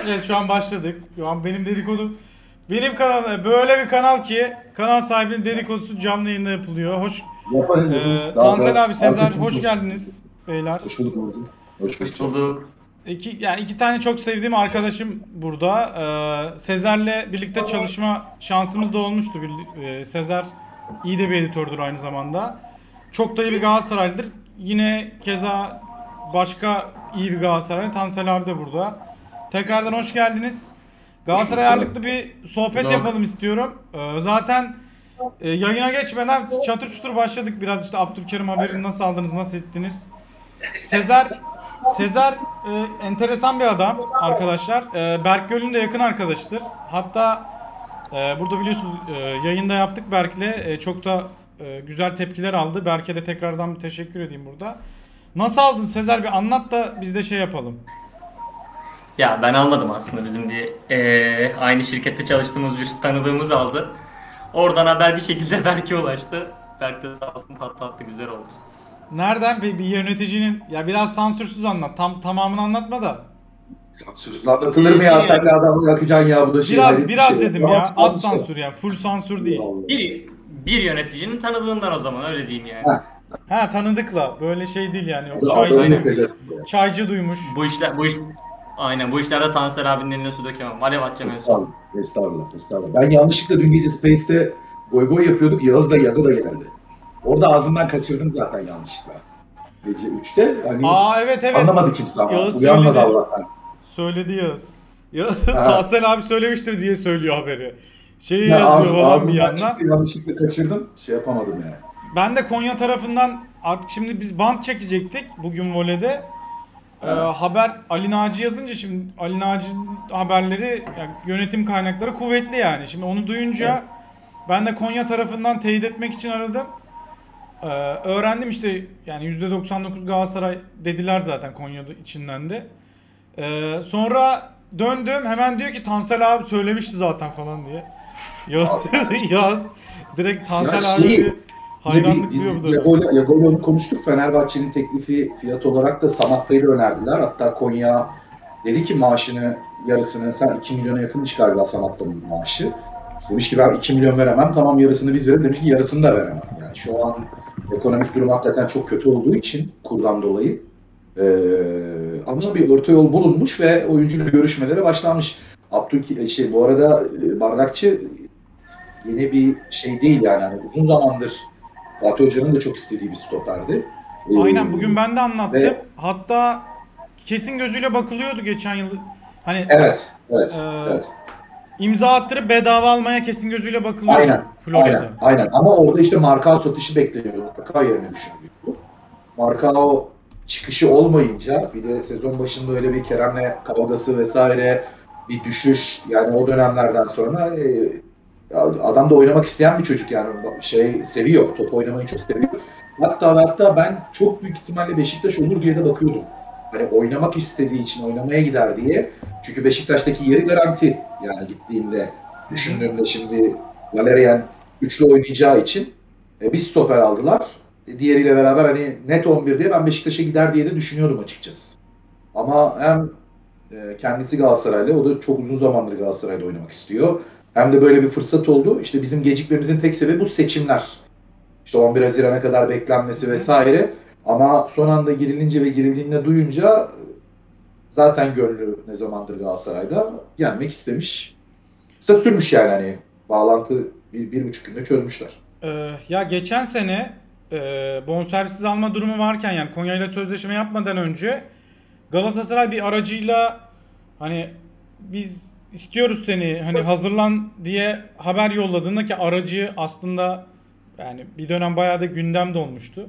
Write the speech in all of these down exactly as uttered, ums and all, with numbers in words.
Evet, şu an başladık. Şu an benim dedikodum. Benim kanal böyle bir kanal ki kanal sahibinin dedikodusu canlı yayında yapılıyor. Hoş. Yaparız Ee, yaparız. Daha Tansel da abi, Sezer arkasını hoş konuşuruz. geldiniz beyler. Hoş bulduk Uğur'cum. Hoş Hoş bulduk. bulduk. İki, yani iki tane çok sevdiğim arkadaşım burada. Ee, Sezer'le birlikte çalışma şansımız da olmuştu. Bir- Ee, Sezer iyi de bir editördür aynı zamanda. Çok da iyi bir Galatasaraylıdır. Yine keza başka iyi bir Galatasaraylı Tansel abi de burada. Tekrardan hoş geldiniz. Galatasaray ağırlıklı bir sohbet Yok. yapalım istiyorum. Ee, zaten e, yayına geçmeden çatır çutur başladık. Biraz işte Abdülkerim haberini nasıl aldınız, nasıl ettiniz? Sezer Sezer e, enteresan bir adam arkadaşlar. E, Berk Göl'ün de yakın arkadaşıdır. Hatta e, burada biliyorsunuz e, yayında yaptık Berk'le. E, çok da e, güzel tepkiler aldı. Berk'e de tekrardan bir teşekkür edeyim burada. Nasıl aldın Sezer, bir anlat da biz de şey yapalım. Ya ben almadım aslında. Bizim bir eee, aynı şirkette çalıştığımız bir tanıdığımız aldı. Oradan haber bir şekilde Berk'e ulaştı. Berk de sağ olsun patlattı, güzel oldu. Nereden bir, bir yöneticinin, ya biraz sansürsüz anlat. Tam tamamını anlatma da. Sansürsüz anlatılır mı ya? Sen de adamı yakacaksın ya, bu da şey. Biraz hayret bir biraz şey. dedim Tamam, ya. tamam Az işte. sansür yani. Full sansür değil. Allah. Bir, bir yöneticinin tanıdığından, o zaman öyle diyeyim yani. Ha, Ha, tanıdıkla. Böyle şey değil yani. bu da Çaycı, adamı Aynen. yakacak ya. çaycı duymuş. Bu işler, bu iş, aynen bu işlerde Tansel abinin eline su dökemem. Alev atacağım en son. Estağfurullah, estağfurullah, estağfurullah. Ben yanlışlıkla dün gece Space'te goy goy yapıyorduk. Yağız da Yago da geldi. Orada ağzımdan kaçırdım zaten yanlışlıkla. Gece üçte. Hani Aa, evet evet. anlamadı kimse ama. Yağız Uyanmadı söyledi. Allah'tan. Söyledi Yağız. Ya Ha. Tahsin abi söylemiştir diye söylüyor haberi. Şeyi Ya yazıyor ağzım, falan bir ağzımdan yandan. çıktı, yanlışlıkla kaçırdım. Şey yapamadım yani. Ben de Konya tarafından artık şimdi biz bant çekecektik bugün voleyde. Ee, Evet. haber Ali Naci yazınca şimdi Ali Naci'nin haberleri, yani yönetim kaynakları kuvvetli yani. Şimdi onu duyunca Evet. ben de Konya tarafından teyit etmek için aradım. Ee, öğrendim işte, yani yüzde doksan dokuz Galatasaray dediler zaten Konya'da içinden de. Ee, sonra döndüm, hemen diyor ki Tansel abi söylemişti zaten falan diye. Yaz, yaz direkt Tansel Ya abi şey, bir Yine hayranlık bir, biz, duyuyor biz burada. Yago'yla, Yago'yla onu konuştuk. Fenerbahçe'nin teklifi fiyat olarak da Samatta'yı da önerdiler. Hatta Konya dedi ki maaşını, yarısını, sen iki milyona yakınmış galiba Samatta'nın maaşı. Demiş ki ben iki milyon veremem, tamam yarısını biz verelim. Demiş ki yarısını da veremem. Yani şu an ekonomik durum hakikaten çok kötü olduğu için kurdan dolayı. Ee, ama bir orta yol bulunmuş ve oyuncuyla görüşmelere başlanmış. Abdül şey bu arada e, Bardakçı yeni bir şey değil yani. Hani uzun zamandır Fatih Hoca'nın da çok istediği bir stoperdi. Ee, Aynen, bugün ben de anlattım. ve- Hatta kesin gözüyle bakılıyordu geçen yıl. Hani Evet, evet, Ee, evet. imza attırıp bedava almaya kesin gözüyle bakılıyordu Aynen, Florya'da. aynen, aynen. Ama orada işte Markao satışı bekleniyordu. Markao yerine düşünülüyordu. Markao çıkışı olmayınca, bir de sezon başında öyle bir Kerem'le kavgası vesaire, bir düşüş, yani o dönemlerden sonra e, adam da oynamak isteyen bir çocuk yani, şey seviyor, top oynamayı çok seviyor. Hatta ve hatta ben çok büyük ihtimalle Beşiktaş olur diye de bakıyordum. Hani oynamak istediği için oynamaya gider diye. Çünkü Beşiktaş'taki yeri garanti yani gittiğinde, düşündüğümde şimdi Valerian üçlü oynayacağı için e, bir stoper aldılar. E, diğeriyle beraber hani net on bir diye ben Beşiktaş'a gider diye de düşünüyordum açıkçası. Ama hem e, kendisi Galatasaraylı, o da çok uzun zamandır Galatasaray'da oynamak istiyor. Hem de böyle bir fırsat oldu. İşte bizim gecikmemizin tek sebebi bu seçimler. İşte on bir Haziran'a kadar beklenmesi vesaire. Ama son anda girilince ve girildiğinde duyunca zaten gönlü ne zamandır Galatasaray'da gelmek istemiş. Kısa sürmüş yani, hani bağlantı bir, bir buçuk günde çözmüşler. Ee, ya geçen sene e, bonservisiz alma durumu varken, yani Konya ile sözleşme yapmadan önce Galatasaray bir aracıyla hani biz istiyoruz seni, hani hazırlan diye haber yolladığında, ki aracı aslında yani bir dönem bayağı da gündemde olmuştu.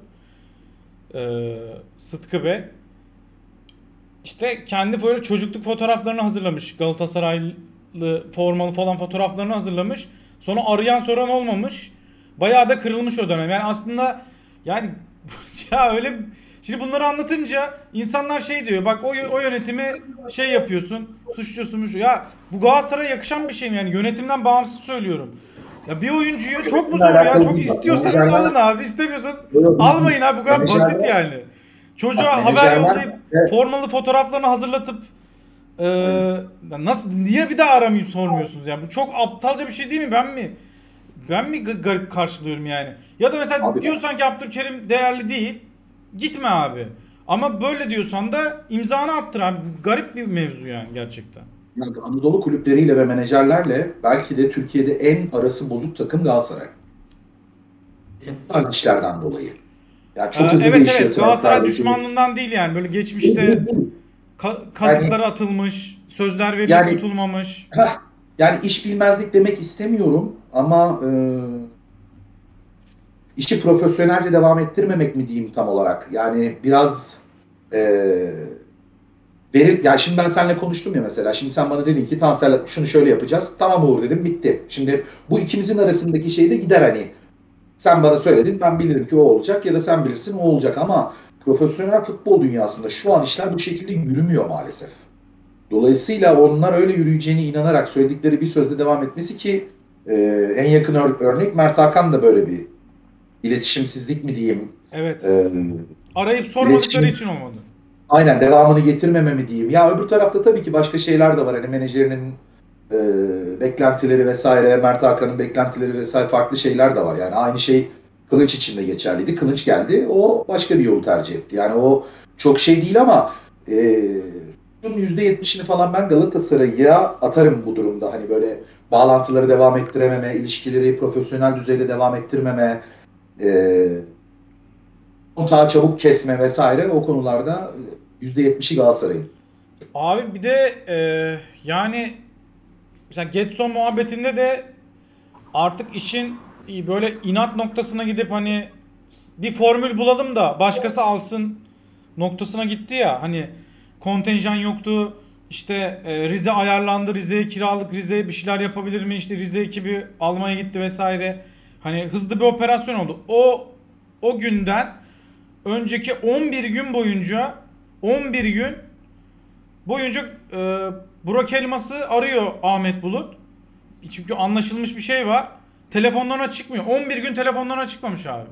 Ee, Sıtkı Bey. İşte kendi böyle çocukluk fotoğraflarını hazırlamış. Galatasaraylı formalı falan fotoğraflarını hazırlamış. Sonra arayan soran olmamış. Bayağı da kırılmış o dönem. Yani aslında yani ya öyle, şimdi bunları anlatınca insanlar şey diyor. Bak o, o yönetimi şey yapıyorsun. Suçluyorsun. Ya bu Galatasaray'a yakışan bir şey mi? Yani yönetimden bağımsız söylüyorum. Ya bir oyuncuyu çok mu zor ya? Çok istiyorsanız alın abi. İstemiyorsanız almayın abi. Bu kadar basit yani. Çocuğa Bak, haber menajerler yollayıp ve- formalı fotoğraflarını hazırlatıp Ee, nasıl, niye bir daha aramayıp sormuyorsunuz yani? Bu çok aptalca bir şey değil mi? Ben mi ben mi g- garip karşılıyorum yani? Ya da mesela Abi, diyorsan ki Abdülkerim değerli değil, gitme abi. Ama böyle diyorsan da imzanı attır abi. Garip bir mevzu yani gerçekten. yani Anadolu kulüpleriyle ve menajerlerle belki de Türkiye'de en arası bozuk takım Galatasaray. Bu tarz işlerden dolayı. Yani çok Ee, hızlı evet değişiyor evet, Galatasaray taraftar. düşmanlığından değil yani. Böyle geçmişte ka- kazıkları atılmış, sözler verilip Yani- tutulmamış. Heh, yani iş bilmezlik demek istemiyorum ama e, işi profesyonelce devam ettirmemek mi diyeyim tam olarak. Yani biraz e, verip, ya şimdi ben seninle konuştum ya mesela. Şimdi sen bana dedin ki tamam Serhat, şunu şöyle yapacağız. Tamam Uğur dedim, bitti. Şimdi bu ikimizin arasındaki şey de gider hani. Sen bana söyledin, ben bilirim ki o olacak ya da sen bilirsin o olacak ama profesyonel futbol dünyasında şu an işler bu şekilde yürümüyor maalesef. Dolayısıyla onlar öyle yürüyeceğine inanarak söyledikleri bir sözde devam etmesi ki e, en yakın ör- örnek Mert Hakan da böyle bir iletişimsizlik mi diyeyim. Evet. E, Arayıp sormadıkları iletişim- için olmadı. aynen devamını getirmeme mi diyeyim. Ya öbür tarafta tabii ki başka şeyler de var. Hani menajerinin e, beklentileri vesaire, Mert Hakan'ın beklentileri vesaire farklı şeyler de var. Yani aynı şey Kılıç için de geçerliydi. Kılıç geldi. O başka bir yolu tercih etti. Yani o çok şey değil ama e, bunun yüzde yetmişini falan ben Galatasaray'a atarım bu durumda. Hani böyle bağlantıları devam ettirememe, ilişkileri profesyonel düzeyde devam ettirmeme, e, kontağı çabuk kesme vesaire, o konularda yüzde yetmişi Galatasaray'ın. Abi bir de e, yani mesela Getson muhabbetinde de artık işin böyle inat noktasına gidip hani bir formül bulalım da başkası alsın noktasına gitti ya. Hani kontenjan yoktu. İşte e, Rize ayarlandı. Rize'ye kiralık, Rize bir şeyler yapabilir mi? İşte Rize ekibi almaya gitti vesaire. Hani hızlı bir operasyon oldu. O o günden önceki on bir gün boyunca on bir gün boyunca e, Burak Elmas'ı arıyor Ahmet Bulut. Çünkü anlaşılmış bir şey var. Telefonlarına çıkmıyor. on bir gün telefonlarına çıkmamış abi.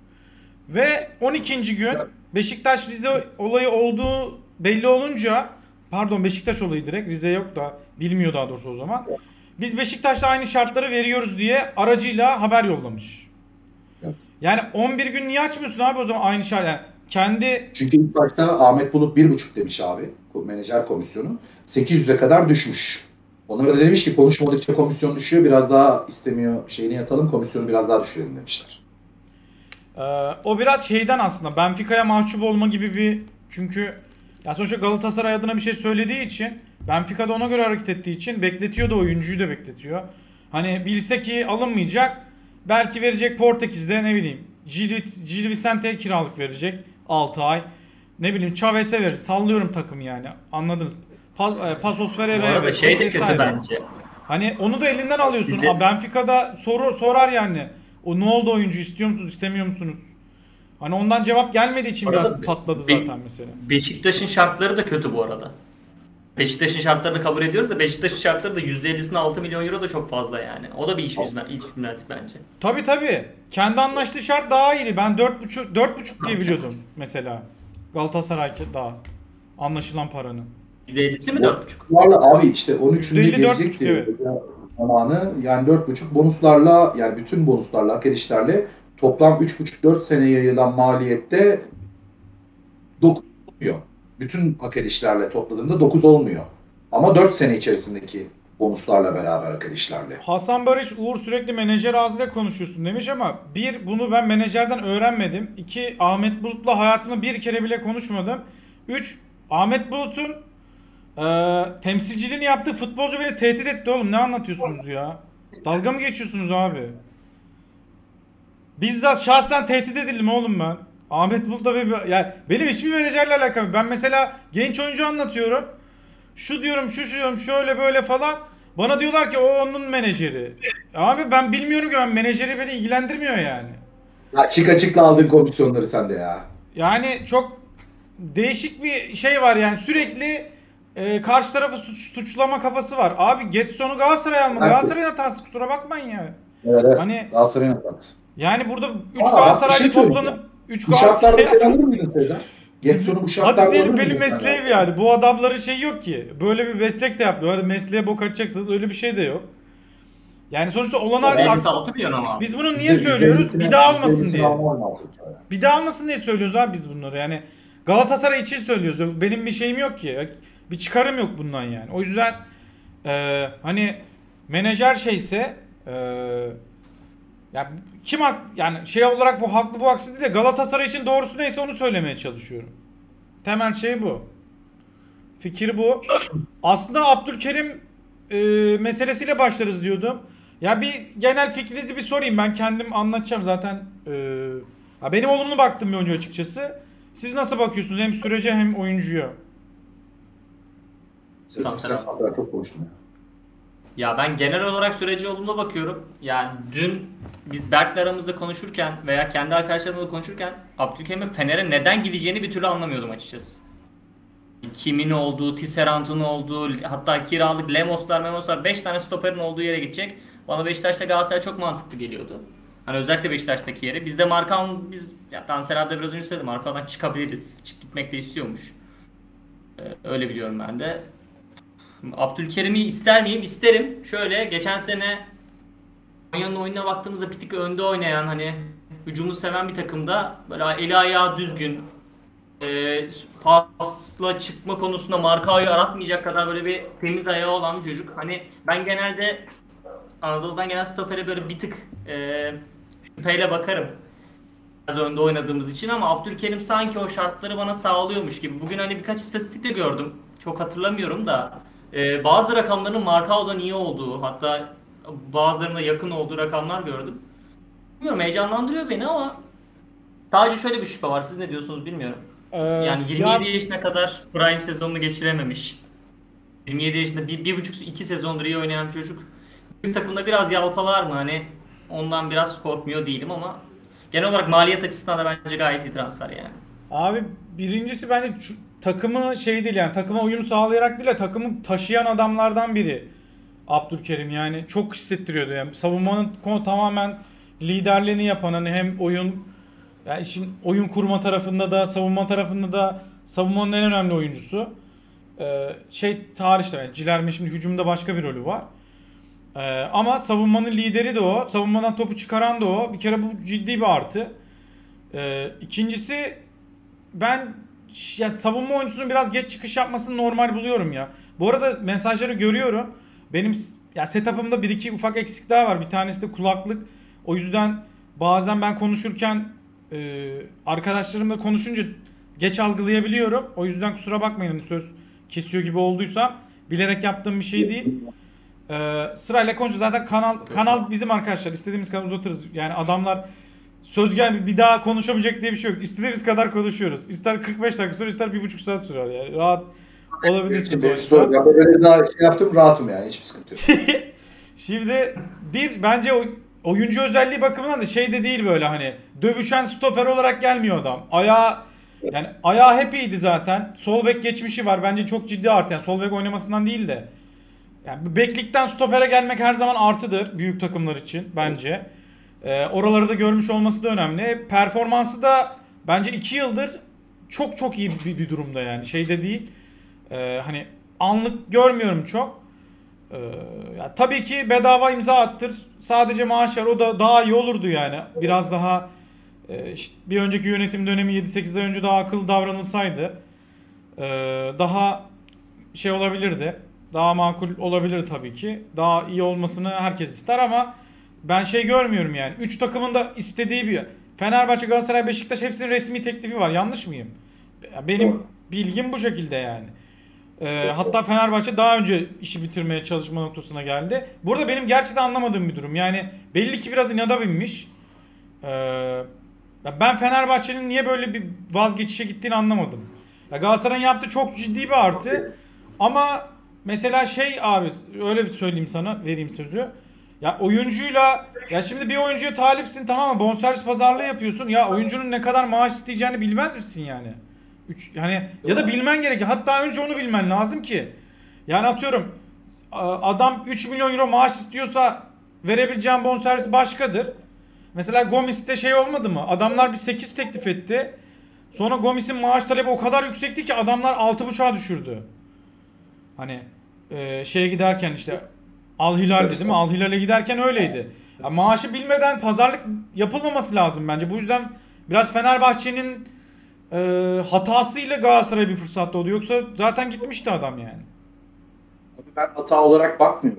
Ve on ikinci gün Beşiktaş Rize olayı olduğu belli olunca, pardon Beşiktaş olayı direkt, Rize yok da bilmiyor daha doğrusu o zaman. Biz Beşiktaş'ta aynı şartları veriyoruz diye aracıyla haber yollamış. Yani on bir gün niye açmıyorsun abi o zaman aynı şart? Yani kendi Çünkü ilk başta Ahmet Bulut bir buçuk demiş abi. Menajer komisyonu. sekiz yüze kadar düşmüş. Onlara da demiş ki konuşmadıkça komisyon düşüyor. Biraz daha istemiyor şeyini yatalım. Komisyonu biraz daha düşürelim demişler. Ee, o biraz şeyden aslında Benfica'ya mahcup olma gibi bir, çünkü ya sonuçta Galatasaray adına bir şey söylediği için, Benfica'da ona göre hareket ettiği için bekletiyor da, oyuncuyu da bekletiyor. Hani bilse ki alınmayacak, belki verecek Portekiz'de, ne bileyim Gil, Gil Vicente'ye kiralık verecek altı ay. Ne bileyim Chavez'e verir. Sallıyorum takım yani. Anladınız. Pa, e, Pasos Bu Ferreira'ya arada verecek şey de kötü vesaire. bence. Hani onu da elinden alıyorsun. Sizde- Aa, Benfica'da soru sorar yani. O ne oldu, oyuncu istiyor musunuz, istemiyor musunuz? Hani ondan cevap gelmediği için Arada biraz bir- patladı bir- zaten mesela. Beşiktaş'ın şartları da kötü bu arada. Beşiktaş'ın şartlarını kabul ediyoruz da Beşiktaş'ın şartları da yüzde ellisine altı milyon euro da çok fazla yani. O da bir iş bilmez, iş bilmez bence. Tabii tabii. Kendi anlaştığı şart daha iyiydi. Ben dört buçuk dört buçuk diye biliyordum mesela. Galatasaray daha anlaşılan paranın. yüzde ellisi mi dört buçuk? Bonuslarla abi işte on üçünde yüzde elli dört gelecekti. buçuk, evet. Zamanı yani dört buçuk bonuslarla, yani bütün bonuslarla, hak edişlerle toplam üç buçuk dört sene yayılan maliyette dokuz olmuyor. Bütün hak edişlerle topladığında dokuz olmuyor. Ama dört sene içerisindeki bonuslarla beraber hak edişlerle. Hasan Barış, Uğur sürekli menajer ağzıyla konuşuyorsun demiş ama bir, bunu ben menajerden öğrenmedim. İki, Ahmet Bulut'la hayatımda bir kere bile konuşmadım. Üç, Ahmet Bulut'un e, temsilciliğini yaptığı futbolcu beni tehdit etti oğlum. Ne anlatıyorsunuz ya? Dalga mı geçiyorsunuz abi? Bizzat şahsen tehdit edildim oğlum ben. Ahmet Bulut'la bir, yani benim hiçbir menajerle alakalı. Ben mesela genç oyuncu anlatıyorum. Şu diyorum, şu şu diyorum, şöyle böyle falan. Bana diyorlar ki o onun menajeri. Abi ben bilmiyorum ki, ben menajeri beni ilgilendirmiyor yani. Açık açıkla aldığın komisyonları sen de ya. Yani çok değişik bir şey var yani, sürekli e, karşı tarafı suç, suçlama kafası var. Abi Getson'u Galatasaray almadı. Evet. Galatasaray'ın hatası, kusura bakmayın ya. Evet, evet. Hani Galatasaray'ın hatası. yani burada üç Aa, Galatasaraylı bir şey söyleyeceğim. toplanıp üç Bu şartlarda sen Galatasaray alır mıydın Sezer? Getson'u bu şartlarda Hadi diyelim alır benim mıydın sen mesleğim abi? yani. Bu adamların şey yok ki. Böyle bir meslek de yapmıyor. Hadi mesleğe bok atacaksınız. Öyle bir şey de yok. Yani sonuçta olanak... Elbise altı milyon ama. Biz bunu niye Yüzde- yüzde söylüyoruz? ellisini- Bir daha yüzde almasın ellisini diye. alman lazım sana. Bir daha almasın diye söylüyoruz abi biz bunları. Yani Galatasaray için söylüyoruz. Benim bir şeyim yok ki. Bir çıkarım yok bundan yani. O yüzden e, hani menajer şeyse e, ya kim hak, yani şey olarak bu haklı bu haksız değil de Galatasaray için doğrusu neyse onu söylemeye çalışıyorum. Temel şey bu. Fikir bu. Aslında Abdülkerim e, meselesiyle başlarız diyordum. Ya bir genel fikrinizi bir sorayım. Ben kendim anlatacağım zaten. E, ya benim olumlu baktım bir oyuncu açıkçası. Siz nasıl bakıyorsunuz hem sürece hem oyuncuya? Sezon Tamam, sen sen- hatta çok konuştun ya. Ya ben genel olarak sürece olumlu bakıyorum. Yani dün biz Berk'le aramızda konuşurken veya kendi arkadaşlarımızla konuşurken Abdülkerim'in Fener'e neden gideceğini bir türlü anlamıyordum açıkçası. Kimin olduğu, Tisserand'ın olduğu, hatta kiralık Lemoslar, Memoslar beş tane stoperin olduğu yere gidecek. Bana Beşiktaş'ta Galatasaray çok mantıklı geliyordu. Hani özellikle Beşiktaş'taki yeri. Bizde Markan, biz ya Tanser abi de biraz önce söyledi. Markan'dan çıkabiliriz. Çık gitmek de istiyormuş. Ee, öyle biliyorum ben de. Abdülkerim'i ister miyim? İsterim. Şöyle geçen sene Konya'nın oyununa baktığımızda bir tık önde oynayan hani hücumu seven bir takımda böyle eli ayağı düzgün e, pasla çıkma konusunda Markao'yu aratmayacak kadar böyle bir temiz ayağı olan bir çocuk. Hani ben genelde Anadolu'dan gelen stopere böyle bir tık e, şüpheyle bakarım. Biraz önde oynadığımız için ama Abdülkerim sanki o şartları bana sağlıyormuş gibi. Bugün hani birkaç istatistik de gördüm. Çok hatırlamıyorum da e, bazı rakamların Markao'dan iyi olduğu, hatta bazılarına yakın olduğu rakamlar gördüm. Bilmiyorum, heyecanlandırıyor beni ama sadece şöyle bir şüphe var. Siz ne diyorsunuz bilmiyorum. Ee, Yani yirmi yedi ya- yaşına kadar prime sezonunu geçirememiş. yirmi yedi yaşında bir, bir buçuk iki sezondur iyi oynayan bir çocuk. Büyük takımda biraz yalpalar mı? Hani ondan biraz korkmuyor değilim ama genel olarak maliyet açısından da bence gayet iyi transfer yani. Abi birincisi bence şu- takımı şey değil yani takıma uyum sağlayarak değil de takımı taşıyan adamlardan biri Abdülkerim, yani çok hissettiriyordu yani savunmanın konu tamamen liderliğini yapan, hani hem oyun yani işin oyun kurma tarafında da savunma tarafında da savunmanın en önemli oyuncusu. Ee, şey tarihte yani Cilerme şimdi hücumda başka bir rolü var. Ee, ama savunmanın lideri de o. Savunmadan topu çıkaran da o. Bir kere bu ciddi bir artı. Ee, ikincisi ben ş- ya savunma oyuncusunun biraz geç çıkış yapmasını normal buluyorum ya. Bu arada mesajları görüyorum. Benim s- ya setup'ımda bir iki ufak eksik daha var. Bir tanesi de kulaklık. O yüzden bazen ben konuşurken e, arkadaşlarımla konuşunca geç algılayabiliyorum. O yüzden kusura bakmayın hani söz kesiyor gibi olduysam. Bilerek yaptığım bir şey değil. Ee, sırayla konuşuyoruz. Zaten kanal kanal bizim arkadaşlar. İstediğimiz kadar uzatırız. Yani adamlar söz gel bir daha konuşamayacak diye bir şey yok. İstediğimiz kadar konuşuyoruz. İster kırk beş dakika sürer, ister bir buçuk saat sürer yani. Rahat olabilirsiniz. Şimdi sonuçta. sonra ben böyle daha şey yaptım, rahatım yani, hiçbir sıkıntı yok. Şimdi bir bence o- oyuncu özelliği bakımından da şey de değil, böyle hani dövüşen stoper olarak gelmiyor adam. Ayağı yani ayağı hep iyiydi zaten. Sol bek geçmişi var. Bence çok ciddi artı. Yani sol bek oynamasından değil de. Yani beklikten stopere gelmek her zaman artıdır büyük takımlar için bence. Ee, oraları da görmüş olması da önemli. Performansı da bence iki yıldır çok çok iyi bir, bir durumda yani. Şeyde değil. Ee, hani anlık görmüyorum çok. Ee, ya tabii ki bedava imza attır. Sadece maaş ver. O da daha iyi olurdu yani. Biraz daha e, işte bir önceki yönetim dönemi yedi sekiz ay önce daha akıllı davranılsaydı e, daha şey olabilirdi. Daha makul olabilir tabii ki. Daha iyi olmasını herkes ister ama ben şey görmüyorum yani. Üç takımın da istediği bir Fenerbahçe, Galatasaray, Beşiktaş hepsinin resmi teklifi var. Yanlış mıyım? Benim Doğru. bilgim bu şekilde yani. Ee, hatta Fenerbahçe daha önce işi bitirmeye çalışma noktasına geldi. Burada benim gerçekten anlamadığım bir durum. Yani belli ki biraz inada binmiş. Ee, ya ben Fenerbahçe'nin niye böyle bir vazgeçişe gittiğini anlamadım. Ya Galatasaray'ın yaptığı çok ciddi bir artı. Ama mesela şey abi öyle bir söyleyeyim sana, vereyim sözü. Ya oyuncuyla ya şimdi bir oyuncuya talipsin, tamam mı? Bonservis pazarlığı yapıyorsun. Ya oyuncunun ne kadar maaş isteyeceğini bilmez misin yani? Üç, hani ya da bilmen gerekiyor. Hatta önce onu bilmen lazım ki. Yani atıyorum adam üç milyon euro maaş istiyorsa verebileceğin bonservis başkadır. Mesela Gomis'te şey olmadı mı? Adamlar bir sekiz teklif etti. Sonra Gomis'in maaş talebi o kadar yüksekti ki adamlar altı buçuğa düşürdü. Hani e, şeye giderken işte Al Hilal'di değil mi? Al Hilal'e giderken öyleydi. Ya maaşı bilmeden pazarlık yapılmaması lazım bence. Bu yüzden biraz Fenerbahçe'nin e, hatasıyla Galatasaray'a bir fırsat doğdu. Yoksa zaten gitmişti adam yani. Ben hata olarak bakmıyorum.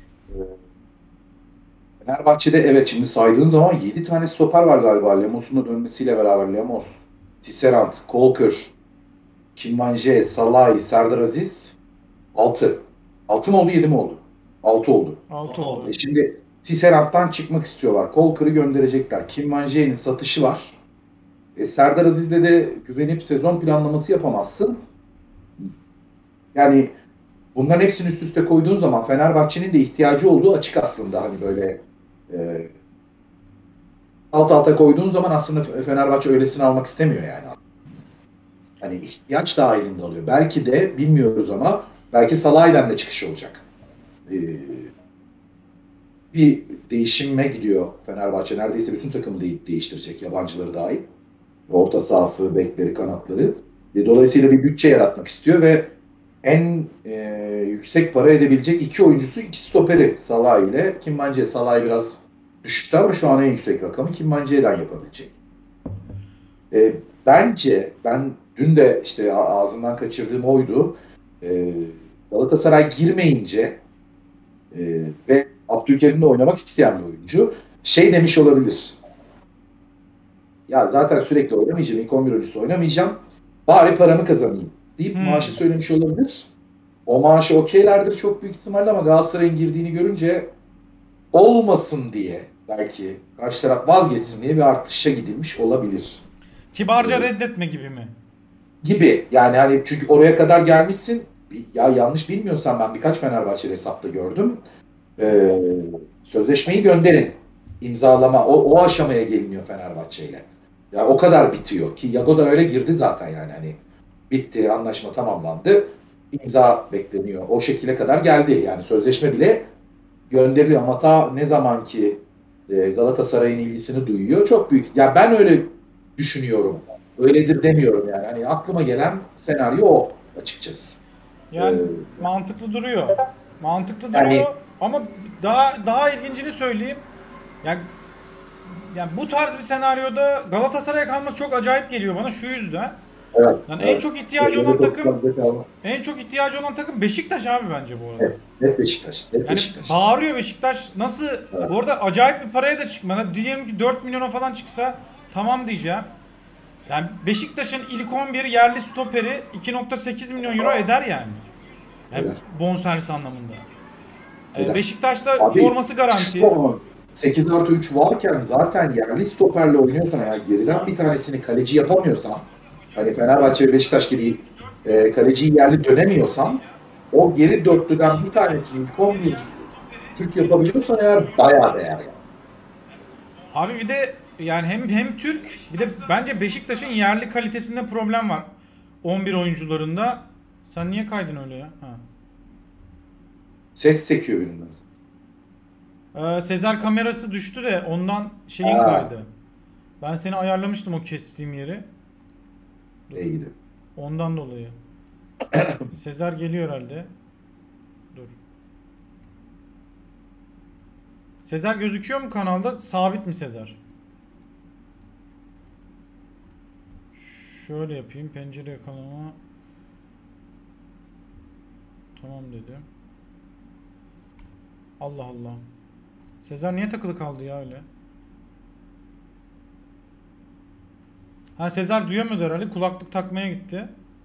Fenerbahçe'de evet şimdi saydığın zaman yedi tane stoper var galiba. Lemos'un da dönmesiyle beraber. Lemos, Tisserand, Kolkır, Kim-Min-jae, Salahı, Serdar Aziz. altı. altı mı oldu yedi mi oldu? altı oldu. altı oldu. E şimdi Tisserand'dan çıkmak istiyorlar. Kolkır'ı gönderecekler. Kim-Min-jae'nin satışı var. E, Serdar Aziz'le de güvenip sezon planlaması yapamazsın. Yani bunların hepsini üst üste koyduğun zaman Fenerbahçe'nin de ihtiyacı olduğu açık aslında. Hani böyle e, alt alta koyduğun zaman aslında Fenerbahçe öylesini almak istemiyor yani. Hani ihtiyaç dahilinde alıyor. Belki de bilmiyoruz ama belki Salah'dan da çıkış olacak. Ee, bir değişime gidiyor Fenerbahçe. Neredeyse bütün takımı de değiştirecek. Yabancıları dahil. Orta sahası, bekleri, kanatları. E, dolayısıyla bir bütçe yaratmak istiyor ve en e, yüksek para edebilecek iki oyuncusu, iki stoperi Salah ile Kim-Min-jae. Salah biraz düşüştü ama şu an en yüksek rakamı Kim-Min-jae'den yapabilecek. E, bence ben dün de işte ağzından kaçırdığım oydu. E, Galatasaray girmeyince e, ve Abdülkerim'le oynamak isteyen bir oyuncu şey demiş olabilir. Ya zaten sürekli oynamayacağım. İlk on bir oyuncusu oynamayacağım. Bari paramı kazanayım deyip hmm. maaşı söylemiş olabilir. O maaşı okeylerdir çok büyük ihtimalle ama Galatasaray'ın girdiğini görünce olmasın diye belki karşı taraf vazgeçsin diye bir artışa gidilmiş olabilir. Kibarca ee, reddetme gibi mi? Gibi. Yani hani çünkü oraya kadar gelmişsin. Ya yanlış bilmiyorsam ben birkaç Fenerbahçeli hesapta gördüm. Ee, sözleşmeyi gönderin. İmzalama. O, o aşamaya geliniyor Fenerbahçe ile. Yani o kadar bitiyor ki Yago da öyle girdi zaten yani hani bitti, anlaşma tamamlandı. İmza bekleniyor. O şekilde kadar geldi. Yani sözleşme bile gönderiliyor ama ta ne zaman ki e, Galatasaray'ın ilgisini duyuyor çok büyük. Ya ben öyle düşünüyorum. Öyledir demiyorum yani. Hani aklıma gelen senaryo o açıkçası. Yani ee, mantıklı duruyor. Mantıklı duruyor yani, ama daha daha ilgincini söyleyeyim. Yani yani bu tarz bir senaryoda Galatasaray'a kalması çok acayip geliyor bana şu yüzden. Evet, yani evet. En çok ihtiyacı olan takım en çok ihtiyacı olan takım Beşiktaş abi bence bu arada. Evet, net Beşiktaş. Net yani Beşiktaş. Bağırıyor Beşiktaş. Nasıl? Evet. Bu arada acayip bir paraya da çıkmadı. Diyelim ki dört milyona falan çıksa tamam diyeceğim. Yani Beşiktaş'ın ilk on bir yerli stoperi iki nokta sekiz milyon euro eder yani. Yani evet. Bonservis anlamında. Ee, Beşiktaş'ta abi, forması garanti. sekiz artı üç varken zaten yerli stoperle oynuyorsan yani geriden bir tanesini kaleci yapamıyorsan hani Fenerbahçe ve Beşiktaş gibi e, kaleciyi yerli dönemiyorsan o geri dörtlüden bir tanesini ilk on bir Türk yapabiliyorsan eğer bayağı değer yani. Abi bir de yani hem hem Türk bir de bence Beşiktaş'ın yerli kalitesinde problem var. on bir oyuncularında. Sen niye kaydın öyle ya? Ha. Ses sekiyor birinden. Ee, Sezer kamerası düştü de ondan şeyin Aa. kaydı. Ben seni ayarlamıştım o kestiğim yeri. İyiydi. Ondan dolayı. Sezer geliyor herhalde. Dur. Sezer gözüküyor mu kanalda? Sabit mi Sezer? Şöyle yapayım. Pencere yakalama. Tamam dedim. Allah Allah. Sezer niye takılı kaldı ya öyle? Ha Sezer duyamadı herhalde. Kulaklık takmaya gitti.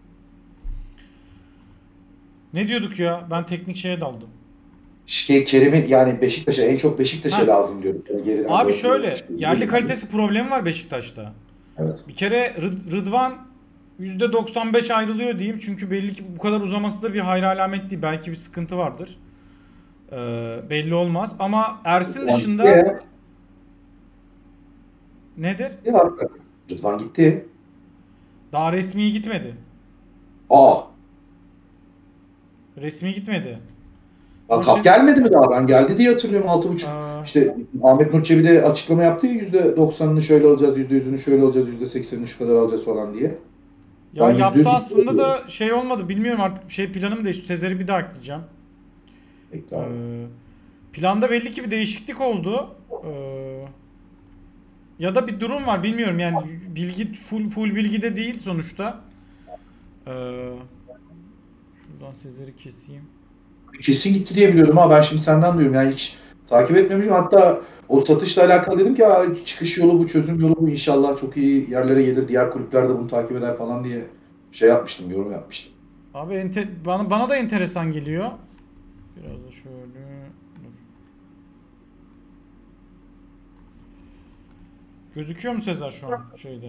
Ne diyorduk ya? Ben teknik şeye daldım. Şey, Kerim'in yani Beşiktaş'a en çok Beşiktaş'a ha. lazım diyorum. Geriden abi şöyle işte, yerli kalitesi problemi var Beşiktaş'ta. Evet. Bir kere Rıd- Rıdvan yüzde doksan beş ayrılıyor diyeyim. Çünkü belli ki bu kadar uzaması da bir hayır alamet değil. Belki bir sıkıntı vardır. Ee, belli olmaz. Ama Ersin Rıdvan dışında gitti. Nedir? Ya, Rıdvan gitti. Daha resmi gitmedi. Aa. Resmi gitmedi. Ya, O kap şey- gelmedi mi daha? Ben geldi diye hatırlıyorum altı buçuk. Aa, İşte Ahmet Nur Çebi de açıklama yaptı ya yüzde doksanını şöyle alacağız, yüzde yüzünü şöyle alacağız, yüzde seksenini şu kadar alacağız falan diye. ya Ben yüzde yaptı yüz aslında diyorum. da şey olmadı. Bilmiyorum artık şey planım değişti. Sezer'i bir daha ekleyeceğim. Bekle Ee, abi. planda belli ki bir değişiklik oldu. Ee, ya da bir durum var bilmiyorum yani bilgi full full bilgi de değil sonuçta. Ee, şuradan Sezer'i keseyim. Kesin gitti diye biliyordum ha. Ben şimdi senden duyuyorum. Yani hiç takip etmemişim. Hatta o satışla alakalı dedim ki ya, çıkış yolu bu, çözüm yolu bu. İnşallah çok iyi yerlere gelir. Diğer kulüpler de bunu takip eder falan diye şey yapmıştım, yorum yapmıştım. Abi ente- bana bana da enteresan geliyor. Biraz da şöyle dur. Gözüküyor mu Sezer şu an şeyde?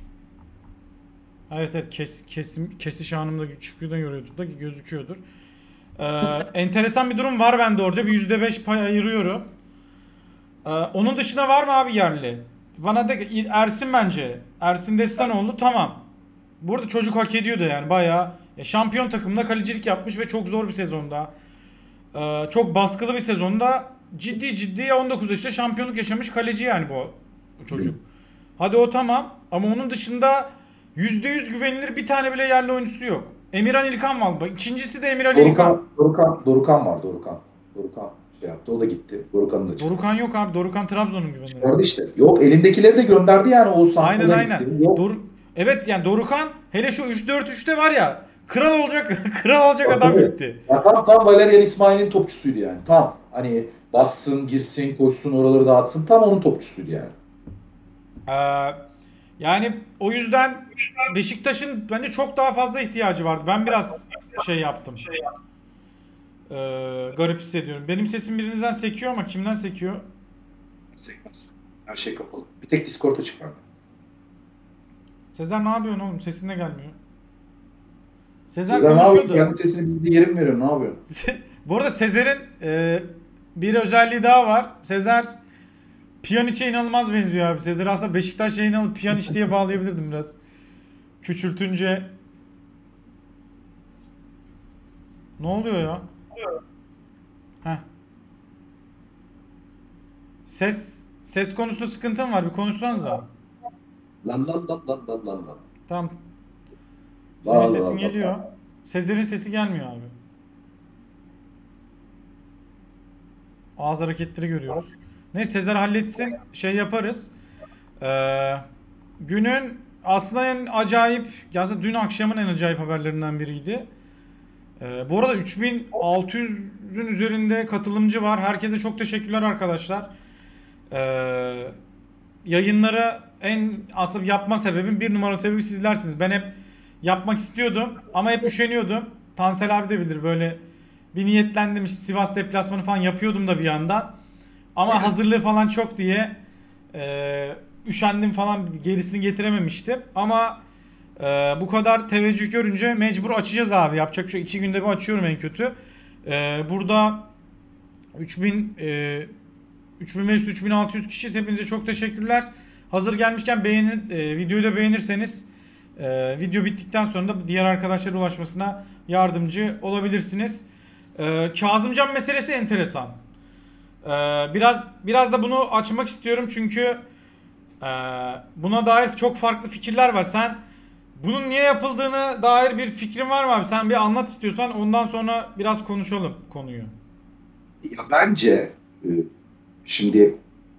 Evet evet kes, kesim kesiş anımda çıkıyor da görüyorduk da gözüküyordur. Ee, enteresan bir durum var bende orada. Bir yüzde beş pay ayırıyorum. Ee, onun dışında var mı abi yerli? Bana da Ersin bence. Ersin Destanoğlu tamam. Burada çocuk hak ediyordu yani bayağı. Ya şampiyon takımda kalecilik yapmış ve çok zor bir sezonda. Ee, çok baskılı bir sezonda ciddi ciddi on dokuz yaşında şampiyonluk yaşamış kaleci yani bu, bu çocuk. Hadi o tamam ama onun dışında yüzde yüz güvenilir bir tane bile yerli oyuncusu yok. Emirhan İlkan var. Bak, İkincisi de Emirhan İlkan. Dorukan, Dorukan, Dorukan var Dorukan. Dorukan şey yaptı. O da gitti. Dorukan'ın da çıktı. Dorukan yok abi. Dorukan Trabzon'un güvenilir. Orada işte. Yok, elindekileri de gönderdi yani Oğuzhan. Aynen O da aynen. gitti. Yok. Dor evet yani Dorukan hele şu üç dört üçte var ya kral olacak kral olacak adam Tabii. gitti. Ya tam tam Valerian İsmail'in topçusuydu yani. Tam hani bassın, girsin, koşsun, oraları dağıtsın. Tam onun topçusuydu yani. Ee, yani o yüzden Beşiktaş'ın bence çok daha fazla ihtiyacı vardı. Ben biraz şey yaptım. Ee, garip hissediyorum. Benim sesim birinizden sekiyor ama kimden sekiyor? Sekmez. Her şey kapalı. Bir tek Discord açık bende. Sezer ne yapıyorsun oğlum? Sesin de gelmiyor. Sezer, Sezer ne yapıyor? konuşuyordu. Kendi sesini bildiği yerim veriyor. Ne yapıyor? Bu arada Sezer'in e, bir özelliği daha var. Sezer Pjanić'e inanılmaz benziyor abi. Sezer aslında Beşiktaş yayını alıp Pjanić diye bağlayabilirdim biraz. Küçültünce. Ne oluyor ya? Heh. Ses ses konusunda sıkıntım var. Bir konuşsanıza. Lan lan lan lan lan lan lan. Tamam. Lan Senin lan sesin lan geliyor. lan. Sezer'in sesi gelmiyor abi. Ağız hareketleri görüyoruz. Neyse Sezer halletsin. Şey yaparız. Ee, günün aslında en acayip, aslında dün akşamın en acayip haberlerinden biriydi. Ee, bu arada üç bin altı yüzün üzerinde katılımcı var. Herkese çok teşekkürler arkadaşlar. Ee, yayınları en aslında yapma sebebim, bir numaralı sebebi sizlersiniz. Ben hep yapmak istiyordum ama hep üşeniyordum. Tansel abi de bilir, böyle bir niyetlendim işte Sivas deplasmanı falan yapıyordum da bir yandan. Ama hazırlığı falan çok diye e, üşendim falan, gerisini getirememiştim. Ama e, bu kadar teveccüh görünce mecbur açacağız abi. Yapacak şu iki günde bir açıyorum en kötü. E, burada üç bin e, üç bin beş yüz üç bin altı yüz kişiyiz. Hepinize çok teşekkürler. Hazır gelmişken beğenin, e, videoyu da beğenirseniz e, video bittikten sonra da diğer arkadaşlara ulaşmasına yardımcı olabilirsiniz. E, Kazımcan meselesi enteresan. E, biraz biraz da bunu açmak istiyorum çünkü e, buna dair çok farklı fikirler var. Sen bunun niye yapıldığını dair bir fikrin var mı abi? Sen bir anlat istiyorsan, ondan sonra biraz konuşalım konuyu. Ya bence e, şimdi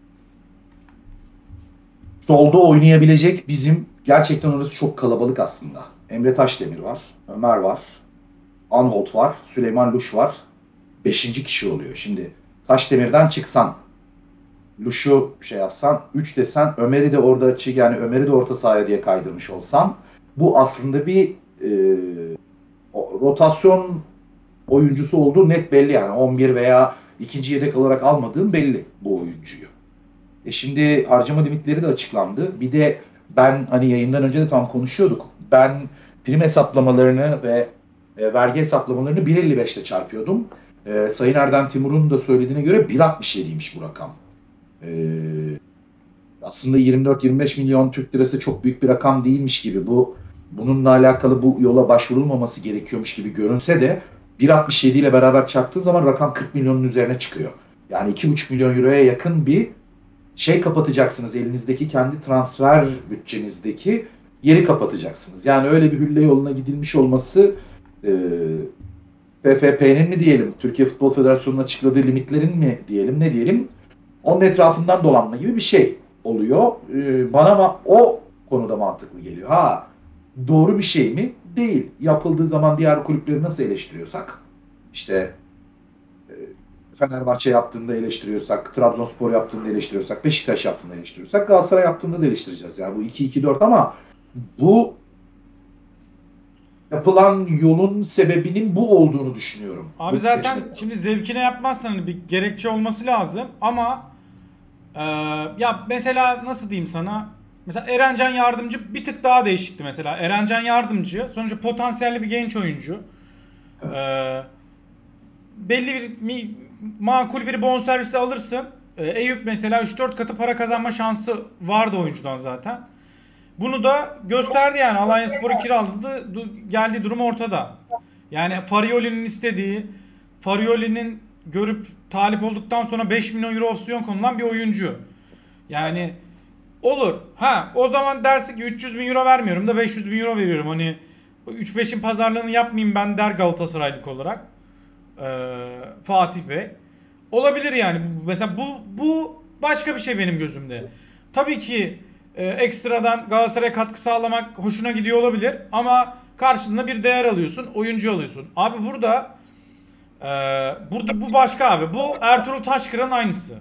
solda oynayabilecek bizim, gerçekten orası çok kalabalık aslında. Emre Taşdemir var, Ömer var, Anholt var, Süleyman Luş var. Beşinci kişi oluyor. Şimdi Taşdemir'den çıksan, Luş'u şey yapsan, üç desen, Ömer'i de orada açık, yani Ömer'i de orta sahaya diye kaydırmış olsan, bu aslında bir e, rotasyon oyuncusu olduğu net belli yani. on bir veya ikinci yedek olarak almadığım belli bu oyuncuyu. E şimdi harcama limitleri de açıklandı. Bir de ben hani yayından önce de tam konuşuyorduk. Ben prim hesaplamalarını ve e, vergi hesaplamalarını bir elli beş ile çarpıyordum. E, Sayın Erdem Timur'un da söylediğine göre bir altmış yediymiş bu rakam. E, aslında yirmi dört yirmi beş milyon Türk lirası çok büyük bir rakam değilmiş gibi. Bu bununla alakalı bu yola başvurulmaması gerekiyormuş gibi görünse de bir altmış yedi ile beraber çarptığı zaman rakam kırk milyonun üzerine çıkıyor. Yani iki buçuk milyon euroya yakın bir şey kapatacaksınız. Elinizdeki kendi transfer bütçenizdeki yeri kapatacaksınız. Yani öyle bir hülle yoluna gidilmiş olması e, F F P'nin mi diyelim, Türkiye Futbol Federasyonu'nun açıkladığı limitlerin mi diyelim, ne diyelim, onun etrafından dolanma gibi bir şey oluyor. E, bana ama o konuda mantıklı geliyor. Ha, doğru bir şey mi? Değil. Yapıldığı zaman diğer kulüpleri nasıl eleştiriyorsak, işte e, Fenerbahçe yaptığında eleştiriyorsak, Trabzonspor yaptığında eleştiriyorsak, Beşiktaş yaptığında eleştiriyorsak, Galatasaray yaptığında da eleştireceğiz. Yani bu iki iki dört ama bu yapılan yolun sebebinin bu olduğunu düşünüyorum. Abi Bu zaten seçmek. şimdi zevkine yapmazsan hani bir gerekçe olması lazım ama e, ya mesela nasıl diyeyim sana, mesela Erencan Yardımcı bir tık daha değişikti mesela. Erencan Yardımcı sonuçta potansiyelli bir genç oyuncu. Evet. E, belli bir mi, makul bir bonservisi alırsın. E, Eyüp mesela üç dört katı para kazanma şansı vardı oyuncudan zaten. Bunu da gösterdi yani. Alanyaspor'u kiraladı. Geldiği durum ortada. Yani Farioli'nin istediği, Farioli'nin görüp talip olduktan sonra beş milyon euro opsiyon konulan bir oyuncu. Yani olur. Ha, o zaman dersin ki üç yüz bin euro vermiyorum da beş yüz bin euro veriyorum. Hani üç beşin pazarlığını yapmayayım ben der Galatasaraylık olarak. Ee, Fatih Bey. Olabilir yani. Mesela bu bu başka bir şey benim gözümde. Tabii ki e, ekstradan Galatasaray'a katkı sağlamak hoşuna gidiyor olabilir ama karşılığında bir değer alıyorsun, oyuncu alıyorsun. Abi burada e, burada bu başka abi. Bu Ertuğrul Taşkıran'ın aynısı.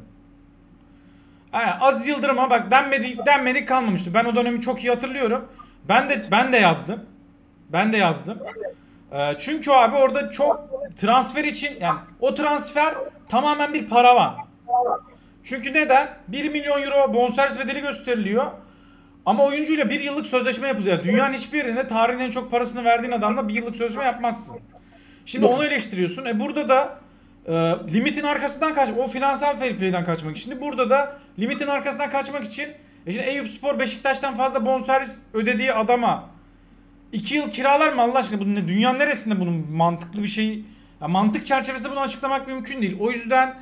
Yani Aziz Yıldırım'a bak denmedik denmedik kalmamıştı. Ben o dönemi çok iyi hatırlıyorum. Ben de ben de yazdım. Ben de yazdım. E, çünkü abi orada çok transfer için yani o transfer tamamen bir paravan. Çünkü neden? bir milyon euro bonservis bedeli gösteriliyor. Ama oyuncuyla bir yıllık sözleşme yapılıyor. Dünyanın hiçbir yerinde tarihin en çok parasını verdiğin adamla bir yıllık sözleşme yapmazsın. Şimdi onu eleştiriyorsun. E burada da e, limitin arkasından kaç, o finansal fair play'den kaçmak için. Şimdi burada da limitin arkasından kaçmak için e şimdi Eyüpspor Beşiktaş'tan fazla bonservis ödediği adama iki yıl kiralar mı Allah aşkına? Bu ne, dünyanın neresinde bunun mantıklı bir şey? Ya mantık çerçevesinde bunu açıklamak mümkün değil. O yüzden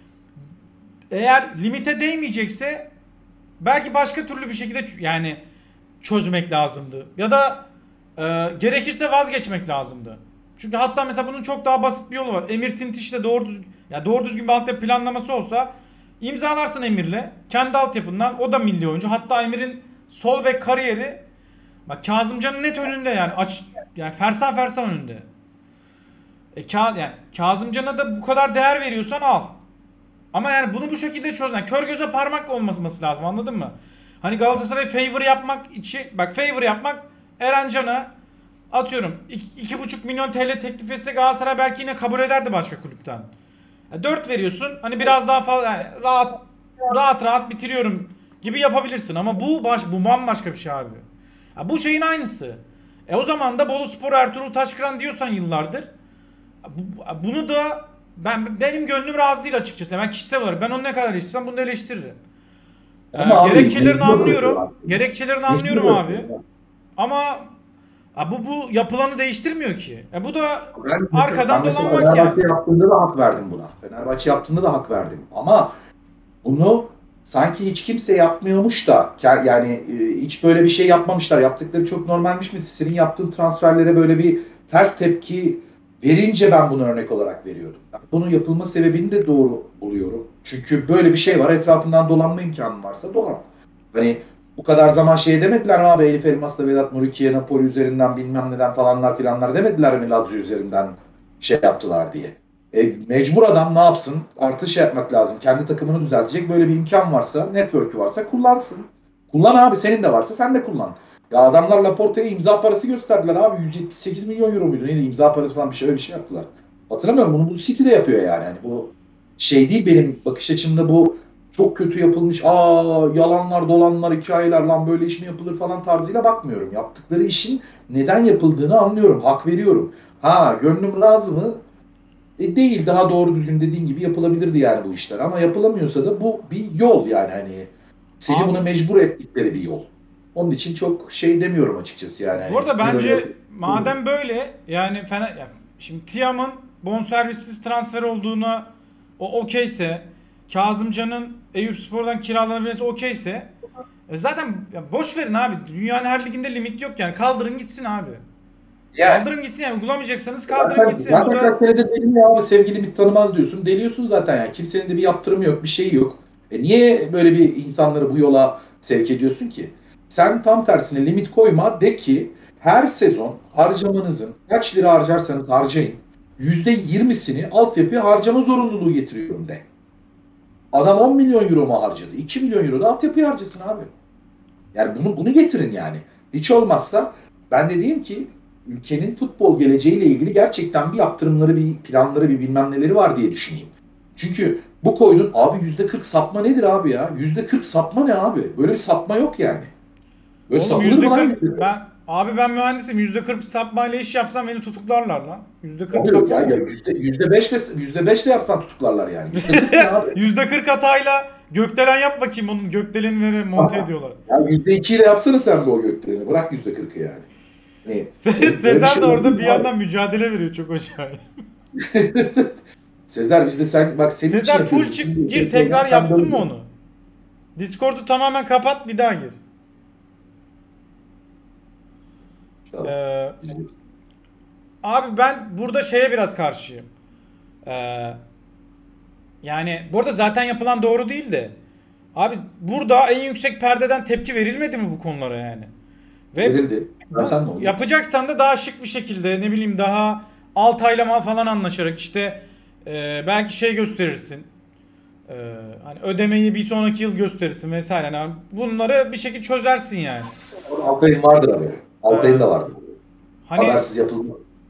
eğer limite değmeyecekse belki başka türlü bir şekilde yani çözmek lazımdı. Ya da e, gerekirse vazgeçmek lazımdı. Çünkü hatta mesela bunun çok daha basit bir yolu var. Emir Tintiş'le doğru düzgün, ya doğru düzgün bir altyapı planlaması olsa imzalarsın Emir'le. Kendi altyapından, o da milli oyuncu. Hatta Emir'in sol bek kariyeri bak Kazımcan'ın net önünde yani aç yani fersan fersan önünde. E Ka yani Kazımcan'a da bu kadar değer veriyorsan al. Ama yani bunu bu şekilde çözmen. Yani kör göze parmak olması lazım, anladın mı? Hani Galatasaray favor yapmak için, bak favor yapmak Erencan'a atıyorum iki buçuk milyon T L teklif etse Galatasaray belki yine kabul ederdi başka kulüpten. Yani dört veriyorsun hani biraz daha fazla yani rahat rahat rahat bitiriyorum gibi yapabilirsin ama bu baş bu bambaşka bir şey abi. Ya bu şeyin aynısı. E o zaman da Boluspor Ertuğrul Taşkıran diyorsan yıllardır bu, bunu da ben benim gönlüm razı değil açıkçası. Ben kişisel olarak ben onu ne kadar eleştirsem bunu da eleştiririm. Ee, Ama abi, gerekçelerini mecbur anlıyorum. bırakıyorlar. Gerekçelerini Mecbur anlıyorum abi. bırakıyorlar. Ama ha, bu bu yapılanı değiştirmiyor ki. E bu da Ben, arkadan ben mesela dolanmak Fenerbahçe yani. yaptığında da hak verdim buna. Fenerbahçe yaptığında da hak verdim. Ama bunu sanki hiç kimse yapmıyormuş da yani e, hiç böyle bir şey yapmamışlar. Yaptıkları çok normalmiş mi? Senin yaptığın transferlere böyle bir ters tepki verince ben bunu örnek olarak veriyordum. Ben bunun yapılma sebebini de doğru buluyorum. Çünkü böyle bir şey var. Etrafından dolanma imkanı varsa dolan. Hani bu kadar zaman şey demediler abi Elif Elmas'la Vedat Muriki'ye Napoli üzerinden bilmem neden falanlar filanlar demediler mi Lazio üzerinden şey yaptılar diye. E, mecbur adam ne yapsın? Artı şey yapmak lazım. Kendi takımını düzeltecek böyle bir imkan varsa, network'ü varsa kullansın. Kullan abi, senin de varsa sen de kullan. Ya adamlar Laporte'ye imza parası gösterdiler abi. yüz yetmiş sekiz milyon euro muydu? Neydi imza parası falan bir şey öyle bir şey yaptılar. Hatırlamıyorum, bunu bu City de yapıyor yani. Yani bu şey değil, benim bakış açımda bu çok kötü yapılmış. Aa yalanlar, dolanlar, hikayeler lan böyle iş mi yapılır falan tarzıyla bakmıyorum. Yaptıkları işin neden yapıldığını anlıyorum. Hak veriyorum. Ha gönlüm razı mı? E, değil, daha doğru düzgün dediğin gibi yapılabilirdi yani bu işler. Ama yapılamıyorsa da bu bir yol yani hani seni Abi, buna mecbur ettikleri bir yol. Onun için çok şey demiyorum açıkçası yani. bu arada Hani, bence böyle- madem böyle yani Fener, ya şimdi Tiam'ın bonservissiz transfer olduğuna o okeyse, Kazımcan'ın Eyüpspor'dan kiralanabilmesi okeyse e zaten ya boş verin abi. Dünyanın her liginde limit yok yani. Kaldırın gitsin abi. Yani, Kaldırın gitsin yani. Uygulamayacaksanız kaldırın zaten, gitsin. zaten Bu da... kaç senedir dedim ya abi, sevgi limit tanımaz diyorsun. Deliyorsun zaten yani. Kimsenin de bir yaptırımı yok, bir şeyi yok. E niye böyle bir insanları bu yola sevk ediyorsun ki? Sen tam tersine limit koyma, de ki her sezon harcamanızın kaç lira harcarsanız harcayın, yüzde yirmisini altyapıya harcama zorunluluğu getiriyorum de. Adam on milyon euro mu harcadı? iki milyon euro da altyapıya harcasın abi. Yani bunu bunu getirin yani. Hiç olmazsa ben de diyeyim ki ülkenin futbol geleceğiyle ilgili gerçekten bir yaptırımları, bir planları, bir bilmem neleri var diye düşüneyim. Çünkü bu koydun abi, yüzde kırk sapma nedir abi ya? yüzde kırk sapma ne abi? Böyle bir sapma yok yani. Böyle Oğlum sapılır mı lan? yüzde kırk ben abi ben mühendisim. yüzde kırk sapmayla iş yapsam beni tutuklarlar lan. yüzde kırk Abi sapma. ya, ya yüzde, yüzde beşle, yüzde beşle yapsan tutuklarlar yani. yüzde kırk ne abi? yüzde kırk hatayla gökdelen yap bakayım, onun gökdeleni nereye monte ediyorlar. Ya yüzde ikiyle yapsana sen bu o gökdeleni. Bırak yüzde kırkı yani. Ne? Sezer şey de orada bir abi. yandan mücadele veriyor, çok acayip. Sezer bizde sen bak senin Sezer için full yapıyoruz. çık Şimdi gir, sen tekrar böyle- yaptın mı onu? Discord'u tamamen kapat, bir daha gir. Tamam. Ee, abi ben burada şeye biraz karşıyım. Ee, yani burada zaten yapılan doğru değil de. Abi burada en yüksek perdeden tepki verilmedi mi bu konulara yani? Ve Verildi. Ben bu- sen ne oldu? yapacaksan da daha şık bir şekilde, ne bileyim, daha Altay'la falan anlaşarak işte e, belki şey gösterirsin. E, hani ödemeyi bir sonraki yıl gösterirsin vesaire. Yani bunları bir şekilde çözersin yani. Altay'ın vardır haberi. Altay'ın da vardır. Hani Habersiz yapıldı.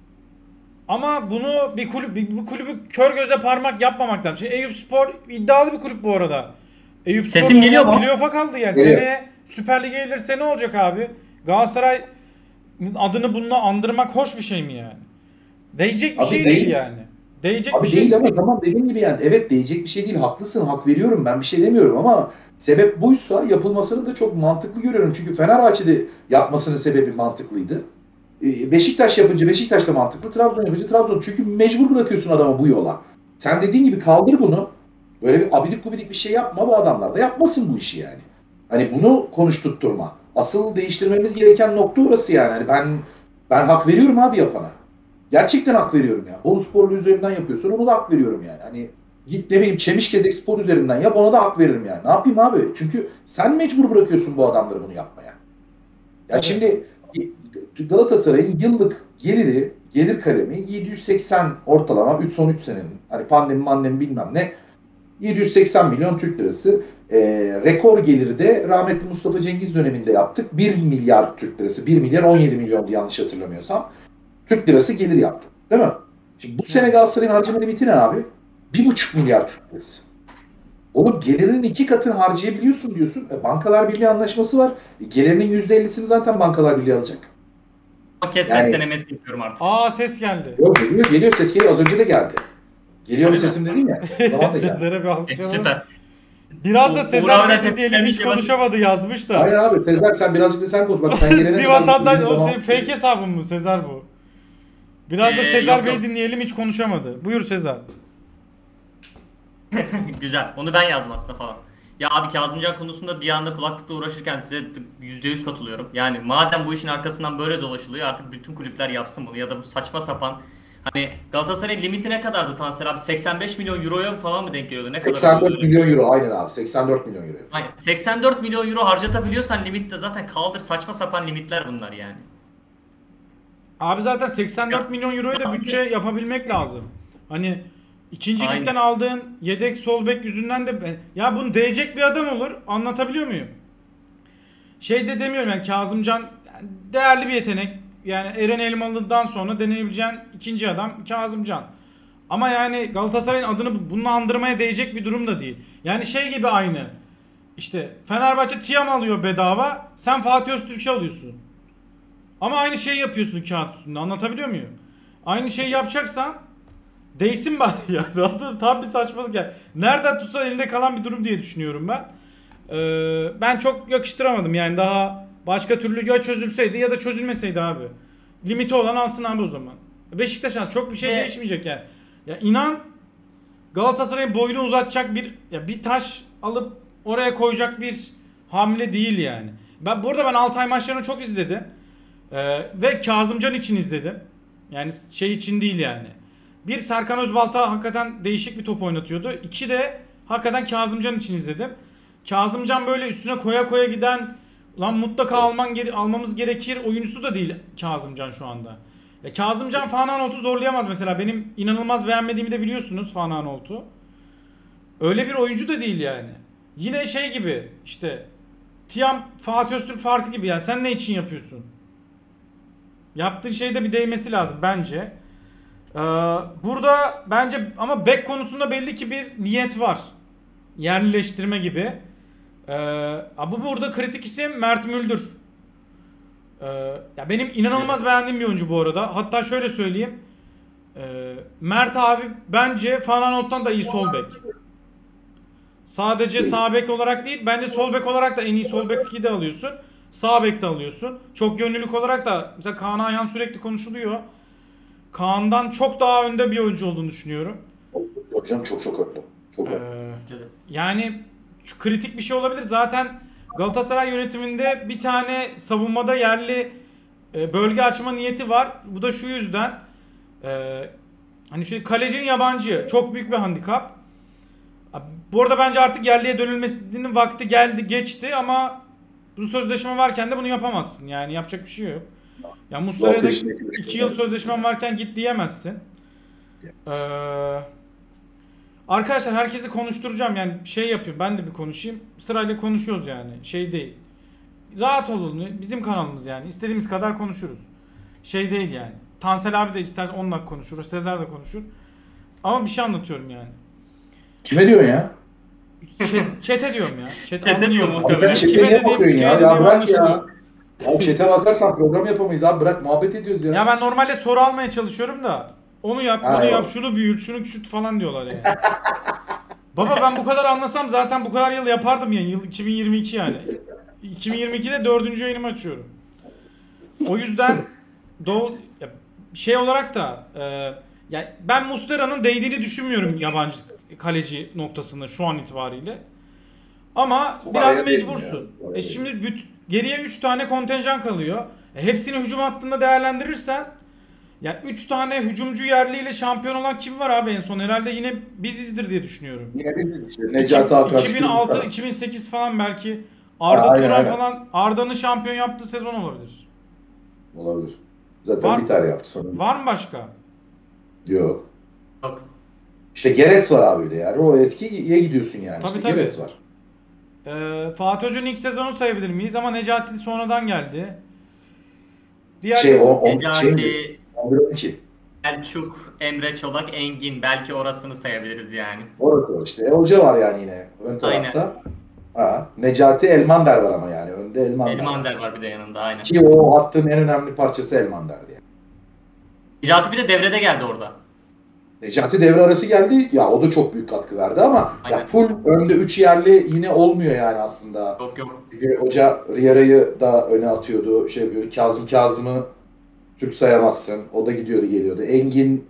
ama bunu bir kulüp bir, bu kulübü kör göze parmak yapmamak lazım. Şimdi Eyüpspor iddialı bir kulüp bu arada. Eyüpspor Sesim geliyor mu? playoff'a kaldı yani. Geliyor. Seneye Süper Lig'e gelirse ne olacak abi? Galatasaray adını bununla andırmak hoş bir şey mi yani? Değecek bir Abi şey değil. değil yani. Değecek Abi bir şey değil ama tamam, dediğim gibi yani evet, diyecek bir şey değil, haklısın, hak veriyorum, ben bir şey demiyorum ama sebep buysa yapılmasını da çok mantıklı görüyorum. Çünkü Fenerbahçe'de yapmasının sebebi mantıklıydı. Ee, Beşiktaş yapınca Beşiktaş da mantıklı, Trabzon yapınca Trabzon. Çünkü mecbur bırakıyorsun adamı bu yola. Sen dediğin gibi kaldır bunu. Böyle bir abidik gubidik bir şey yapma, bu adamlar da yapmasın bu işi yani. Hani bunu konuşturtturma. Asıl değiştirmemiz gereken nokta orası yani. Hani ben ben hak veriyorum abi yapana. Gerçekten hak veriyorum ya. Bolu Sporlu üzerinden yapıyorsun, onu da hak veriyorum yani. Hani git ne bileyim Çemişgezek Spor üzerinden yap, ona da hak veririm yani. Ne yapayım abi? Çünkü sen mecbur bırakıyorsun bu adamları bunu yapmaya. Ya Evet. şimdi Galatasaray'ın yıllık geliri, gelir kalemi yedi yüz seksen ortalama, üç son üç senenin. Hani pandemi mandemi bilmem ne. yedi yüz seksen milyon Türk lirası. Ee, rekor geliri de rahmetli Mustafa Cengiz döneminde yaptık. bir milyar Türk lirası. bir milyar on yedi milyondu yanlış hatırlamıyorsam. Türk lirası gelir yaptı. Değil mi? Şimdi bu sene Galatasaray'ın harcama limiti ne abi? bir buçuk milyar Türk lirası. Oğlum gelirinin iki katını harcayabiliyorsun diyorsun. E, Bankalar Birliği anlaşması var. E, gelirinin yüzde ellisini zaten Bankalar Birliği alacak. Kes Yani- ses denemesi yapıyorum artık. Aa, ses geldi. Yok, geliyor, geliyor, ses geliyor. Az önce de geldi. Geliyor mu Öyle mi? sesim dedim ya. O zaman da geldi. Sezer'e bir E, alkışlayalım. süper. Biraz da Uğur Sezer abiden Bey tepki diyelim hiç vermeyince ben- konuşamadı yazmış da. Hayır abi, Tezer sen birazcık da sen konuş. Bak sen gelene Bir kadar- vatandaş, o Tamam. senin fake hesabın mı Sezer bu? Biraz da Ee, Sezer yok, Bey yok. dinleyelim, hiç konuşamadı. Buyur Sezer. Güzel. Onu ben yazdım aslında falan. Ya abi Kazımcan konusunda bir anda kulaklıkla uğraşırken size yüzde yüz katılıyorum. Yani madem bu işin arkasından böyle dolaşılıyor, artık bütün kulüpler yapsın bunu, ya da bu saçma sapan, hani Galatasaray'ın limiti ne kadardı Tansel abi? seksen beş milyon euroya falan mı denk geliyordu? Ne kadar seksen dört oluyordu? milyon euro, aynen abi. seksen dört milyon euro. Aynen. seksen dört milyon euro harcatabiliyorsan limitte zaten kaldır, saçma sapan limitler bunlar yani. Abi zaten seksen dört milyon euroyu da bütçe yapabilmek lazım. Hani ikinci Aynen. ligden aldığın yedek sol bek yüzünden de ya bunu değecek bir adam olur. Anlatabiliyor muyum? Şey de demiyorum yani, Kazımcan değerli bir yetenek. Yani Eren Elmalı'dan sonra deneyebileceğin ikinci adam Kazımcan. Ama yani Galatasaray'ın adını bununla andırmaya değecek bir durum da değil. Yani şey gibi aynı. İşte Fenerbahçe Tiam alıyor bedava. Sen Fatih Öztürk'ü alıyorsun. Ama aynı şeyi yapıyorsun kağıt üstünde. Anlatabiliyor muyum? Aynı şeyi yapacaksan değsin bari ya. Tam bir saçmalık yani. Nereden tutsa elinde kalan bir durum diye düşünüyorum ben. Ee, ben çok yakıştıramadım yani, daha başka türlü ya çözülseydi ya da çözülmeseydi abi. Limiti olan alsın abi o zaman. Beşiktaş çok bir şey Ve- değişmeyecek yani. Ya inan Galatasaray'ın boyunu uzatacak bir ya bir taş alıp oraya koyacak bir hamle değil yani. Ben burada ben Altay maçlarını çok izledim. Ee, ve Kazımcan için izledim. Yani şey için değil yani. Bir Serkan Özbalta hakikaten değişik bir top oynatıyordu. İki de hakikaten Kazımcan için izledim. Kazımcan böyle üstüne koya koya giden lan mutlaka alman gere almamız gerekir oyuncusu da değil Kazımcan şu anda. Ya Kazımcan Fanaanolt'u zorlayamaz mesela. Benim inanılmaz beğenmediğimi de biliyorsunuz Fanaanolt'u. Öyle bir oyuncu da değil yani. Yine şey gibi işte Tiam Fatih Öztürk farkı gibi yani. Sen ne için yapıyorsun? Yaptığın şeyde bir değmesi lazım bence. Ee, burada bence ama bek konusunda belli ki bir niyet var. Yerlileştirme gibi. Ee, bu burada kritik isim Mert Müldür. Ee, ya benim inanılmaz beğendiğim bir oyuncu bu arada. Hatta şöyle söyleyeyim. Ee, Mert abi bence Fanaanolt'tan da iyi sol bek. Sadece sağ bek olarak değil, bence sol bek olarak da en iyi sol beki de alıyorsun. Sağ bek de alıyorsun. Çok yönlülük olarak da mesela Kaan Ayhan sürekli konuşuluyor. Kaan'dan çok daha önde bir oyuncu olduğunu düşünüyorum. Yok canım çok çok önde. Çok önde. Ee, yani kritik bir şey olabilir. Zaten Galatasaray yönetiminde bir tane savunmada yerli e, bölge açma niyeti var. Bu da şu yüzden. E, hani şey kalecinin yabancı. Çok büyük bir handikap. Bu arada bence artık yerliye dönülmesinin vakti geldi, geçti ama bu sözleşme varken de bunu yapamazsın. Yani yapacak bir şey yok. Ya Muslera'ya da iki yıl sözleşmen varken git diyemezsin. Ee, arkadaşlar herkesi konuşturacağım yani şey yapayım ben de bir konuşayım. Sırayla konuşuyoruz yani şey değil. Rahat olun bizim kanalımız yani istediğimiz kadar konuşuruz. Şey değil yani. Tansel abi de istersen onunla konuşur, Sezer de konuşur. Ama bir şey anlatıyorum yani. Kime diyorsun ya? Çete diyorum ya. Çete diyor muhtemelen. Çete niye bakıyorsun ya? Ya bırak ya. Ya çete bakarsan program yapamayız abi bırak muhabbet ediyoruz ya. Ya ben normalde soru almaya çalışıyorum da onu yap, bunu Hayır. yap, şunu büyüt, şunu küçült falan diyorlar yani. Baba ben bu kadar anlasam zaten bu kadar yıl yapardım yani. Yıl iki bin yirmi iki yani. iki bin yirmi ikide dördüncü yayınımı açıyorum. O yüzden doğu şey olarak da e, yani ben Muslera'nın değdiğini düşünmüyorum yabancı kaleci noktasında şu an itibariyle. Ama Bu biraz araya mecbursun. değil E şimdi büt, geriye üç tane kontenjan kalıyor. E hepsini hücum hattında değerlendirirsen ya üç tane hücumcu yerliyle şampiyon olan kim var abi en son? Herhalde yine bizizdir diye düşünüyorum. Yine biz işte Necati Hakan. iki bin altı iki bin sekiz falan belki Arda Aynen, Turan aynen. falan Arda'nın şampiyon yaptığı sezon olabilir. Olabilir. Zaten Var- bir tane yaptı sonra. Var mı başka? Yok. Yok. İşte Gerets var abi bir de yani. O eskiye gidiyorsun yani. Tabii, işte tabii. Gerets var. Ee, Fatih Hoca'nın ilk sezonu sayabilir miyiz? Ama Necati sonradan geldi. Diğer Şey o, o şey Necati, on iki. Selçuk, Emre Çolak, Engin belki orasını sayabiliriz yani. Orası var işte. E, hoca var yani yine ön tarafta. Ha. Necati Elmander var ama yani. Önde Elmander. Elmander var bir de yanında aynen. Ki o hattın en önemli parçası Elmander'di yani. Necati bir de devrede geldi orada. Necati devre arası geldi. Ya o da çok büyük katkı verdi ama Aynen. ya full önde üç yerli yine olmuyor yani aslında. Yok yok. Çünkü hoca Riera'yı da öne atıyordu. Şey yapıyordu. Kazım Kazım'ı Türk sayamazsın. O da gidiyordu geliyordu. Engin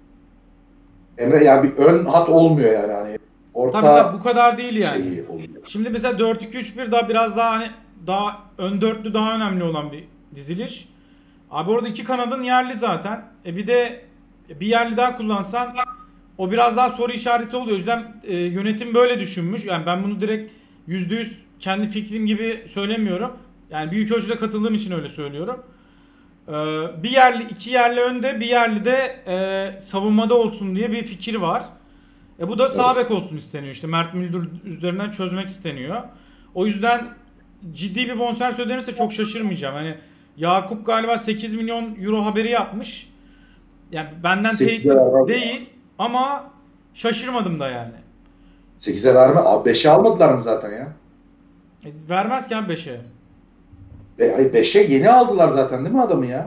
Emre yani bir ön hat olmuyor yani hani orta tabii tabii bu kadar değil yani. şeyi oluyor. Şimdi mesela dört iki üç bir daha biraz daha hani daha ön dörtlü daha önemli olan bir diziliş. Abi orada iki kanadın yerli zaten. E bir de bir yerli daha kullansan o biraz daha soru işareti oluyor. O yüzden e, yönetim böyle düşünmüş. Yani ben bunu direkt yüzde yüz kendi fikrim gibi söylemiyorum. Yani büyük ölçüde katıldığım için öyle söylüyorum. E, bir yerli, iki yerli önde, bir yerli de e, savunmada olsun diye bir fikir var. E bu da sağ bek olsun isteniyor. İşte Mert Müldür üzerinden çözmek isteniyor. O yüzden ciddi bir bonservis ödenirse çok şaşırmayacağım. Hani Yakup galiba sekiz milyon euro haberi yapmış. Yani benden teyit değil ama şaşırmadım da yani. sekize verme. Abi beşe almadılar mı zaten ya? E, vermezken beşe. Be- ay beşe yeni aldılar zaten değil mi adamı ya?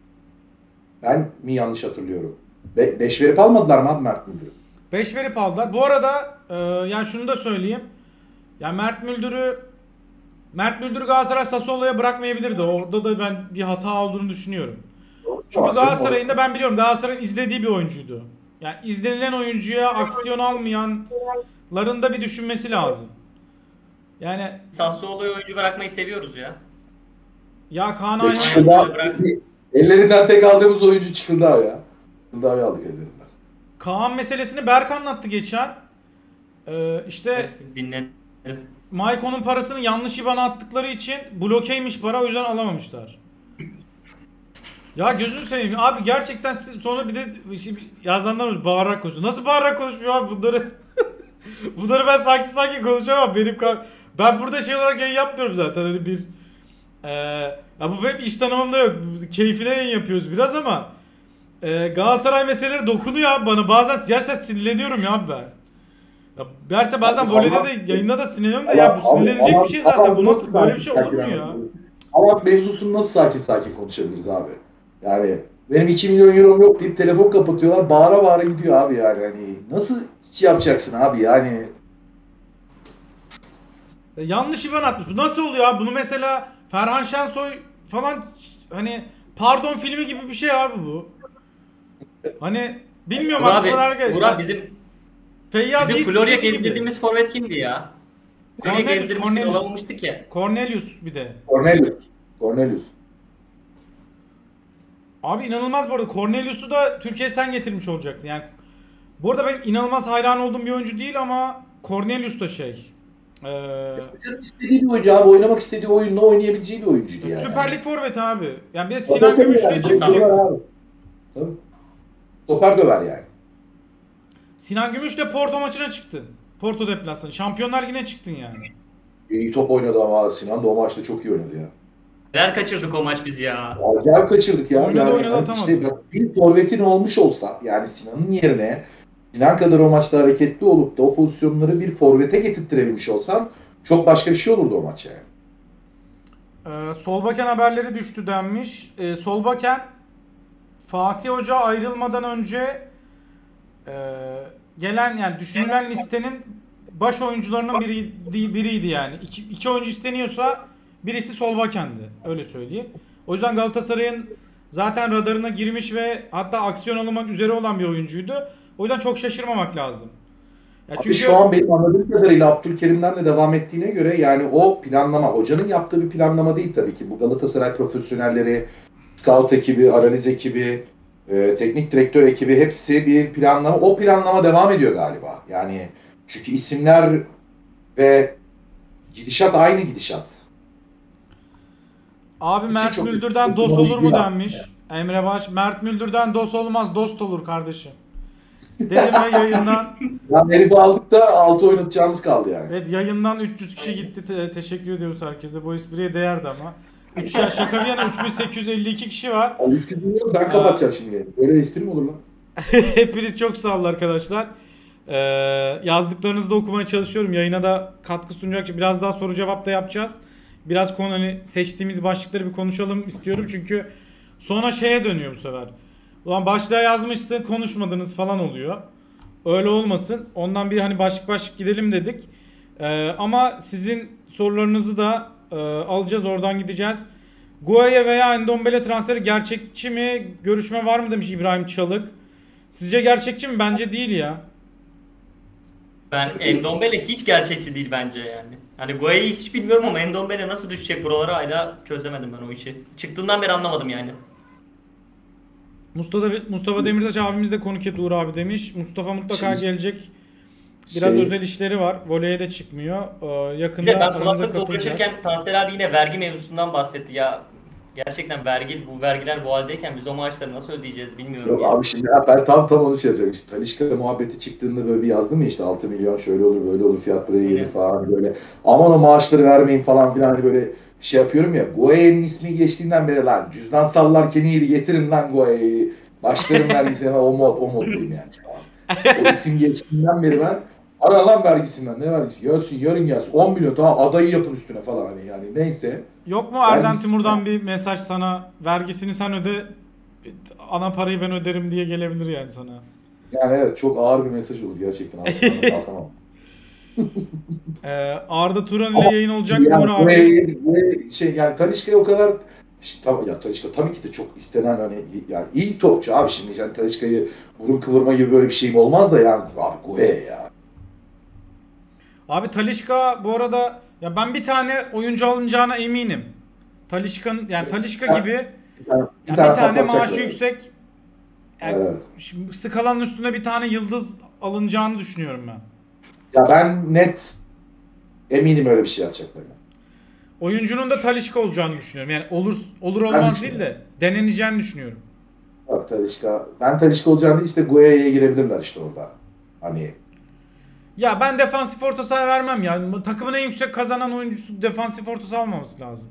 Ben mi yanlış hatırlıyorum? Be- beş verip almadılar mı abi Mert Müldür'ü? beş verip aldılar. Bu arada e, yani şunu da söyleyeyim. Ya Mert Müldür'ü Mert Müldür'ü Galatasaray Sassuolo'ya bırakmayabilirdi. Orada da ben bir hata olduğunu düşünüyorum. Çünkü Galatasaray'ın da ben biliyorum Galatasaray'ın izlediği bir oyuncuydu. Yani izlenilen oyuncuya aksiyon almayanların da bir düşünmesi lazım. Yani Sassuolo'yu oyuncu bırakmayı seviyoruz ya. ya Kaan Ya Ayhan Çıkıldağ, ellerinden tek aldığımız oyuncu Çıkıldağ ya. Çıkıldağ'ı aldık ellerinden. Kaan meselesini Berk anlattı geçen. Ee, işte Evet, dinledim. Maiko'nun parasını yanlış IBAN'a attıkları için blokeymiş para, o yüzden alamamışlar. Ya gözünü seveyim abi, gerçekten siz- sonra bir de işte yazanlar olmuş, bağırarak konuşuyor. Nasıl bağırarak konuşmuyor abi bunları? Bunları ben sakin sakin konuşamam. Benim ka- ben burada şey olarak yayın yapmıyorum zaten, hani bir eee ya bu benim iş tanımımda yok. Keyfine yayın yapıyoruz biraz ama eee Galatasaray meseleleri dokunuyor abi bana. Bazen gerçekten sinirleniyorum ya abi ben. Ya gerçi bazen Abi, voleyde ama- de yayında da sinirleniyorum da ya bu Ama- sinirlenecek ama- bir şey zaten. ama Bu nasıl, böyle bir şey olur sakin mu sakin ya? Ama mevzusunu nasıl sakin sakin konuşabiliriz abi? Yani benim iki milyon eurom yok deyip telefon kapatıyorlar, bağıra bağıra gidiyor abi yani. Hani nasıl hiç yapacaksın abi yani? Ya yanlış IBAN atmış. Bu nasıl oluyor abi? Bunu mesela Ferhan Şensoy falan, hani pardon filmi gibi bir şey abi bu. Hani bilmiyorum Uğur aklıma abi, nerede. Uğur abi bizim, Feyyaz bizim Yiğit Florya skeci gibi. gezdirdiğimiz forvet kimdi ya? Florya Cornelius, gezdirmiştik, Cornelius. olamamıştık ya. Cornelius bir de. Cornelius. Cornelius. Abi inanılmaz bu arada. Cornelius'u da Türkiye'ye sen getirmiş olacaktın. Yani bu arada benim inanılmaz hayran olduğum bir oyuncu değil ama Cornelius da şey. Ee, Canım istediği bir oyuncu abi. Oynamak istediği oyunla oynayabileceği bir oyuncuydu yani. Süper Lig forveti abi. Yani bir de Tabii, Sinan tabii Gümüş'le yani. çıkmayacak. Abi. Tabii. Stoper döver yani. Sinan Gümüş'le Porto maçına çıktın. Porto deplasmanı. Şampiyonlar Ligi'ne çıktın yani. İyi top oynadı ama Sinan da o maçta çok iyi oynadı ya. Neler kaçırdık o maç biz ya. Acayip kaçırdık ya. Oynadı, yani, oynadı, hani atamadı. işte bak, bir forvetin olmuş olsa yani Sinan'ın yerine Sinan kadar o maçta hareketli olup da o pozisyonları bir forvete getirttirebilmiş olsan çok başka bir şey olurdu o maç yani. Ee, Solbaken haberleri düştü denmiş. Ee, Solbaken Fatih Hoca ayrılmadan önce e, gelen, yani düşünülen listenin baş oyuncularının biri, biriydi yani. İki, iki oyuncu isteniyorsa birisi Solbaken'di. Öyle söyleyeyim. O yüzden Galatasaray'ın zaten radarına girmiş ve hatta aksiyon alınmak üzere olan bir oyuncuydu. O yüzden çok şaşırmamak lazım. Ya Abi çünkü şu an benim anladığım kadarıyla Abdülkerim'den de devam ettiğine göre yani o planlama, hocanın yaptığı bir planlama değil tabii ki. Bu Galatasaray profesyonelleri, scout ekibi, analiz ekibi, e, teknik direktör ekibi hepsi bir planlama. O planlama devam ediyor galiba. Yani çünkü isimler ve gidişat aynı gidişat. abi İçi Mert çok- Müldür'den çok dost olur mu ya. denmiş. Emre Baş, Mert Müldür'den dost olmaz, dost olur kardeşim. Dedim ve yayından, Yani herifi aldık da altı oynatacağımız kaldı yani. evet yayından üç yüz kişi gitti. Te- teşekkür ediyoruz herkese. Bu espriye değerdi ama. üç, ya şaka bir yana üç bin sekiz yüz elli iki kişi var. Abi üç yüz milyon ben kapatacağım şimdi. Böyle espri mi olur lan? Hepiniz çok sağ olun arkadaşlar. Ee, yazdıklarınızı da okumaya çalışıyorum. Yayına da katkı sunacak. Biraz daha soru cevap da yapacağız. Biraz konu, hani seçtiğimiz başlıkları bir konuşalım istiyorum. Çünkü sonra şeye dönüyor bu sefer. Ulan başlığa yazmışsın, konuşmadınız falan oluyor. Öyle olmasın. Ondan bir hani başlık başlık gidelim dedik. Ee, ama sizin sorularınızı da e, alacağız, oradan gideceğiz. Gueye veya Endombele transferi gerçekçi mi? Görüşme var mı demiş İbrahim Çalık. Sizce gerçekçi mi? Bence değil ya. Ben Endombele hiç gerçekçi değil bence yani. Hani Guaye'yi hiç bilmiyorum ama Endombele nasıl düşecek buralara hala çözemedim ben o işi. Çıktığından beri anlamadım yani. Mustafa Mustafa Demirtaş abimiz de konuk et Uğur abi demiş. Mustafa mutlaka Şey- gelecek. Biraz Şey- özel işleri var. Voleye de çıkmıyor. Ee, Bir yakında de ben aramıza kulaklıkla katılacak. uğraşırken Tansel abi yine vergi mevzusundan bahsetti ya. Gerçekten vergi, bu vergiler bu haldeyken biz o maaşları nasıl ödeyeceğiz bilmiyorum Yok ya. abi şimdi ha, ben tam tam onu şey yapıyorum. İşte Talisca muhabbeti çıktığında böyle bir yazdım ya işte altı milyon şöyle olur böyle olur fiyat buraya gelir Evet. falan böyle. Aman o maaşları vermeyin falan filan hani böyle şey yapıyorum ya. Guaye'nin ismi geçtiğinden beri lan cüzdan sallarken iyiydi getirin lan Guaye'yi. Başlarım vergisine o mod o moddayım yani şu an. O isim geçtiğinden beri ben ara lan vergisinden ne vergisi? Gelsin yarın gelsin on milyon tamam adayı yapın üstüne falan hani yani neyse. Yok mu Erden Vergisi- Timur'dan bir mesaj sana? Vergisini sen öde, ana parayı ben öderim diye gelebilir yani sana. Yani evet çok ağır bir mesaj olur gerçekten. Altından kalkamam. Ee, Arda Turan ile yayın olacak mı Yani Uğur abi? ve, ve şey yani Talisca'ya o kadar İşte tam, ya Talisca tabii ki de çok istenen hani yani iyi topçu abi şimdi yani Talisca'yı burun kıvırma gibi böyle bir şeyim olmaz da yani abi Gueye ya. Abi Talisca bu arada ya ben bir tane oyuncu alınacağına eminim. Talisca'nın yani Talisca Ha, gibi Bir tane, bir ya tane bir tane patlatacak maaşı böyle. yüksek yani Evet. şimdi skalanın üstüne bir tane yıldız alınacağını düşünüyorum ben. Ya ben net eminim öyle bir şey yapacaklarını. Oyuncunun da Talisca olacağını düşünüyorum. Yani olur olur Ben olmaz değil düşünüyorum. de deneneceğini düşünüyorum. Bak Talisca, ben Talisca olacağını değil, işte Gueye'ye girebilirler işte orada. Hani Ya ben defansif orta saha vermem ya. Takımın en yüksek kazanan oyuncusu defansif orta saha almaması lazım.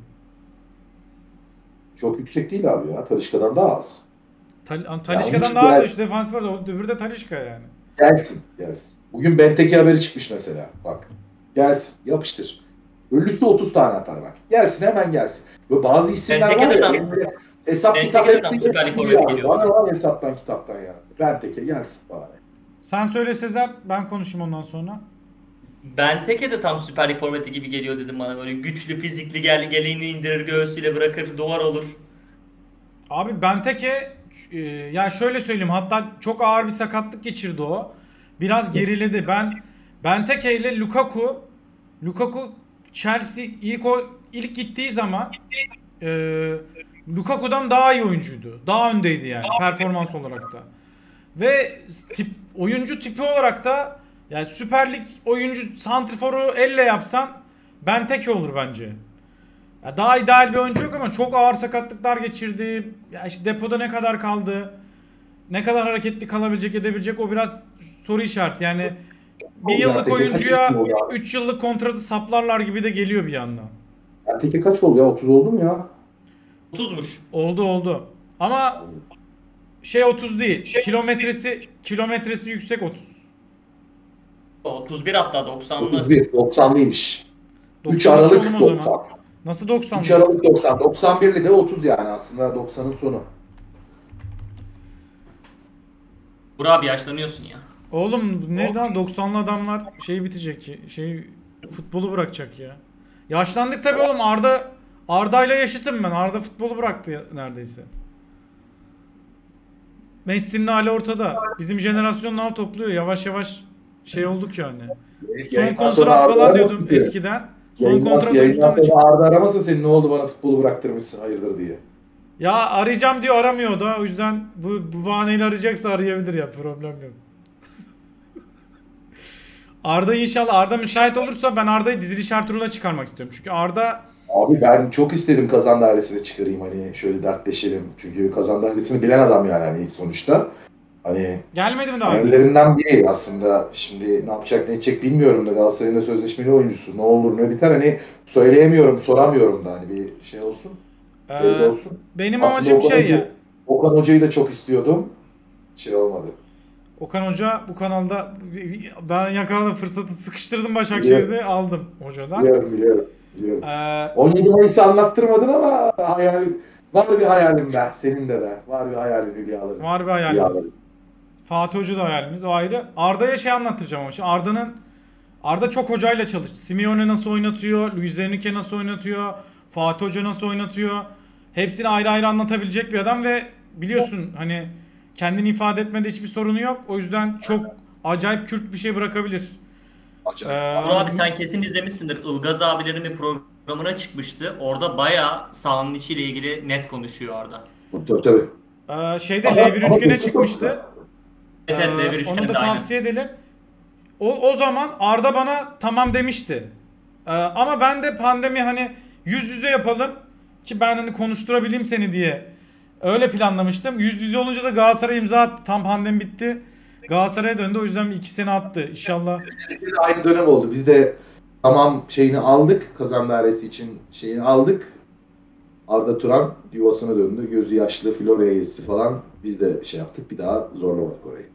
çok yüksek değil abi ya. Talisca'dan daha az. Tal onun Talisca'dan için daha az gel- işte defansif orta. O öbürü de Talisca yani. Gelsin, gelsin. Bugün Benteke haberi çıkmış mesela. Bak. Gelsin, yapıştır. Ölüsü otuz tane atar bak. Gelsin, hemen gelsin. Ve bazı isimler var Benteke'de ya. tam- benim böyle hesap Benteke'de kitap tam hepsi Süper Lig hepsi forveti ya. geliyor. Bana var hesaptan kitaptan yani. Benteke gelsin bana. Sen söyle Sezer, ben konuşayım ondan sonra. Benteke de tam Süper Lig forveti gibi geliyor dedim bana. Böyle güçlü, fizikli, gel geleğini indirir, göğsüyle bırakır, duvar olur. Abi Benteke e, ya şöyle söyleyeyim, hatta çok ağır bir sakatlık geçirdi o. Biraz geriledi. Ben Benteke ile Lukaku Lukaku Chelsea ilk o ilk gittiği zaman e, Lukaku'dan daha iyi oyuncuydu. Daha öndeydi yani performans olarak da. Ve tip oyuncu tipi olarak da yani Süper Lig oyuncu santriforu elle yapsan Benteke olur bence. Ya daha ideal bir oyuncu yok ama çok ağır sakatlıklar geçirdi. Ya işte depoda ne kadar kaldı? Ne kadar hareketli kalabilecek, edebilecek, o biraz soru işareti. Yani bir yıllık Benteke kaç oyuncuya yaşında oldu abi? üç yıllık kontratı saplarlar gibi de geliyor bir yandan. Benteke kaç oldu ya? otuz oldu mu ya? otuzmuş. Oldu oldu. Ama şey otuz değil. Kilometresi kilometresi yüksek otuz. otuz bir hatta doksanlı. otuz bir. doksanlıymış. üç doksan iki oğlum Aralık o zaman. doksan. Nasıl doksan? üç Aralık doksan. doksan birli de otuz yani aslında doksanın sonu. Burak abi yaşlanıyorsun ya. Oğlum ne daha doksanlı adamlar şey bitecek ki. Şey futbolu bırakacak ya. Yaşlandık tabii oğlum. Arda Arda'yla yaşıtım ben. Arda futbolu bıraktı ya- neredeyse. Messi'nin hali ortada. Bizim jenerasyonun al topluyor. Yavaş yavaş şey olduk yani. Son Yayından sonra kontrat Arda falan aramasın diyordum ki. eskiden. Son Yayından, kontrat yayından oyuncudan da sonra Arda aramasa seni ne oldu bana futbolu bıraktırmışsın hayırdır diye. Ya arayacağım diyor, aramıyor da. O yüzden bu, bu bahaneyle arayacaksa arayabilir ya. Problem yok. Arda inşallah Arda müsait olursa ben Arda'yı diziliş Ertuğrul'a çıkarmak istiyorum. Çünkü Arda Abi ben çok istedim kazan dairesine çıkarayım hani şöyle dertleşelim. Çünkü kazan dairesini bilen adam yani hani sonuçta. Hani gelmedi mi daha önce? hayallerinden biri aslında. Şimdi ne yapacak ne edecek bilmiyorum da Galatasaray'ın da sözleşmeli oyuncusu. Ne olur ne biter hani söyleyemiyorum soramıyorum da hani bir şey olsun. Ee, Belli olsun. benim Aslında amacım Okan, şey Hoca- ya. Okan Hoca'yı da çok istiyordum. Şey olmadı. Okan Hoca bu kanalda ben yakaladım fırsatı, sıkıştırdım Başakşehir'de, aldım hocadan. Biliyorum biliyorum. biliyorum. Ee, on yedi Mayıs'ı anlattırmadın ama hayal, var bir hayalim be. Senin de be. Var bir hayalin Hülya'ların. var bir hayalimiz. Fatih Hoca da hayalimiz, o ayrı. Arda'ya şey anlatacağım ama şimdi Arda'nın Arda çok hocayla çalıştı. Simeone nasıl oynatıyor, Luis Enrique nasıl oynatıyor, Fatih Hoca nasıl oynatıyor. Hepsini ayrı ayrı anlatabilecek bir adam ve biliyorsun hani kendini ifade etmede hiçbir sorunu yok. O yüzden çok acayip kült bir şey bırakabilir. Acayip. Ee, Burak abi sen kesin izlemişsindir. Ilgaz abilerin bir programına çıkmıştı. Orada bayağı sahanın içiyle ilgili net konuşuyor Arda. Tabii tabii. Ee, şeyde Ama- L bir ama üçgene çok- çıkmıştı. Evet evet Ee, L bir onu üçgende da aynen. tavsiye edelim. O, o zaman Arda bana tamam demişti. Ee, ama ben de pandemi hani yüz yüze yapalım ki ben hani konuşturabileyim seni diye öyle planlamıştım. Yüz yüze olunca da Galatasaray imza attı. Tam pandemi bitti. Galatasaray'a döndü, o yüzden iki sene attı. İnşallah. Bizde de aynı dönem oldu. Biz de tamam şeyini aldık. Kazan dairesi için şeyini aldık. Arda Turan yuvasına döndü. Gözü yaşlı Florya'ya geçti falan. Biz de şey yaptık. Bir daha zorlamadık orayı.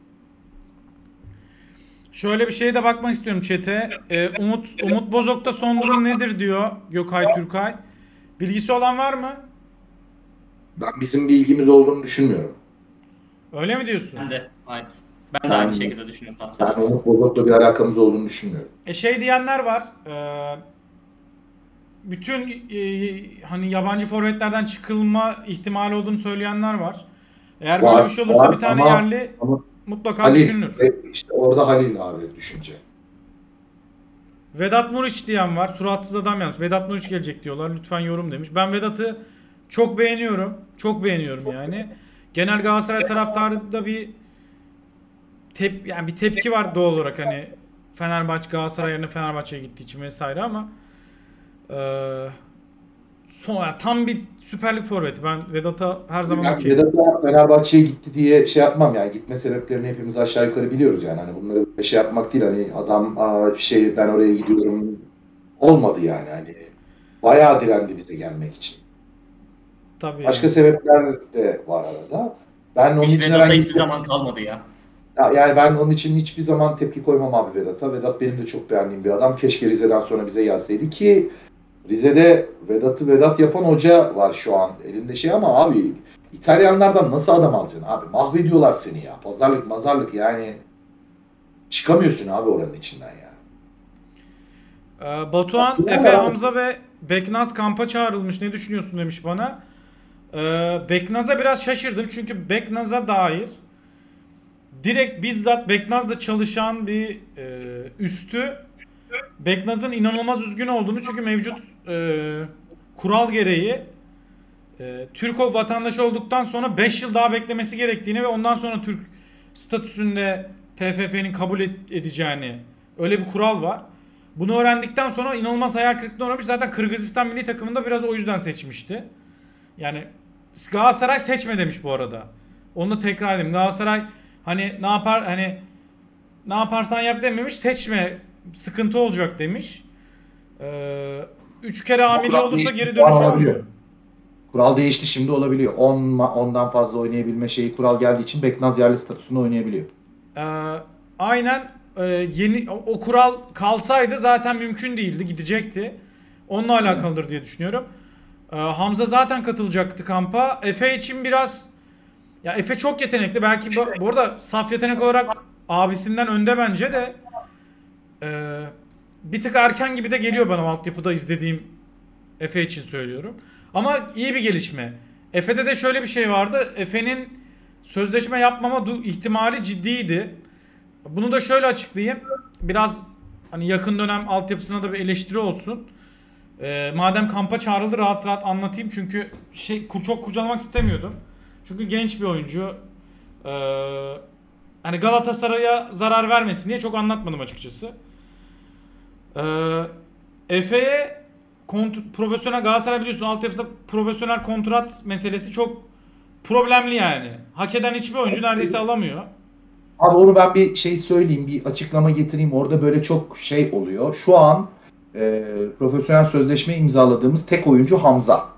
Şöyle bir şeye de bakmak istiyorum chat'e. Ee, Umut Umut Bozok'ta son durum nedir diyor Gökay Türkay. Bilgisi olan var mı? Ben bizim bir ilgimiz olduğunu düşünmüyorum. Öyle mi diyorsun? Ben de aynen. Ben de aynı şekilde düşünüyorum tam. Ben Umut Bozok'la bir alakamız olduğunu düşünmüyorum. E şey diyenler var. Ee, bütün e, hani yabancı forvetlerden çıkılma ihtimali olduğunu söyleyenler var. Eğer Var, böyle bir şey olursa var bir tane ama- yerli ama mutlaka Halil, düşünülür. e, işte orada Halil abi düşünce. Vedat Muriç diyen var. Suratsız adam yazmış. Vedat Muriç gelecek diyorlar. Lütfen yorum demiş. Ben Vedat'ı çok beğeniyorum. Çok beğeniyorum yani. Genel Galatasaray taraftarında bir tep yani bir tepki var doğal olarak hani Fenerbahçe Galatasaray yerine Fenerbahçe'ye gittiği için vesaire ama eee son yani tam bir Süper Lig forveti. Ben Vedat'a her zaman Yani okey. Vedat'a Fenerbahçe'ye gitti diye şey yapmam yani gitme sebeplerini hepimiz aşağı yukarı biliyoruz yani hani bunları bir şey yapmak değil hani adam aa, şey ben oraya gidiyorum olmadı yani hani bayağı direndi bize gelmek için. Tabii Başka yani. sebepler de var arada. Ben onun Hiç için Vedat'a herhangi hiçbir zaman kalmadı ya. Ya- yani ben onun için hiçbir zaman tepki koymam abi Vedat'a. Vedat benim de çok beğendiğim bir adam. Keşke Rize'den sonra bize gelseydi ki Rize'de Vedat'ı Vedat yapan hoca var şu an elinde şey ama abi İtalyanlardan nasıl adam alacaksın abi? Mahvediyorlar seni ya. Pazarlık mazarlık yani çıkamıyorsun abi oranın içinden ya. Ee, Batuhan, Aslında Efe, ama- Hamza ve Beknaz kampa çağrılmış. Ne düşünüyorsun demiş bana. Ee, Beknaz'a biraz şaşırdım çünkü Beknaz'a dair direkt bizzat Beknaz'la çalışan bir e, üstü Beknaz'ın inanılmaz üzgün olduğunu çünkü mevcut e, kural gereği e, Türk vatandaşı olduktan sonra beş yıl daha beklemesi gerektiğini ve ondan sonra Türk statüsünde T F F'nin kabul et- edeceğini öyle bir kural var. Bunu öğrendikten sonra inanılmaz hayal kırıklığına uğramış. Zaten Kırgızistan milli takımında biraz o yüzden seçmişti. Yani Galatasaray seçme demiş bu arada. Onu da tekrar edeyim. Galatasaray hani ne yapar hani ne yaparsan yap dememiş. Seçme sıkıntı olacak demiş. Ee, üç kere amili kural olursa değişti, geri puan dönüşü alabiliyor. olmuyor. Kural değişti şimdi olabiliyor. on ondan fazla oynayabilme şeyi kural geldiği için Beknaz yerli statüsünde oynayabiliyor. Ee, aynen e, yeni o, o kural kalsaydı zaten mümkün değildi, gidecekti. Onunla alakalıdır diye düşünüyorum. Ee, Hamza zaten katılacaktı kampa. Efe için biraz ya Efe çok yetenekli. Belki bu, bu arada saf yetenek olarak abisinden önde bence de Ee, bir tık erken gibi de geliyor bana altyapıda izlediğim Efe için söylüyorum. Ama iyi bir gelişme. Efe'de de şöyle bir şey vardı. Efe'nin sözleşme yapmama du- ihtimali ciddiydi. Bunu da şöyle açıklayayım. Biraz hani yakın dönem altyapısına da bir eleştiri olsun. Ee, madem kampa çağrıldı rahat rahat anlatayım. Çünkü şey ku- çok kurcalamak istemiyordum. Çünkü genç bir oyuncu. Ee, hani Galatasaray'a zarar vermesin diye çok anlatmadım açıkçası. Ee, Efe'ye kont- profesyonel Galatasaray biliyorsun altyapısında profesyonel kontrat meselesi çok problemli yani. Hak eden hiçbir oyuncu neredeyse alamıyor. Abi onu ben bir şey söyleyeyim, bir açıklama getireyim. Orada böyle çok şey oluyor. Şu an e, profesyonel sözleşme imzaladığımız tek oyuncu Hamza.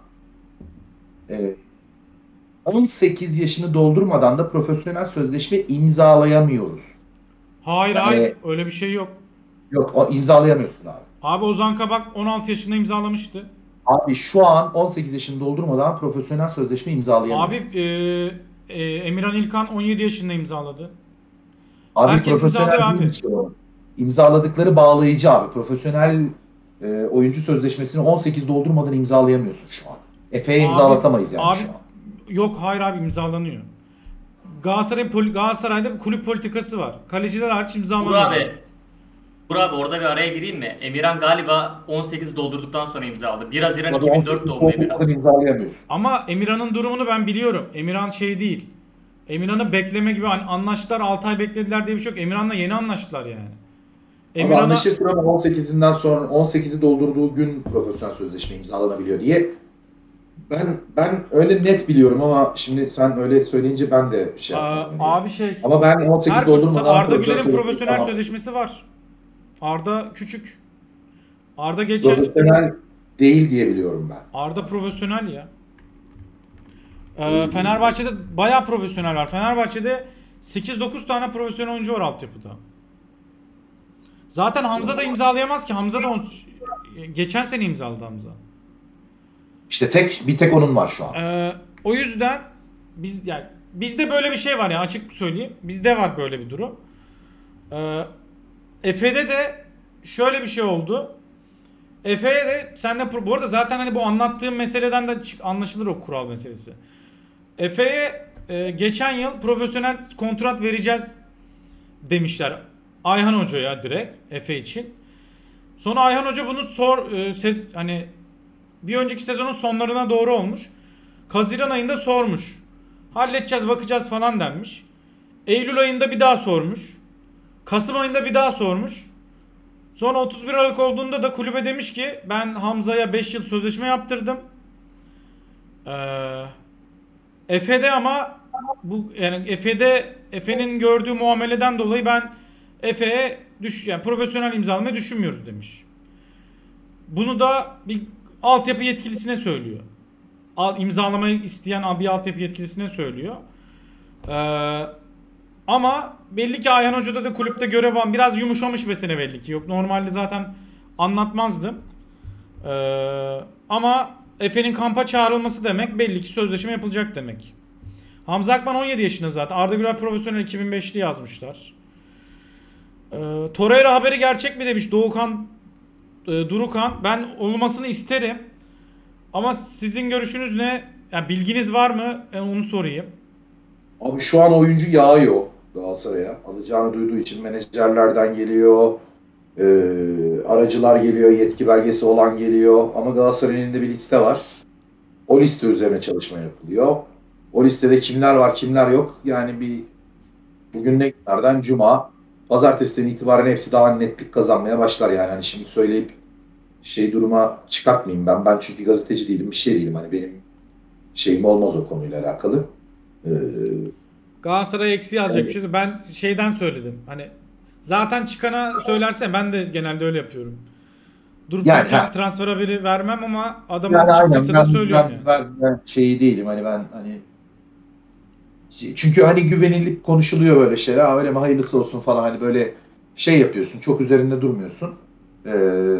E, on sekiz yaşını doldurmadan da profesyonel sözleşme imzalayamıyoruz. Hayır Yani- hayır öyle bir şey yok. Yok, o imzalayamıyorsun abi. Abi Ozan Kabak on altı yaşında imzalamıştı. Abi şu an on sekiz yaşını doldurmadan profesyonel sözleşme Abi imzalayamıyorsun. e, e, Emirhan İlkan on yedi yaşında imzaladı. Abi, herkes imzalıyor profesyonel abi. değil ki o. İmzaladıkları bağlayıcı abi. Profesyonel e, oyuncu sözleşmesini on sekiz doldurmadan imzalayamıyorsun şu an. Efe'ye Abi- imzalatamayız yani abi, şu an. Yok hayır abi imzalanıyor. Galatasaray'ın poli- Galatasaray'da bir kulüp politikası var. Kaleciler hariç imzalanıyor. Burak abi. Burak abi orada bir araya gireyim mi? Emirhan galiba on sekiz doldurduktan sonra imzaladı. bir Haziran Abi iki bin on dört sekiz doğumlu Emirhan. doldurmadan imzalayamıyorsun. Ama Emirhan'ın durumunu ben biliyorum. Emirhan şey değil. Emirhan'ı bekleme gibi hani anlaştılar altı ay beklediler diye bir şey yok. Emirhan'la yeni anlaştılar yani. Ama Emirhan'a anlaşırsın ama on sekizinden sonra on sekizi doldurduğu gün profesyonel sözleşme imzalanabiliyor diye. Ben ben öyle net biliyorum ama şimdi sen öyle söyleyince ben de şey Aa, yapmadım. hani. abi şey Ama ben on sekiz her doldurmadan Arda Güler'in sözleşme- profesyonel Tamam. sözleşmesi var. Arda küçük. Arda geçen Profesyonel değil diye biliyorum ben. Arda profesyonel ya. Ee, Fenerbahçe'de bayağı profesyonel var. Fenerbahçe'de sekiz dokuz tane profesyonel oyuncu var altyapıda. Zaten Hamza da imzalayamaz ki. Hamza da on... geçen sene imzaladı Hamza. İşte tek bir tek onun var şu an. Ee, o yüzden biz yani bizde böyle bir şey var ya açık söyleyeyim. Bizde var böyle bir durum. Ee, Efe'de de şöyle bir şey oldu. Efe'ye de sen de bu arada zaten hani bu anlattığım meseleden de anlaşılır o kural meselesi. Efe'ye e, geçen yıl profesyonel kontrat vereceğiz demişler Ayhan Hoca'ya direkt Efe için. Sonra Ayhan Hoca bunu sor e, se, hani bir önceki sezonun sonlarına doğru olmuş. Haziran ayında sormuş. Halledeceğiz, bakacağız falan denmiş. Eylül ayında bir daha sormuş. Kasım ayında bir daha sormuş. Sonra otuz bir Aralık olduğunda da kulübe demiş ki ben Hamza'ya beş yıl sözleşme yaptırdım. Ee, Efe'de ama bu yani Efe'de Efe'nin gördüğü muameleden dolayı ben Efe'ye düş yani profesyonel imzalamayı düşünmüyoruz demiş. Bunu da bir altyapı yetkilisine söylüyor. Al, imzalamayı isteyen bir altyapı yetkilisine söylüyor. Ee, ama belli ki Ayhan Hoca'da da kulüpte görev var. Biraz yumuşamış mesele belli ki. Yok normalde zaten anlatmazdım. Ee, ama Efe'nin kampa çağrılması demek belli ki sözleşme yapılacak demek. Hamza Akman on yedi yaşında zaten. Arda Güler profesyonel iki bin beşli yazmışlar. Ee, Torreira haberi gerçek mi demiş Doğukan e, Durukan. Ben olmasını isterim. Ama sizin görüşünüz ne? Yani bilginiz var mı? Ben onu sorayım. Abi şu an oyuncu yağıyor Galatasaray'a. Alacağını duyduğu için menajerlerden geliyor. E, aracılar geliyor. Yetki belgesi olan geliyor. Ama Galatasaray'ın elinde bir liste var. O liste üzerine çalışma yapılıyor. O listede kimler var kimler yok. Yani bir bugün ne günlerden Cuma. Pazartesiden itibaren hepsi daha netlik kazanmaya başlar yani. Hani şimdi söyleyip şey duruma çıkartmayayım ben. Ben çünkü gazeteci değilim, bir şey değilim. Hani benim şeyim olmaz o konuyla alakalı. Ee, Galatasaray eksi yazacak bir şey. Ben şeyden söyledim. Hani zaten çıkana söylersen ben de genelde öyle yapıyorum. Durup yani, transfer haberi vermem ama adamın yani çıkması da söylüyorum ben, yani. ben, ben şeyi değilim hani ben hani çünkü hani güvenilip konuşuluyor böyle şeyler. Ha, öyle mi hayırlısı olsun falan hani böyle şey yapıyorsun. Çok üzerinde durmuyorsun. Ee,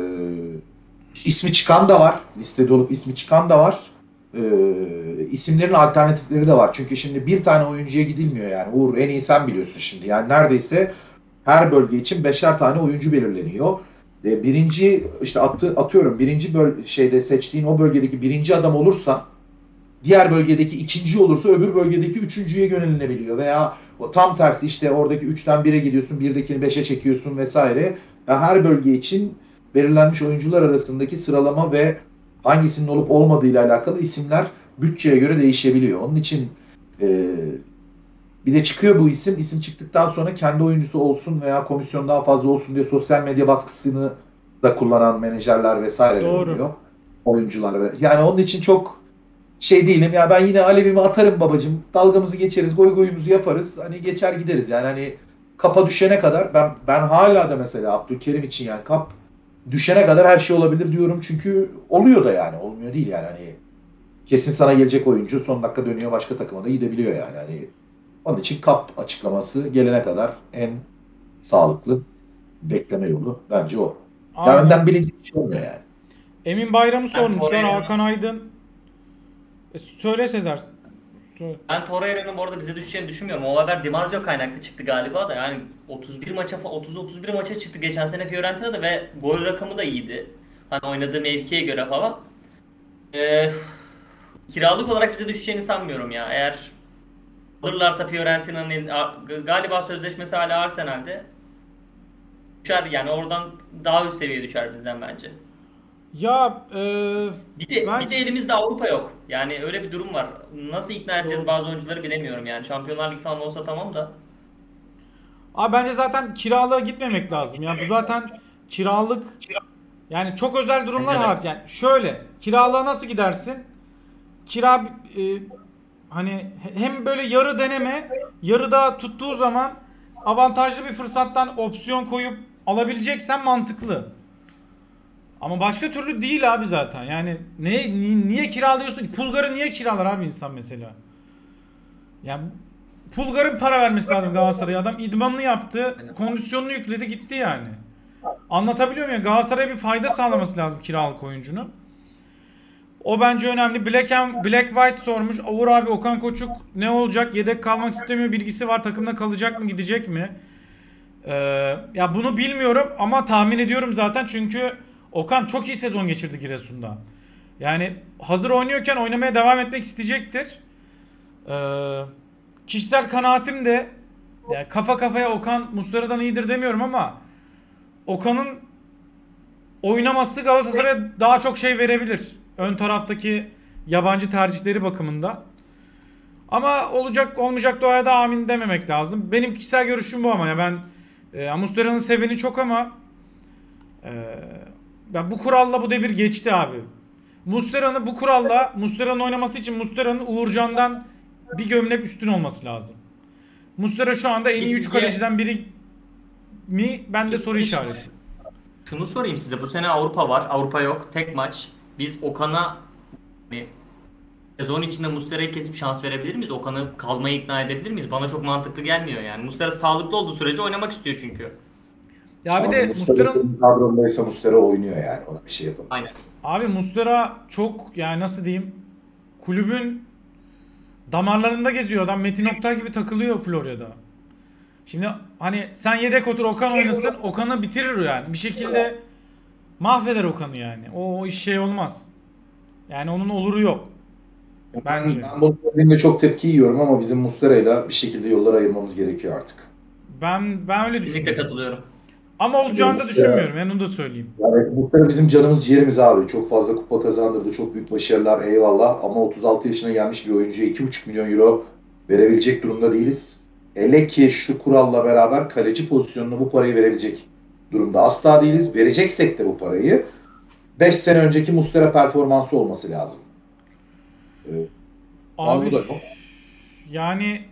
ismi çıkan da var. Listede olup ismi çıkan da var. Ee, isimlerin alternatifleri de var. Çünkü şimdi bir tane oyuncuya gidilmiyor yani. Uğur en iyi sen biliyorsun şimdi. Yani neredeyse her bölge için beşer tane oyuncu belirleniyor. Ee, birinci işte attı, atıyorum birinci böl şeyde seçtiğin o bölgedeki birinci adam olursa diğer bölgedeki ikinci olursa öbür bölgedeki üçüncüye yönelinebiliyor. Veya o tam tersi işte oradaki üçten bire gidiyorsun, birdekini beşe çekiyorsun vesaire. Yani her bölge için belirlenmiş oyuncular arasındaki sıralama ve hangisinin olup olmadığıyla alakalı isimler bütçeye göre değişebiliyor. Onun için e, bir de çıkıyor bu isim. İsim çıktıktan sonra kendi oyuncusu olsun veya komisyon daha fazla olsun diye sosyal medya baskısını da kullanan menajerler vesaire oluyor. Oyuncular ve yani onun için çok şey değilim ya ben yine alevimi atarım babacığım. Dalgamızı geçeriz, goy goyumuzu yaparız. Hani geçer gideriz yani hani kapa düşene kadar ben ben hala da mesela Abdülkerim için yani kap düşene kadar her şey olabilir diyorum çünkü oluyor da yani olmuyor değil yani hani kesin sana gelecek oyuncu son dakika dönüyor başka takıma da gidebiliyor yani hani onun için kap açıklaması gelene kadar en sağlıklı bekleme yolu bence o. Ya önden bilindik bir şey olmuyor yani. Emin Bayram'ı sormuşlar Hakan Aydın. E, söyle Sezer. Söyle. Ben Torreira'nın bu arada bize düşeceğini düşünmüyorum. O haber Di Marzio kaynaklı çıktı galiba da yani otuz bir maça otuz otuz bir maça çıktı geçen sene Fiorentina'da ve gol rakamı da iyiydi. Hani oynadığı mevkiye göre falan. Ee, kiralık olarak bize düşeceğini sanmıyorum ya. Eğer alırlarsa Fiorentina'nın galiba sözleşmesi hala Arsenal'de düşer yani oradan daha üst seviye düşer bizden bence. Ya e, bir de ben... bir de elimizde Avrupa yok. Yani öyle bir durum var. Nasıl ikna edeceğiz bazı oyuncuları bilemiyorum yani. Şampiyonlar Ligi falan olsa tamam da. Abi bence zaten kiralığa gitmemek lazım. Yani bu zaten kiralık yani çok özel durumlar var. Yani şöyle kiralığa nasıl gidersin? Kira e, hani hem böyle yarı deneme, yarıda tuttuğu zaman avantajlı bir fırsattan opsiyon koyup alabileceksen mantıklı. Ama başka türlü değil abi zaten. Yani ne ni, niye kiralıyorsun? Pulgar'ı niye kiralar abi insan mesela? Yani Pulgar'ın para vermesi lazım Galatasaray'a. Adam idmanını yaptı, kondisyonunu yükledi gitti yani. Anlatabiliyor muyum? Galatasaray'a bir fayda sağlaması lazım kiralık oyuncunun. O bence önemli. Black, and, Black White sormuş. Uğur abi Okan Koçuk ne olacak? Yedek kalmak istemiyor bilgisi var. Takımda kalacak mı gidecek mi? Ee, ya bunu bilmiyorum ama tahmin ediyorum zaten çünkü Okan çok iyi sezon geçirdi Giresun'da. Yani hazır oynuyorken oynamaya devam etmek isteyecektir. Ee, kişisel kanaatim de yani kafa kafaya Okan Muslera'dan iyidir demiyorum ama Okan'ın oynaması Galatasaray'a daha çok şey verebilir. Ön taraftaki yabancı tercihleri bakımında. Ama olacak olmayacak doğaya da amin dememek lazım. Benim kişisel görüşüm bu ama ya ben e, Muslera'nın seveni çok ama e, ben bu kuralla bu devir geçti abi. Muslera'nın bu kuralla Muslera'nın oynaması için Muslera'nın Uğurcan'dan bir gömlek üstün olması lazım. Muslera şu anda en iyi üç kaleciden biri mi? Ben de soru işareti. Şunu sorayım size. Bu sene Avrupa var. Avrupa yok. Tek maç. Biz Okan'a hani, sezon içinde Muslera'yı kesip şans verebilir miyiz? Okan'ı kalmaya ikna edebilir miyiz? Bana çok mantıklı gelmiyor yani. Muslera sağlıklı olduğu sürece oynamak istiyor çünkü. Ya bir de Muslera'nın kadrodaysa Muslera oynuyor yani. Ona bir şey yapamaz. Aynen. Abi Muslera çok yani nasıl diyeyim? Kulübün damarlarında geziyor adam. Metin Oktay gibi takılıyor Florya'da. Şimdi hani sen yedek otur Okan oynasın. Okan'ı bitirir yani. Bir şekilde mahveder Okan'ı yani. O, o iş şey olmaz. Yani onun oluru yok. Bence. Ben, ben bu söylediğimde çok tepki yiyorum ama bizim Muslera'yla bir şekilde yolları ayırmamız gerekiyor artık. Ben ben öyle Kesinlikle düşünüyorum. katılıyorum. Ama olacağını da Muslera- düşünmüyorum. Ben onu da söyleyeyim. Yani Muslera bizim canımız ciğerimiz abi. Çok fazla kupa kazandırdı. Çok büyük başarılar eyvallah. Ama otuz altı yaşına gelmiş bir oyuncuya iki buçuk milyon euro verebilecek durumda değiliz. Hele ki şu kuralla beraber kaleci pozisyonuna bu parayı verebilecek durumda asla değiliz. Vereceksek de bu parayı beş sene önceki Muslera performansı olması lazım. Ee, Abi bu da yok. yani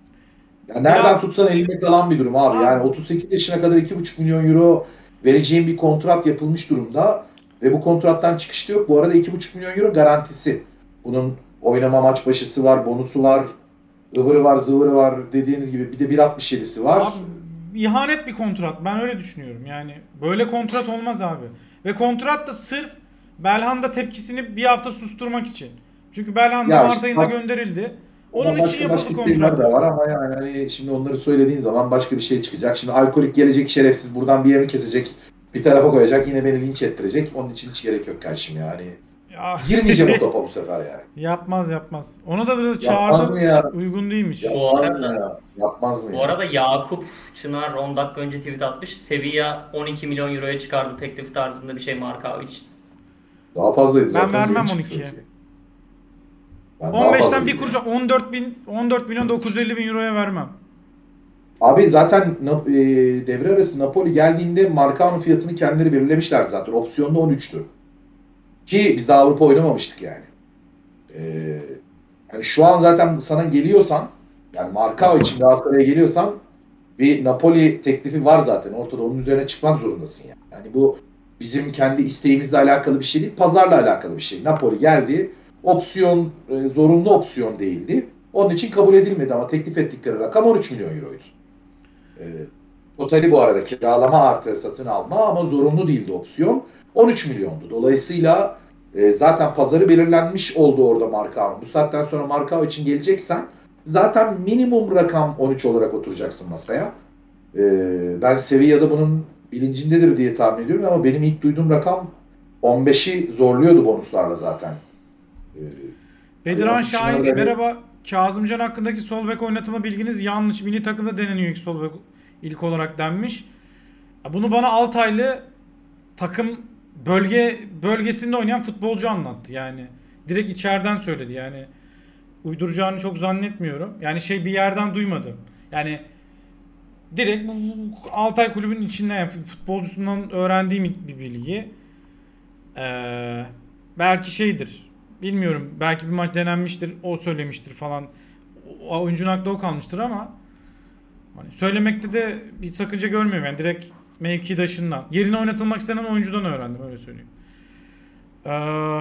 Ya nereden Biraz- tutsan elinde kalan bir durum abi. Abi. Yani otuz sekiz yaşına kadar iki buçuk milyon euro vereceğin bir kontrat yapılmış durumda. Ve bu kontrattan çıkışta yok. Bu arada iki buçuk milyon euro garantisi. Bunun oynama maç başısı var, bonusu var, ıvırı var, zıvırı var dediğiniz gibi. Bir de bir altmış yedisi var. Abi, ihanet bir kontrat. Ben öyle düşünüyorum. Yani böyle kontrat olmaz abi. Ve kontrat da sırf Belhanda tepkisini bir hafta susturmak için. Çünkü Belhanda Ya Mart işte ayında bak- gönderildi. Onun Ama için başka, yapıldı başka şeyler kontrat. de var ama yani hani şimdi onları söylediğin zaman başka bir şey çıkacak. Şimdi alkolik gelecek şerefsiz buradan bir yerini kesecek. Bir tarafa koyacak yine beni linç ettirecek. Onun için hiç gerek yok kardeşim yani. Ya, Girmeyeceğim o topa bu sefer yani. yapmaz yapmaz. Onu da böyle Yapmaz çağırdı. mı ya? Uygun değilmiş. Bu Yapmaz arada- mı ya? Yapmaz mı Bu ya? arada Yakup Çınar on dakika önce tweet atmış. Sevilla on iki milyon euroya çıkardı teklif tarzında bir şey Marka için. Daha fazlaydı Ben zaten. vermem Geri çıktı on ikiye. çünkü. Ben daha on beşten fazla bir diyorum. kuracağım. on dört bin on dört milyon dokuz yüz elli bin euroya vermem. Abi zaten Na- e, devre arası Napoli geldiğinde Marcao'nun fiyatını kendileri belirlemişlerdi zaten. Opsiyonda on üçtü. Ki biz daha Avrupa oynamamıştık yani. Ee, yani şu an zaten sana geliyorsan yani Marcao için Galatasaray'a geliyorsan bir Napoli teklifi var zaten. Ortada onun üzerine çıkmak zorundasın yani. Yani bu bizim kendi isteğimizle alakalı bir şey değil. Pazarla alakalı bir şey. Napoli geldi. Opsiyon e, zorunlu opsiyon değildi. Onun için kabul edilmedi ama teklif ettikleri rakam on üç milyon euroydu. E, totali bu arada kiralama artı satın alma ama zorunlu değildi opsiyon. on üç milyondu. Dolayısıyla e, zaten pazarı belirlenmiş oldu orada Marcao'nun. Bu saatten sonra Marcao için geleceksen zaten minimum rakam on üç olarak oturacaksın masaya. E, ben Sevilla'da bunun bilincindedir diye tahmin ediyorum ama benim ilk duyduğum rakam on beşi zorluyordu bonuslarla zaten. E, Bediran Yani Şahin Çınar'da- merhaba. Kazımcan hakkındaki sol bek oynatma bilginiz yanlış. Milli takımda deneniyor ilk sol bek ilk olarak denmiş. Bunu bana Altaylı takım bölge bölgesinde oynayan futbolcu anlattı yani. Direkt içeriden söyledi yani. Uyduracağını çok zannetmiyorum. Yani şey bir yerden duymadım. Yani direkt bu, bu Altay kulübünün içinden yani futbolcusundan öğrendiğim bir bilgi. Ee, belki şeydir. Bilmiyorum. Belki bir maç denenmiştir. O söylemiştir falan. O oyuncunun aklı o kalmıştır ama hani söylemekte de bir sakınca görmüyorum. Yani direkt mevkidaşından. Yerine oynatılmak istenen oyuncudan öğrendim. Öyle söyleyeyim. Ee,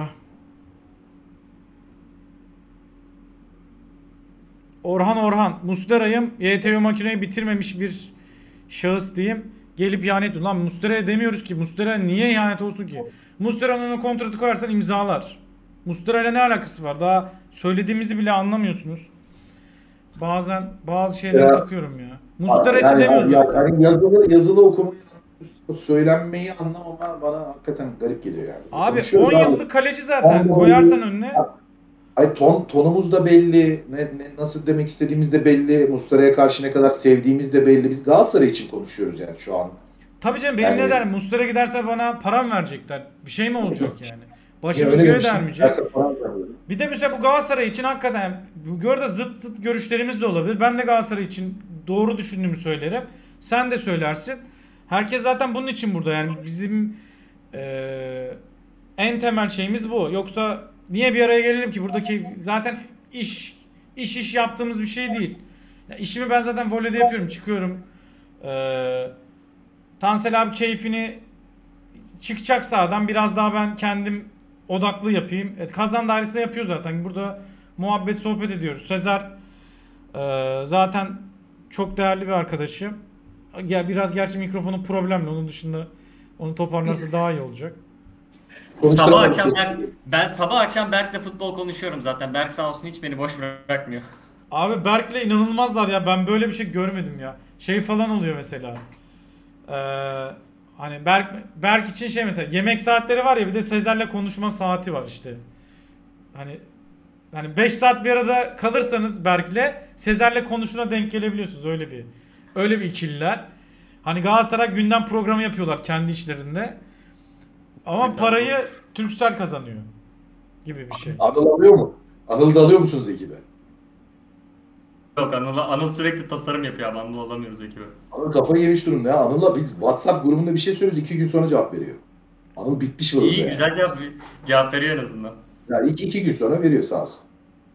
Orhan Orhan. Muslera'yım. Y T O makineyi bitirmemiş bir şahıs diyeyim. Gelip ihanet ediyor. Lan Muslera'ya demiyoruz ki. Muslera niye ihanet olsun ki? Muslera'nın önüne kontratı koyarsan imzalar. Muslera'yla ne alakası var? Daha söylediğimizi bile anlamıyorsunuz. Bazen bazı şeylere Ya- takıyorum ya. Muslera için yani, demiyoruz. ya- yani yazılı, yazılı okumayı o söylenmeyi anlamama bana hakikaten garip geliyor yani. Abi Konuşuyoruz on abi. yıllık kaleci zaten. on Koyarsan önüne. Ay ton tonumuz da belli. Ne, ne nasıl demek istediğimiz de belli. Muslera'ya karşı ne kadar sevdiğimiz de belli. Biz Galatasaray için konuşuyoruz yani şu an. Tabii canım benim Yani- ne der? Muslera giderse bana param verecekler. Bir şey mi olacak yani? Ya Başımız öyle göğe demiştim. dermeyecek. Derse falan vermiyorum. Bir de mesela bu Galatasaray için hakikaten bu görde zıt zıt görüşlerimiz de olabilir. Ben de Galatasaray için doğru düşündüğümü söylerim. Sen de söylersin. Herkes zaten bunun için burada yani bizim eee, en temel şeyimiz bu. Yoksa niye bir araya gelelim ki? Buradaki zaten iş iş iş yaptığımız bir şey değil. Ya işimi ben zaten voleyde yapıyorum. Çıkıyorum. Eee Tansel abi keyfini çıkacak sahadan biraz daha ben kendim odaklı yapayım. Evet, Kazan dairesinde yapıyor zaten. Burada muhabbet sohbet ediyoruz. Sezer e, zaten çok değerli bir arkadaşım. Ya biraz gerçi mikrofonu problemli. Onun dışında onu toparlarsa daha iyi olacak. Konuşalım Sabah abi. akşam Berk, ben sabah akşam Berk'le futbol konuşuyorum zaten. Berk sağ olsun hiç beni boş bırakmıyor. Abi Berk'le inanılmazlar ya. Ben böyle bir şey görmedim ya. Şey falan oluyor mesela. Ee, hani Berk Berk için şey mesela yemek saatleri var ya bir de Sezer'le konuşma saati var işte. Hani hani beş saat bir arada kalırsanız Berk'le Sezer'le konuşuna denk gelebiliyorsunuz öyle bir. Öyle bir ikililer. Hani Galatasaray gündem programı yapıyorlar kendi işlerinde. Ama Evet, parayı Turkcell kazanıyor gibi bir şey. Anıl alıyor mu? Anıl da alıyor musunuz ekibe? Yok Anıl, Anıl sürekli tasarım yapıyor abi. Anıl alamıyoruz ekibi. Anıl kafayı yemiş durumda ya. Anıl'la biz WhatsApp grubunda bir şey söylüyoruz. iki gün sonra cevap veriyor. Anıl bitmiş var İyi orada ya. güzel cevap, cevap veriyor en azından. Yani iki, iki gün sonra veriyor sağ olsun.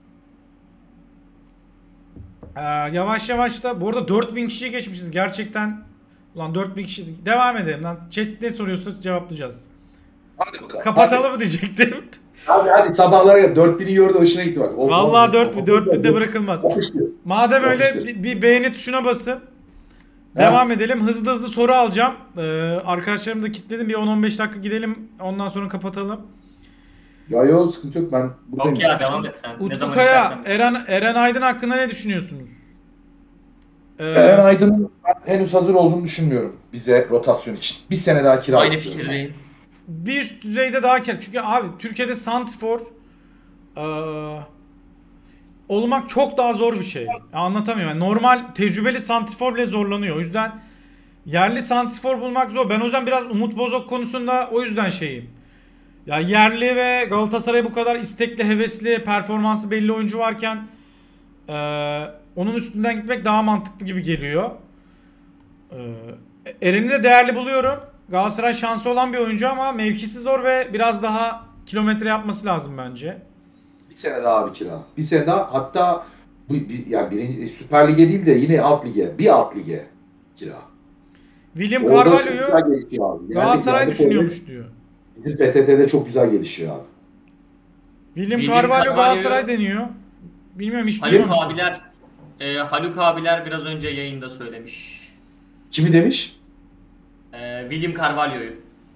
Ee, yavaş yavaş da bu arada dört bin kişiyi geçmişiz gerçekten. Ulan dört bin kişi devam edelim lan. Chat ne soruyorsa cevaplayacağız. Hadi bakalım. Kapatalım mı diyecektim. Hadi hadi sabahlara dört bini gördü hoşuna gitti bak. O- Vallahi o- dört bin o- dört binde bırakılmaz. Yapıştı. Madem öyle Yapıştır. bir, bir beğeni tuşuna basın. Devam edelim. Hızlı hızlı soru alacağım. Ee, arkadaşlarımı da kilitledim. Bir on on beş dakika gidelim. Ondan sonra kapatalım. Ya yok sıkıntı yok ben buradayım. Okey ya devam et sen. Ne Utku zaman Kaya, istersen. Eren, Eren Aydın hakkında ne düşünüyorsunuz? Ee, Eren Aydın'ın ben henüz hazır olduğunu düşünmüyorum bize rotasyon için. Bir sene daha kira Aynı istiyorum. fikirdeyim. bir üst düzeyde daha kar. Çünkü abi Türkiye'de santrfor eee olmak çok daha zor bir şey. Ya anlatamıyorum. Yani normal tecrübeli santrfor bile zorlanıyor. O yüzden yerli santrfor bulmak zor. Ben o yüzden biraz Umut Bozok konusunda o yüzden şeyim. Ya yerli ve Galatasaray bu kadar istekli, hevesli, performansı belli oyuncu varken eee, onun üstünden gitmek daha mantıklı gibi geliyor. Eee Eren'i de değerli buluyorum. Galatasaray şansı olan bir oyuncu ama mevkisi zor ve biraz daha kilometre yapması lazım bence. Bir sene daha bir kira. Bir sene daha hatta bu bir, yani birinci, Süper Lig'e değil de yine alt lige. Bir alt lige kira. William Orada çok Carvalho'yu güzel gelişiyor abi. Yani- Galatasaray yani düşünüyormuş diyor. Bizim P T T'de çok güzel gelişiyor abi. William, William Carvalho Carvalho- Galatasaray deniyor. Bilmiyorum hiç Haluk duymamıştım. abiler e, Haluk abiler biraz önce yayında söylemiş. Kimi demiş? E, William Carvalho'yu.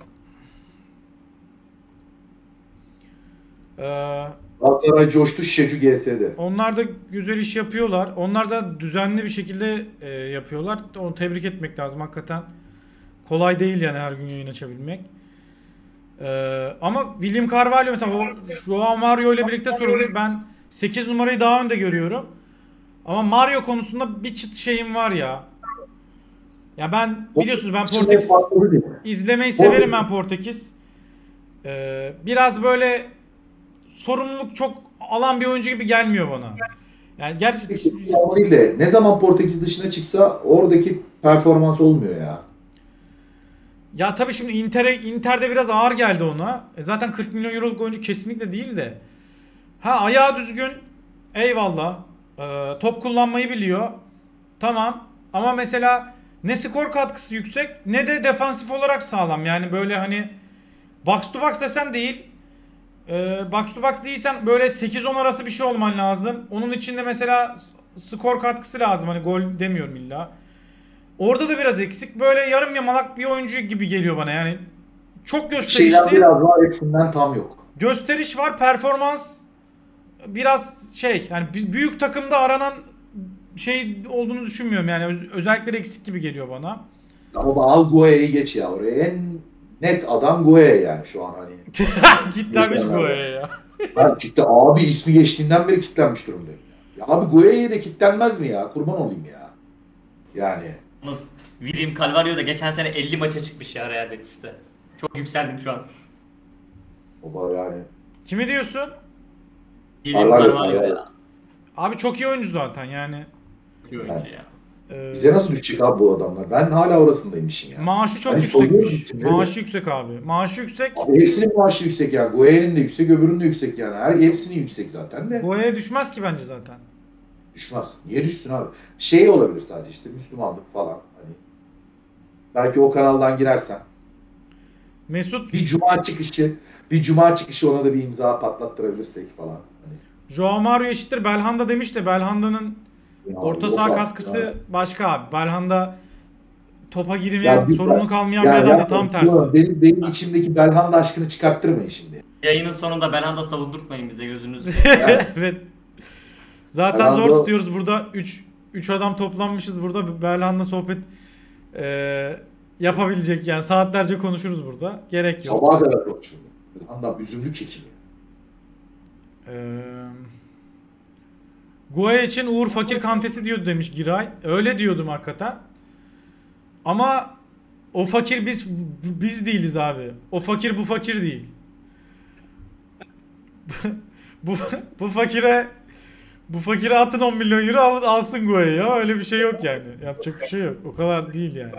Ee, Galatasaray coştu Şecu G S'de. onlar da güzel iş yapıyorlar. Onlar da düzenli bir şekilde e, yapıyorlar. Onu tebrik etmek lazım hakikaten. Kolay değil yani her gün yayın açabilmek. Ee, ama William Carvalho mesela o Joao Mario ile birlikte sorulmuş. Ben sekiz numarayı daha önde görüyorum. Ama Mario konusunda bir çıt şeyim var ya. Ya ben biliyorsunuz ben Portekiz izlemeyi severim ben Portekiz. Ee, biraz böyle sorumluluk çok alan bir oyuncu gibi gelmiyor bana. Yani gerçi O değil de ne zaman Portekiz dışına çıksa oradaki performans olmuyor ya. ya tabii şimdi Inter'e Inter'de biraz ağır geldi ona. E zaten kırk milyon euroluk oyuncu kesinlikle değil de. Ha ayağı düzgün. Eyvallah. Ee, top kullanmayı biliyor. Tamam. Ama mesela ne skor katkısı yüksek ne de defansif olarak sağlam. Yani böyle hani box to box desen değil. Ee, box to box değilsen böyle sekiz on arası bir şey olman lazım. Onun için de mesela skor katkısı lazım. Hani gol demiyorum illa. Orada da biraz eksik. Böyle yarım yamalak bir oyuncu gibi geliyor bana. Yani çok gösterişli. Şeyler biraz var hepsinden tam yok. Gösteriş var, performans biraz şey. Yani biz büyük takımda aranan şey olduğunu düşünmüyorum. Yani öz- özellikleri eksik gibi geliyor bana. Ama al Guaya'yı geç ya oraya. En net adam Guaya yani şu an hani. Kitlenmiş Guaya'ya ya. Ha, kitle, abi ismi geçtiğinden beri kitlenmiş durumdayım. Ya abi Guaya'ya da kitlenmez mi ya? Kurban olayım ya. Yani. Yalnız William Carvalho da geçen sene elli maça çıkmış ya Real Betis'te. Çok yükseldim şu an. O yani. Kimi diyorsun? William Carvalho, Carvalho Carvalho. ya. Abi çok iyi oyuncu zaten yani. Çok iyi oyuncu ya. Ee, Bize nasıl düşecek abi bu adamlar? Ben hala orasındayım işin ya. Maaşı çok Hani yüksekmiş. soruyorum isimleri. Maaşı yüksek abi. Maaşı yüksek. Abi hepsinin maaşı yüksek yani. Guaya'nın da yüksek, öbürünün de yüksek yani. Her hepsinin yüksek zaten de. Guaya'ya düşmez ki bence zaten. Düşmez. Niye düşsün abi? Şey olabilir sadece işte Müslümanlık falan. Hani belki o kanaldan girersen. Mesut, Bir cuma çıkışı, bir cuma çıkışı ona da bir imza patlattırabilirsek falan. Hani, Joao Mario eşittir Belhanda demiş de Belhanda'nın ya orta yok saha artık katkısı ya. başka abi. Belhanda topa girmeyen, Ya bir- sorumluluk almayan bir Ya adam değil, yapma, tam tersi. ulan Benim, benim içimdeki Belhanda aşkını çıkarttırmayın şimdi. Yayının sonunda Belhanda savundurtmayın bize gözünüzü seveyim. Evet. Zaten Belhanda- zor tutuyoruz burada. üç üç adam toplanmışız burada. Belhanda sohbet eee, yapabilecek yani saatlerce konuşuruz burada. Gerek yok. Sabaha kadar konuşuyorum. Belhanda üzümlü kekimi. Eee Guaya için Uğur fakir kantesi diyordu demiş Giray. Öyle diyordum hakikaten. Ama o fakir biz biz değiliz abi. O fakir bu fakir değil. bu bu fakire bu fakire atın on milyon euro al, alsın Guaya ya. Öyle bir şey yok yani. Yapacak bir şey yok. O kadar değil yani.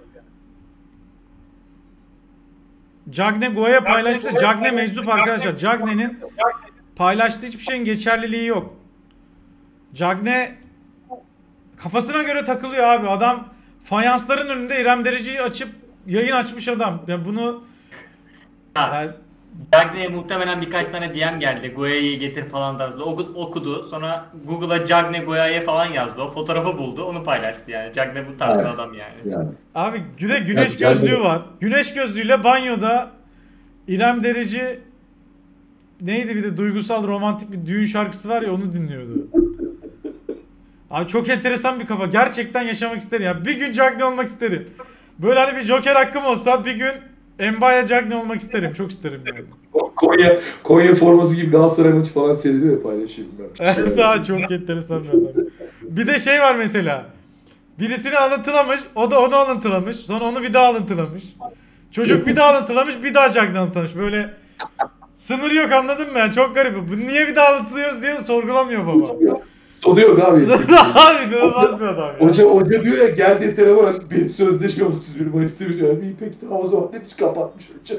Cagne Guaya paylaştı. Cagne meczup arkadaşlar. Cagne'nin paylaştığı hiçbir şeyin geçerliliği yok. Cagne kafasına göre takılıyor abi. Adam fayansların önünde İrem Derici'yi açıp yayın açmış adam. Ya bunu Ha, yani, Cagne'ye muhtemelen birkaç tane D M geldi. Goya'yı getir falan tarzı. Oku- Okudu. Sonra Google'a Cagne Goya'ya falan yazdı. O fotoğrafı buldu. Onu paylaştı yani. Cagne bu tarz bir Evet. adam yani. Yani. abi güne güneş Ya, gözlüğü Cagne- var. Güneş gözlüğüyle banyoda İrem Derici neydi bir de duygusal romantik bir düğün şarkısı var ya onu dinliyordu. Abi çok enteresan bir kafa. Gerçekten yaşamak isterim ya. Bir gün Cagne olmak isterim. Böyle hani bir Joker hakkım olsa bir gün Mbaya Cagne olmak isterim. Çok isterim yani. Konya, Konya forması gibi Galatasaray maçı falan seyrediyor ya paylaşayım ben. Daha çok enteresan bir adam. Bir de şey var mesela. Birisini alıntılamış, o da onu alıntılamış. Sonra onu bir daha alıntılamış. Çocuk bir daha alıntılamış, bir daha Cagne alıntılamış. Böyle sınır yok anladın mı? Yani çok garip. Bu niye bir daha alıntılıyoruz diye de sorgulamıyor baba. Sonu yok abi. Abi inanılmaz bir adam ya. Hoca, hoca diyor ya geldiği telefon açtı. Benim sözleşmem otuz bir Mayıs'ta bitiyor. İyi peki tamam o zaman demiş kapatmış hoca.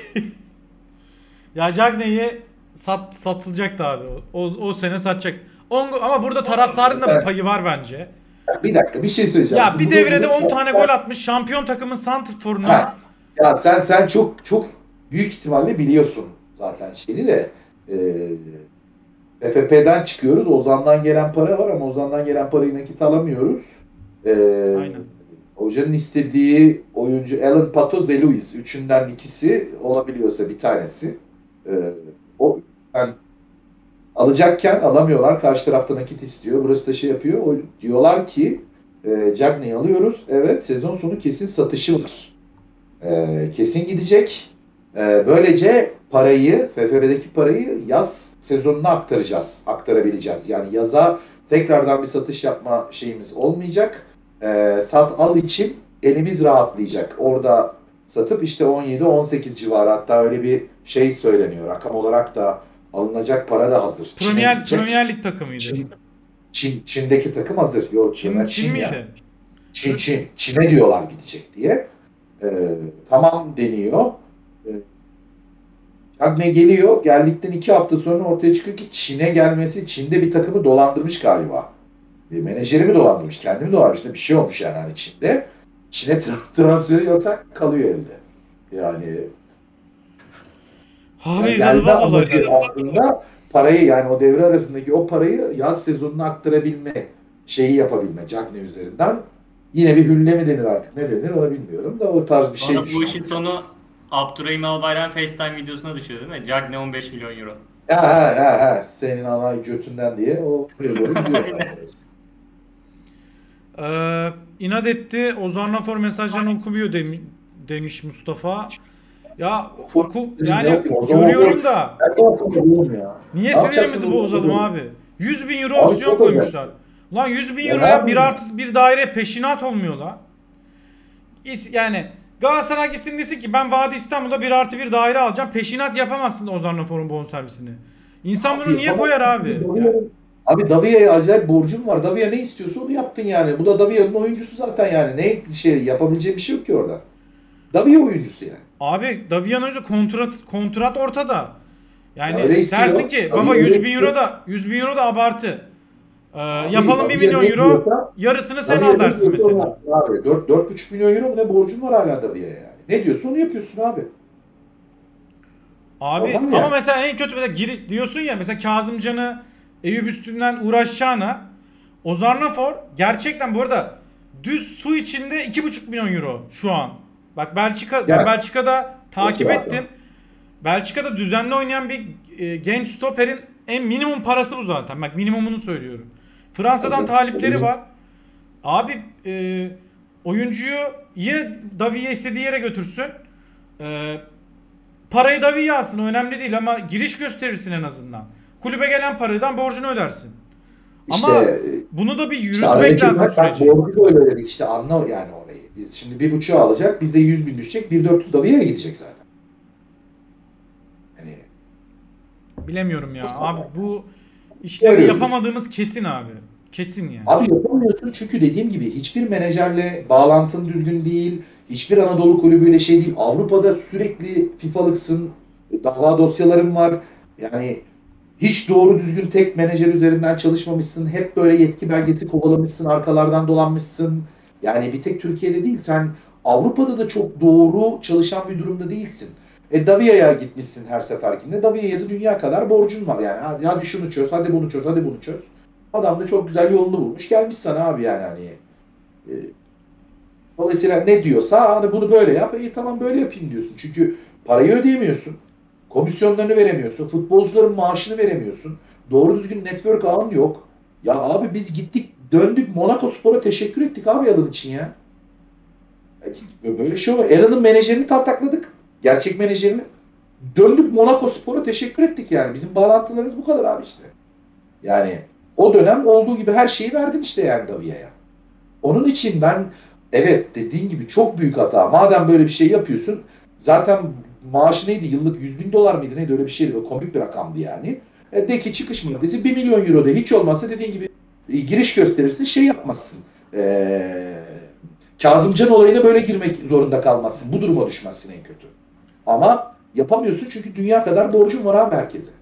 Ya Cagne'yi sat, satılacaktı abi. O, o sene satacak. On, ama burada taraftarın da bir payı var bence. Bir dakika bir şey söyleyeceğim. Ya bir Bunu- devrede bunu- on tane gol atmış. Şampiyon takımın santrforuna. Ha. Ya sen sen çok çok büyük ihtimalle biliyorsun zaten şeyini de e, F F P'den çıkıyoruz. Ozan'dan gelen para var ama Ozan'dan gelen parayı nakit alamıyoruz. E, Aynen. Hocanın istediği oyuncu Alan Pato, Zeluis. Üçünden ikisi olabiliyorsa bir tanesi. E, o yani alacakken alamıyorlar. Karşı tarafta nakit istiyor. Burası da şey yapıyor. O, diyorlar ki e, Cagney'i alıyoruz. Evet sezon sonu kesin satışı var. E, kesin gidecek. E, böylece parayı, F F B'deki parayı yaz sezonuna aktaracağız. Aktarabileceğiz. Yani yaza tekrardan bir satış yapma şeyimiz olmayacak. E, sat al için elimiz rahatlayacak. Orada satıp işte on yedi on sekiz civarı hatta öyle bir şey söyleniyor. Rakam olarak da alınacak para da hazır. Çin'e Premier, gidecek. Premier Lig takımıydı. Çin, Çin, Çin'deki takım hazır. Yok, Çin, Çin, Çin Çin miydi? yani. Çin, Çin. Çin'e diyorlar gidecek diye. Ee, tamam deniyor. Ee, Cagne geliyor. Geldikten iki hafta sonra ortaya çıkıyor ki Çin'e gelmesi Çin'de bir takımı dolandırmış galiba. Bir menajerimi dolandırmış. Kendimi dolandırmış. Bir şey olmuş yani hani Çin'de. Çin'e tra- transferi yasak kalıyor elde. Yani Abi yani gelme inanılmaz amacı olaylar. aslında parayı yani o devre arasındaki o parayı yaz sezonuna aktarabilme şeyi yapabilme Cagne üzerinden. Yine bir hülle mi denir artık ne denir onu bilmiyorum da o tarz bir şey Sonra bu işin sonu Abdurrahim Albayrak FaceTime videosuna düşüyor değil mi? Cagne on beş milyon euro. Ha ha ha ha senin ana götünden diye o buraya doğru gidiyor. Ee, inat etti. Ozanlafor mesajlarını okumuyor demi- demiş Mustafa. Ya oku, yani görüyorum da niye sinirimizi bozalım abi? yüz bin euro opsiyon koymuşlar. Lan yüz bin euroya bir artı bir daire peşinat olmuyor la. Yani Galatasaray gitsin desin ki ben Vadi İstanbul'da bir artı bir daire alacağım. Peşinat yapamazsın Ozanlafor'un bonservisini. İnsan bunu niye koyar abi? Yani. Abi Davia'ya acayip borcum var. Davia ne istiyorsa onu yaptın yani. Bu da Davia'nın oyuncusu zaten yani. Ne şey yapabileceği bir şey yok ki orada. Davia oyuncusu yani. Abi Davia'nın önce kontrat kontrat ortada. Yani ya dersin ki baba yüz bin euro da yüz bin euro da abartı. Ee, abi, yapalım bir milyon euro diyorsa, yarısını sen al dersin mesela. Abi dört dört buçuk milyon euro mu ne borcun var hala Davia'ya yani. Ne diyorsun onu yapıyorsun abi. Abi ama yani. Mesela en kötü mesela gir, diyorsun ya mesela Kazımcan'ı Eyüp üstünden uğraşacağına Ozanlafor gerçekten bu arada düz su içinde iki buçuk milyon euro şu an. Bak Belçika yani, ben Belçika'da takip ettim. Abi. Belçika'da düzenli oynayan bir e, genç stoperin en minimum parası bu zaten. Bak minimumunu söylüyorum. Fransa'dan talipleri var. Abi e, oyuncuyu yine Davia'ya istediği yere götürsün. E, parayı Davia alsın önemli değil ama giriş gösterirsin en azından. Kulübe gelen paradan borcunu ödersin. İşte, ama bunu da bir yürütmek işte lazım süreci. Borcu da öyle dedik işte anla yani orayı. Biz şimdi bir buçuğu alacak bize yüz bin düşecek bir dört yüz Davia'ya gidecek zaten. Hani bilemiyorum ya abi bu işleri yapamadığımız kesin abi. Kesin yani. Abi yapamıyorsun çünkü dediğim gibi hiçbir menajerle bağlantın düzgün değil. Hiçbir Anadolu kulübüyle şey değil. Avrupa'da sürekli FIFA'lıksın. Dava dosyaların var. Yani hiç doğru düzgün tek menajer üzerinden çalışmamışsın. Hep böyle yetki belgesi kovalamışsın. Arkalardan dolanmışsın. Yani bir tek Türkiye'de değil. Sen Avrupa'da da çok doğru çalışan bir durumda değilsin. E Davia'ya gitmişsin her seferkinde. Davia'ya da dünya kadar borcun var yani. Hadi, hadi şunu çöz, hadi bunu çöz, hadi bunu çöz. Adam da çok güzel yolunu bulmuş. Gelmiş sana abi yani hani. E, dolayısıyla ne diyorsa hani bunu böyle yap. E tamam böyle yapayım diyorsun. Çünkü parayı ödeyemiyorsun. Komisyonlarını veremiyorsun. Futbolcuların maaşını veremiyorsun. Doğru düzgün network ağın yok. Ya abi biz gittik döndük Monaco Spor'a teşekkür ettik abi Alan için ya. Böyle şey olur. Alan'ın menajerini tartakladık. Gerçek menajerini. Döndük Monaco Spor'a teşekkür ettik yani. Bizim bağlantılarımız bu kadar abi işte. Yani o dönem olduğu gibi her şeyi verdin işte yani Davia'ya. Onun için ben evet dediğin gibi çok büyük hata. Madem böyle bir şey yapıyorsun zaten maaşı neydi? Yıllık yüz bin dolar mıydı? Neydi? Öyle bir şeydi. Böyle komik bir rakamdı yani. E, de ki çıkış maddesi bir milyon euro da hiç olmazsa dediğin gibi e, giriş gösterirsin şey yapmazsın. Eee Kazımcan olayına böyle girmek zorunda kalmazsın. Bu duruma düşmezsin en kötü. Ama yapamıyorsun çünkü dünya kadar borcun var abi herkese.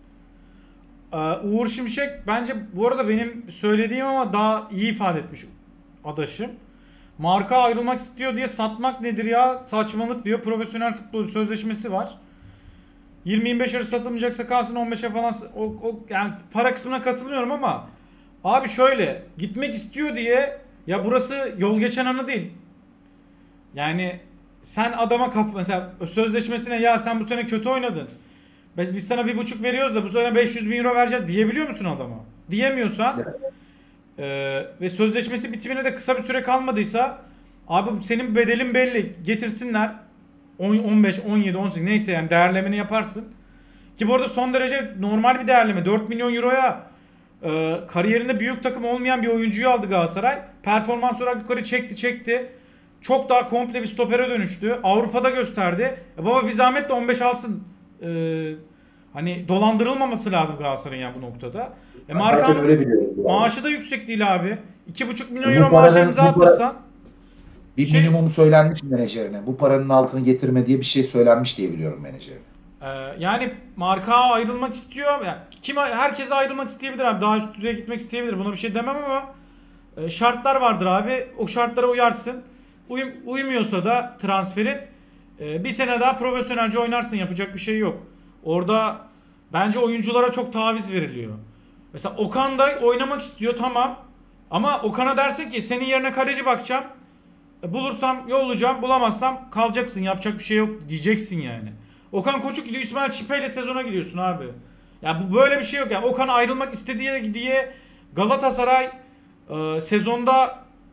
Uğur Şimşek bence bu arada benim söylediğim ama daha iyi ifade etmiş adaşım. Marka ayrılmak istiyor diye satmak nedir ya? Saçmalık diyor. Profesyonel futbol sözleşmesi var. yirmi yirmi beş arası satılmayacaksa kalsın on beşe falan. O, o, yani para kısmına katılmıyorum ama abi şöyle gitmek istiyor diye ya burası yol geçen anı değil. Yani sen adama kaf mesela sözleşmesine ya sen bu sene kötü oynadın. Biz, biz sana bir buçuk veriyoruz da bu sene beş yüz bin euro vereceğiz diyebiliyor musun adama? Diyemiyorsan e, ve sözleşmesi bitimine de kısa bir süre kalmadıysa abi senin bedelin belli getirsinler on, on beş, on yedi, on sekiz neyse yani değerlemeni yaparsın. Ki bu arada son derece normal bir değerleme dört milyon euroya e, kariyerinde büyük takım olmayan bir oyuncuyu aldı Galatasaray. Performans olarak yukarı çekti çekti. Çok daha komple bir stopere dönüştü. Avrupa'da gösterdi. E baba bir zahmet de on beş alsın. Ee, hani dolandırılmaması lazım Galatasaray'ın ya bu noktada. E Markan'ın maaşı da yüksek değil abi. iki buçuk milyon euro maaşı imza attırsan. Bir şey, minimum söylenmiş menajerine. Bu paranın altını getirme diye bir şey söylenmiş diye biliyorum menajerine. E, yani marka ayrılmak istiyor. Yani kim herkes ayrılmak isteyebilir abi. Daha üst düzeye gitmek isteyebilir. Buna bir şey demem ama e, şartlar vardır abi. O şartlara uyarsın. Uyum, uymuyorsa da transferin bir sene daha profesyonelce oynarsın. Yapacak bir şey yok. Orada bence oyunculara çok taviz veriliyor. Mesela Okan da oynamak istiyor tamam. Ama Okan'a dersin ki senin yerine kaleci bakacağım. Bulursam yollayacağım. Bulamazsam kalacaksın. Yapacak bir şey yok diyeceksin yani. Okan Koçuk gidiyor. İsmail Çipe ile sezona giriyorsun abi. Ya bu böyle bir şey yok. Yani Okan ayrılmak istediği diye Galatasaray e, sezonda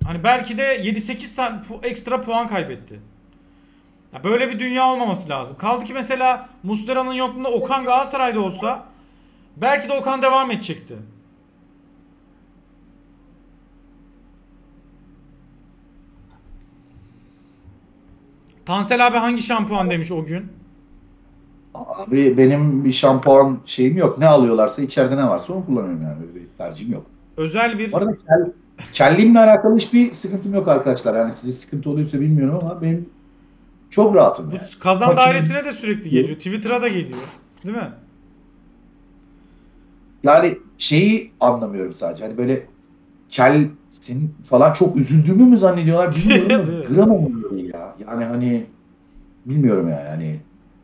Hani belki de yedi sekiz tane pu- ekstra puan kaybetti. Ya böyle bir dünya olmaması lazım. Kaldı ki mesela Muslera'nın yokluğunda Okan Galatasaray'da olsa belki de Okan devam edecekti. Tansel abi hangi şampuan demiş o gün? Abi benim bir şampuan şeyim yok. Ne alıyorlarsa içeride ne varsa onu kullanıyorum yani. Öyle bir tercihim yok. Özel bir... Bu arada kel, kelliğimle alakalı hiçbir sıkıntım yok arkadaşlar. Yani size sıkıntı oluyorsa bilmiyorum ama benim çok rahatım Bu yani. kazan Makine- dairesine de sürekli geliyor. Twitter'a da geliyor. Değil mi? Yani şeyi anlamıyorum sadece. Hani böyle kelsin falan çok üzüldüğümü mü zannediyorlar bilmiyorum Değil da mi? gram olmuyor ya. Yani hani bilmiyorum yani hani.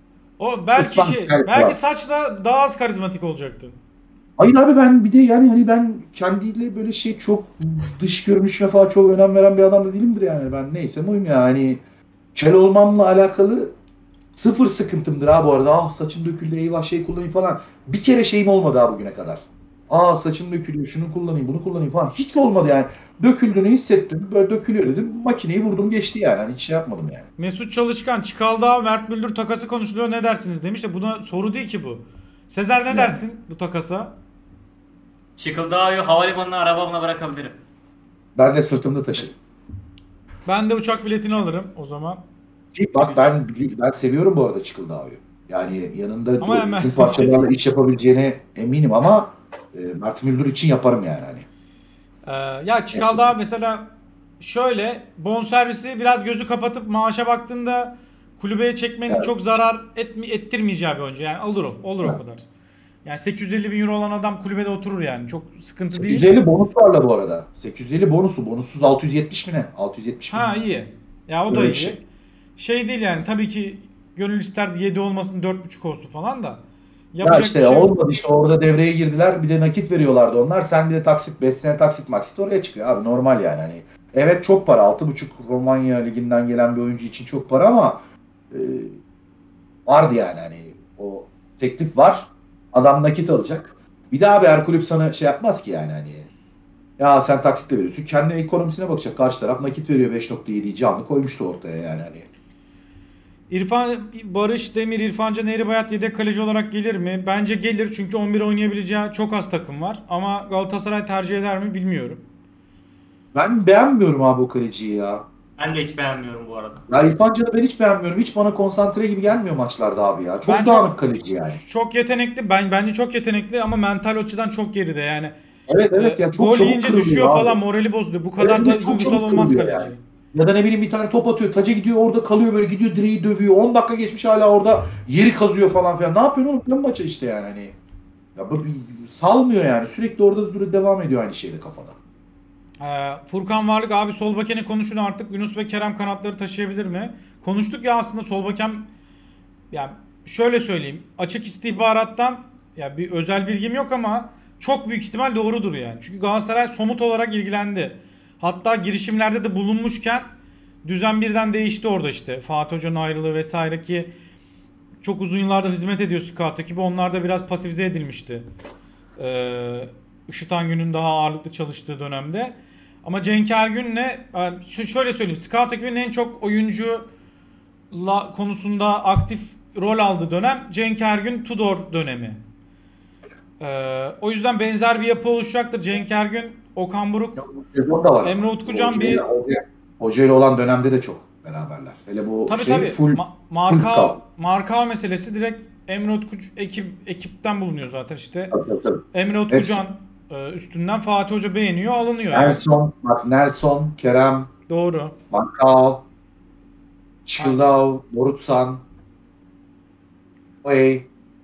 O belki Islan şey, kel belki falan. saçla daha az karizmatik olacaktın. Hayır abi ben bir de yani hani ben kendiyle böyle şey çok dış görünüşüne falan çok önem veren bir adam da değilimdir yani. Ben neysem oyum ya. Hani kel olmamla alakalı sıfır sıkıntımdır ha bu arada. Ah saçım döküldü eyvah şey kullanayım falan. Bir kere şeyim olmadı ha bugüne kadar. Aa saçım dökülüyor şunu kullanayım bunu kullanayım falan. Hiç olmadı yani. Döküldüğünü hissettim. Böyle dökülüyor dedim. Makineyi vurdum geçti yani. Hani hiç şey yapmadım yani. Mesut Çalışkan, Çikaldağ, Mert Müldür takası konuşuluyor ne dersiniz demiş de buna soru değil ki bu. Sezer ne Yani. dersin bu takasa? Çıkıldağ'ı havalimanına arabamla bırakabilirim. Ben de sırtımda taşıdım. Ben de uçak biletini alırım o zaman. Ki bak ben ben seviyorum bu arada Çıkıldağ'ı. Yani yanında Ama o hemen- bütün parçalarla iş yapabileceğine eminim ama e, Mert Müldür için yaparım yani hani. Ee, ya Çikaldağ mesela şöyle bonservisi biraz gözü kapatıp maaşa baktığında kulübeye çekmenin Evet. çok zarar etmi, ettirmeyeceği bir oyuncu. Yani olur o, olur o Evet. kadar. Yani sekiz yüz elli bin euro olan adam kulübede oturur yani. Çok sıkıntı değil. sekiz yüz elli bonus varla bu arada. sekiz yüz elli bonusu. Bonussuz altı yüz yetmiş mi ne? altı yüz yetmiş bin. Ha iyi. Ya o da Öyle iyi. bir Şey. şey. değil yani tabii ki gönül isterdi yedi olmasın dört buçuk olsun falan da. Ya Yapacak işte bir şey yok. olmadı işte orada devreye girdiler bir de nakit veriyorlardı onlar. Sen bir de taksit beş sene taksit maksit oraya çıkıyor abi normal yani hani. Evet çok para altı buçuk Romanya liginden gelen bir oyuncu için çok para ama e, vardı yani hani o teklif var. Adam nakit alacak. Bir daha bir her kulüp sana şey yapmaz ki yani hani. Ya sen taksitle veriyorsun. Kendi ekonomisine bakacak. Karşı taraf nakit veriyor beş nokta yediyi canlı koymuştu ortaya yani hani. İrfan Barış Demir, İrfan Can Eğribayat yedek kaleci olarak gelir mi? Bence gelir çünkü on bir oynayabileceği çok az takım var. Ama Galatasaray tercih eder mi bilmiyorum. Ben beğenmiyorum abi o kaleciyi ya. Ben de hiç beğenmiyorum bu arada. Ya İrfan Can'ı ben hiç beğenmiyorum. Hiç bana konsantre gibi gelmiyor maçlarda abi ya. Çok Ben dağınık çok kaleci yani. çok yetenekli. Ben bence çok yetenekli ama mental açıdan çok geride yani. Evet evet E, ya çok gol çabuk yiyince kırılıyor düşüyor abi. falan morali bozuluyor. Bu Evet, kadar evet, da çok duygusal çabuk olmaz kırılıyor kaleci. yani. Ya da ne bileyim bir tane top atıyor. Taca gidiyor orada kalıyor böyle gidiyor direği dövüyor. on dakika geçmiş hala orada yeri kazıyor falan filan. Ne yapıyorsun oğlum? Ben maça işte yani hani. Ya bu bir- salmıyor yani. Sürekli orada durup devam ediyor aynı şeyde kafada. Ee, Furkan Varlık abi sol bakeni konuşun artık. Yunus ve Kerem kanatları taşıyabilir mi? Konuştuk ya aslında sol baken ya şöyle söyleyeyim. Açık istihbarattan ya bir özel bilgim yok ama çok büyük ihtimal doğrudur yani. Çünkü Galatasaray somut olarak ilgilendi. Hatta girişimlerde de bulunmuşken düzen birden değişti orada işte. Fatih Hoca'nın ayrılığı vesaire ki çok uzun yıllardır hizmet ediyor scout ekibi. Onlar da biraz pasifize edilmişti. Ee, Işıt Angün'ün daha ağırlıklı çalıştığı dönemde. Ama Cenk Ergün'le yani şu- şöyle söyleyeyim. Scout ekibinin en çok oyuncu la konusunda aktif rol aldığı dönem Cenk Ergün Tudor dönemi. Ee, o yüzden benzer bir yapı oluşacaktır. Cenk Ergün, Okan Buruk, Ya bu sezon da var Emre ama. Utkucan Hoca bir ile- hoca- Hoca ile olan dönemde de çok beraberler. Hele bu tabii şey tabii full Ma- full Marka scout. Marka meselesi direkt Emre Utkucan ekip ekipten bulunuyor zaten işte. Tabii, tabii, tabii. Emre Hepsi. Utkucan e, üstünden Fatih Hoca beğeniyor, alınıyor yani. Nelson, bak Nelson, Kerem, Doğru. Markao, Çıkıldao, Morutsan, Oey.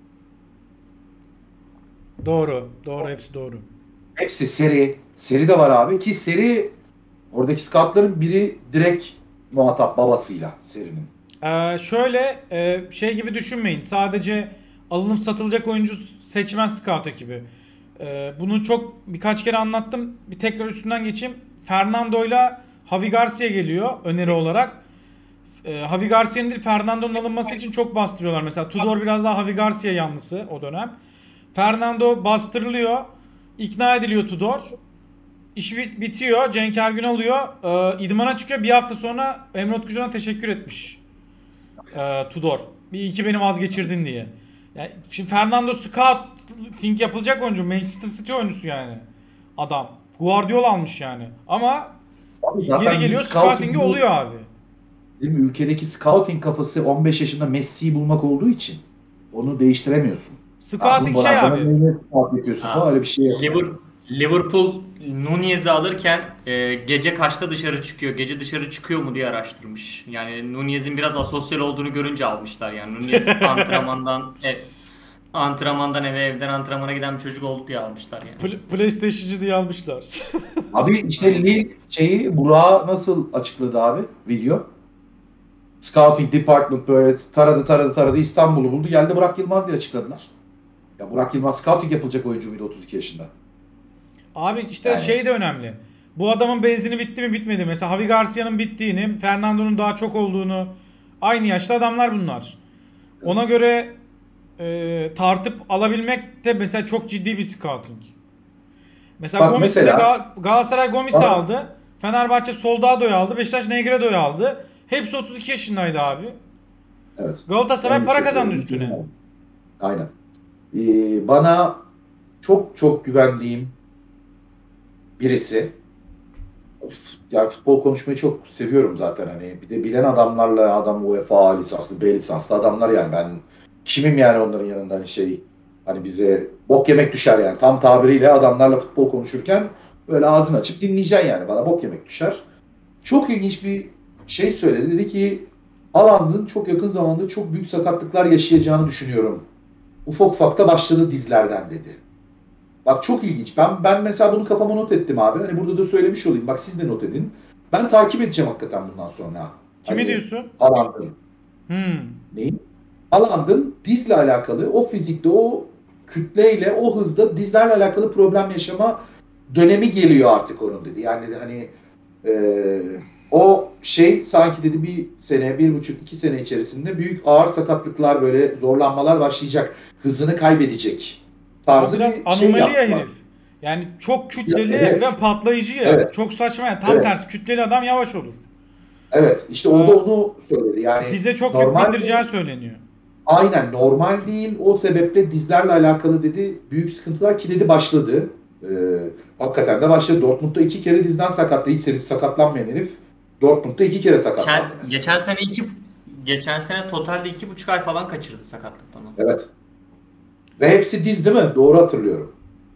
Doğru. Doğru. Hepsi doğru. Hepsi seri. Seri de var abi ki seri oradaki scoutların biri direkt muhatap babasıyla serinin. Ee, şöyle e, şey gibi düşünmeyin. Sadece alınıp satılacak oyuncu seçmez scout ekibi. Ee, bunu çok birkaç kere anlattım. Bir tekrar üstünden geçeyim. Fernando'yla Javi Garcia geliyor öneri olarak. Ee, Javi Garcia'nın değil Fernando'nun alınması için çok bastırıyorlar. Mesela Tudor biraz daha Javi Garcia yanlısı o dönem. Fernando bastırılıyor. İkna ediliyor Tudor. İş bit- bitiyor. Cenk Ergün alıyor. Ee, idmana çıkıyor. Bir hafta sonra Emre Utkucan'a teşekkür etmiş. Ee, Tudor. Bir iyi ki beni vazgeçirdin diye. Yani şimdi Fernando scouting yapılacak oyuncu. Manchester City oyuncusu yani. Adam. Guardiola almış yani. Ama Abi geri zaten geliyor bizim scouting scouting'i oluyor abi. Bizim ülkedeki scouting kafası on beş yaşında Messi'yi bulmak olduğu için onu değiştiremiyorsun. Scouting Aklın şey bana- bana abi. neyle scout yapıyorsun falan, öyle bir şey yok. Liverpool, Liverpool Nunez'i alırken e, gece kaçta dışarı çıkıyor, gece dışarı çıkıyor mu diye araştırmış. Yani Nunez'in biraz asosyal olduğunu görünce almışlar yani. Nunez antrenmandan ev, antrenmandan eve, evden antrenmana giden bir çocuk oldu diye almışlar yani. Pl- PlayStation'cı diye almışlar. Abi işte Lille şeyi Burak'a nasıl açıkladı abi video? Scouting Department böyle taradı taradı taradı İstanbul'u buldu, geldi Burak Yılmaz diye açıkladılar. Ya Burak Yılmaz scouting yapılacak oyuncu muydu otuz iki yaşında? Abi işte Yani- şey de önemli. Bu adamın benzini bitti mi bitmedi mi? Mesela Javi Garcia'nın bittiğini, Fernando'nun daha çok olduğunu, aynı yaşta adamlar bunlar. Ona göre e, tartıp alabilmek de mesela çok ciddi bir scouting. Mesela Bak Gomis'i de mesela- Ga- Galatasaray Gomis'i Bak- aldı. Fenerbahçe Soldado'yu aldı. Beşiktaş Negredo'yu aldı. Hepsi otuz iki yaşındaydı abi. Evet. Galatasaray En para yüksek kazandı oyuncu üstüne. yani. Aynen. Ee, bana çok çok güvendiğim birisi. Yani futbol konuşmayı çok seviyorum zaten, hani bir de bilen adamlarla, adam UEFA A lisanslı, B lisanslı adamlar yani, ben kimim yani onların yanında, hani şey, hani bize bok yemek düşer yani, tam tabiriyle adamlarla futbol konuşurken böyle ağzını açıp dinleyeceksin yani, bana bok yemek düşer. Çok ilginç bir şey söyledi, dedi ki Haaland'ın çok yakın zamanda çok büyük sakatlıklar yaşayacağını düşünüyorum. Ufak ufak da başladı dizlerden dedi. Bak çok ilginç. Ben ben mesela bunu kafama not ettim abi. Hani burada da söylemiş olayım. Bak siz de not edin. Ben takip edeceğim hakikaten bundan sonra. Kimi Hani diyorsun? Haaland'ın. Hmm. Neyi? Haaland'ın dizle alakalı, o fizikte, o kütleyle, o hızda dizlerle alakalı problem yaşama dönemi geliyor artık onun dedi. Yani dedi, hani e, o şey sanki dedi bir sene, bir buçuk, iki sene içerisinde büyük ağır sakatlıklar, böyle zorlanmalar başlayacak. Hızını kaybedecek O tarzı biraz bir şey anomali ya yaptılar. herif. Yani çok kütleli Ya, evet. ve patlayıcı ya. Evet. Çok saçma yani. Tam Evet. tersi, kütleli adam yavaş olur. Evet, işte o da onu söyledi. Yani Dize çok yük normal bindireceği değil. söyleniyor. Aynen normal değil. O sebeple dizlerle alakalı dedi büyük sıkıntılar ki dedi başladı. Ee, hakikaten de başladı. Dortmund'da iki kere dizden sakatlı. Hiç herif sakatlanmayan herif. Dortmund'da iki kere sakatlandı Geçen, mesela. geçen sene iki geçen sene totalde iki buçuk ay falan kaçırdı sakatlıktan. o. Evet. Ve hepsi diz değil mi? Doğru hatırlıyorum.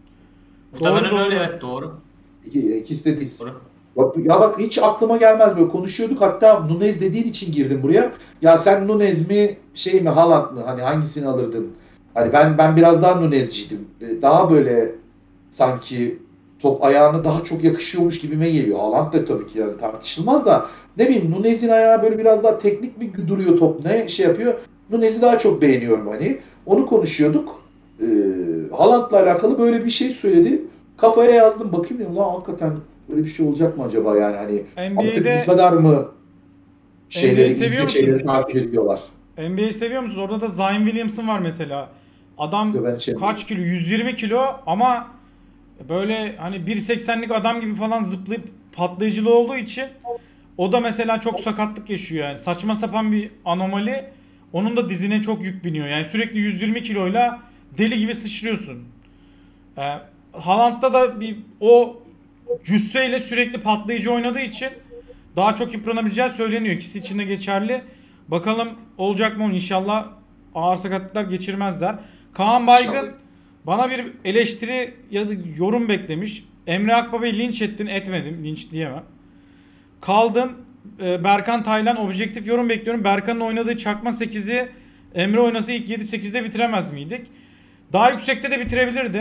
Muhtemelen doğru. öyle, evet, doğru. İki, ikisi de diz. Doğru. Bak, ya bak hiç aklıma gelmez, böyle konuşuyorduk, hatta Nunez dediğin için girdim buraya. Ya sen Nunez mi şey mi Haaland mı, hani hangisini alırdın? Hani ben ben biraz daha Nunezciydim. Daha böyle sanki top ayağına daha çok yakışıyormuş gibime geliyor. Haaland da tabii ki yani tartışılmaz da, ne bileyim Nunez'in ayağı böyle biraz daha teknik mi duruyor, top ne şey yapıyor. Nunez'i daha çok beğeniyorum hani. Onu konuşuyorduk. Ee, Haaland'la alakalı böyle bir şey söyledi. Kafaya yazdım, bakayım dedim lan hakikaten böyle bir şey olacak mı acaba yani, hani N B artık A'de bu kadar mı şeyleri, N B A seviyor ince şeyleri musunuz? takip ediyorlar. N B A'yi seviyor musunuz? Orada da Zion Williamson var mesela. Adam Yok, ben hiç kaç kilo? yüz yirmi kilo ama böyle hani bir seksenlik adam gibi falan zıplayıp patlayıcılığı olduğu için o da mesela çok sakatlık yaşıyor yani. Saçma sapan bir anomali. Onun da dizine çok yük biniyor. Yani sürekli yüz yirmi kiloyla deli gibi sıçrıyorsun. Ee, Haaland'da da bir o cüsseyle sürekli patlayıcı oynadığı için daha çok yıpranabileceği söyleniyor. İkisi için de geçerli. Bakalım olacak mı onun, inşallah ağır sakatlıklar geçirmezler. Kaan Baygın İnşallah. bana bir eleştiri ya da yorum beklemiş. Emre Akbaba'yı linç ettin, etmedim. Linç diyemem. Kaldın. e, Berkan Taylan objektif yorum bekliyorum. Berkan'ın oynadığı çakma sekizi Emre oynasa ilk yedi sekizde bitiremez miydik? Daha yüksekte de bitirebilirdi.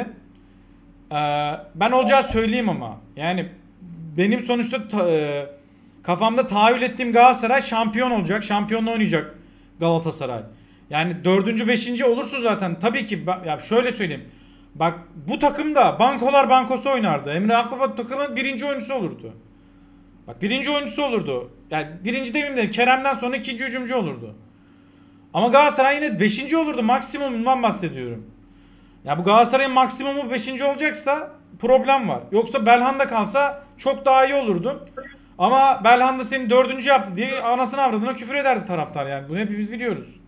Ee, ben olacağı söyleyeyim ama. Yani benim sonuçta ta- e, kafamda tahayyül ettiğim Galatasaray şampiyon olacak. Şampiyonla oynayacak Galatasaray. Yani dördüncü, beşinci olursun zaten. Tabii ki ba- ya şöyle söyleyeyim. Bak bu takımda bankolar bankosu oynardı. Emre Akbaba takımın birinci oyuncusu olurdu. Bak birinci oyuncusu olurdu. Yani birinci demeyeyim de Kerem'den sonra ikinci hücumcu olurdu. Ama Galatasaray yine beşinci olurdu. Maksimumundan bahsediyorum. Ya bu Galatasaray'ın maksimumu beşinci olacaksa problem var. Yoksa Belhanda kalsa çok daha iyi olurdun. Ama Belhanda seni dördüncü yaptı diye anasını avradına küfür ederdi taraftar yani. Bunu hepimiz biliyoruz.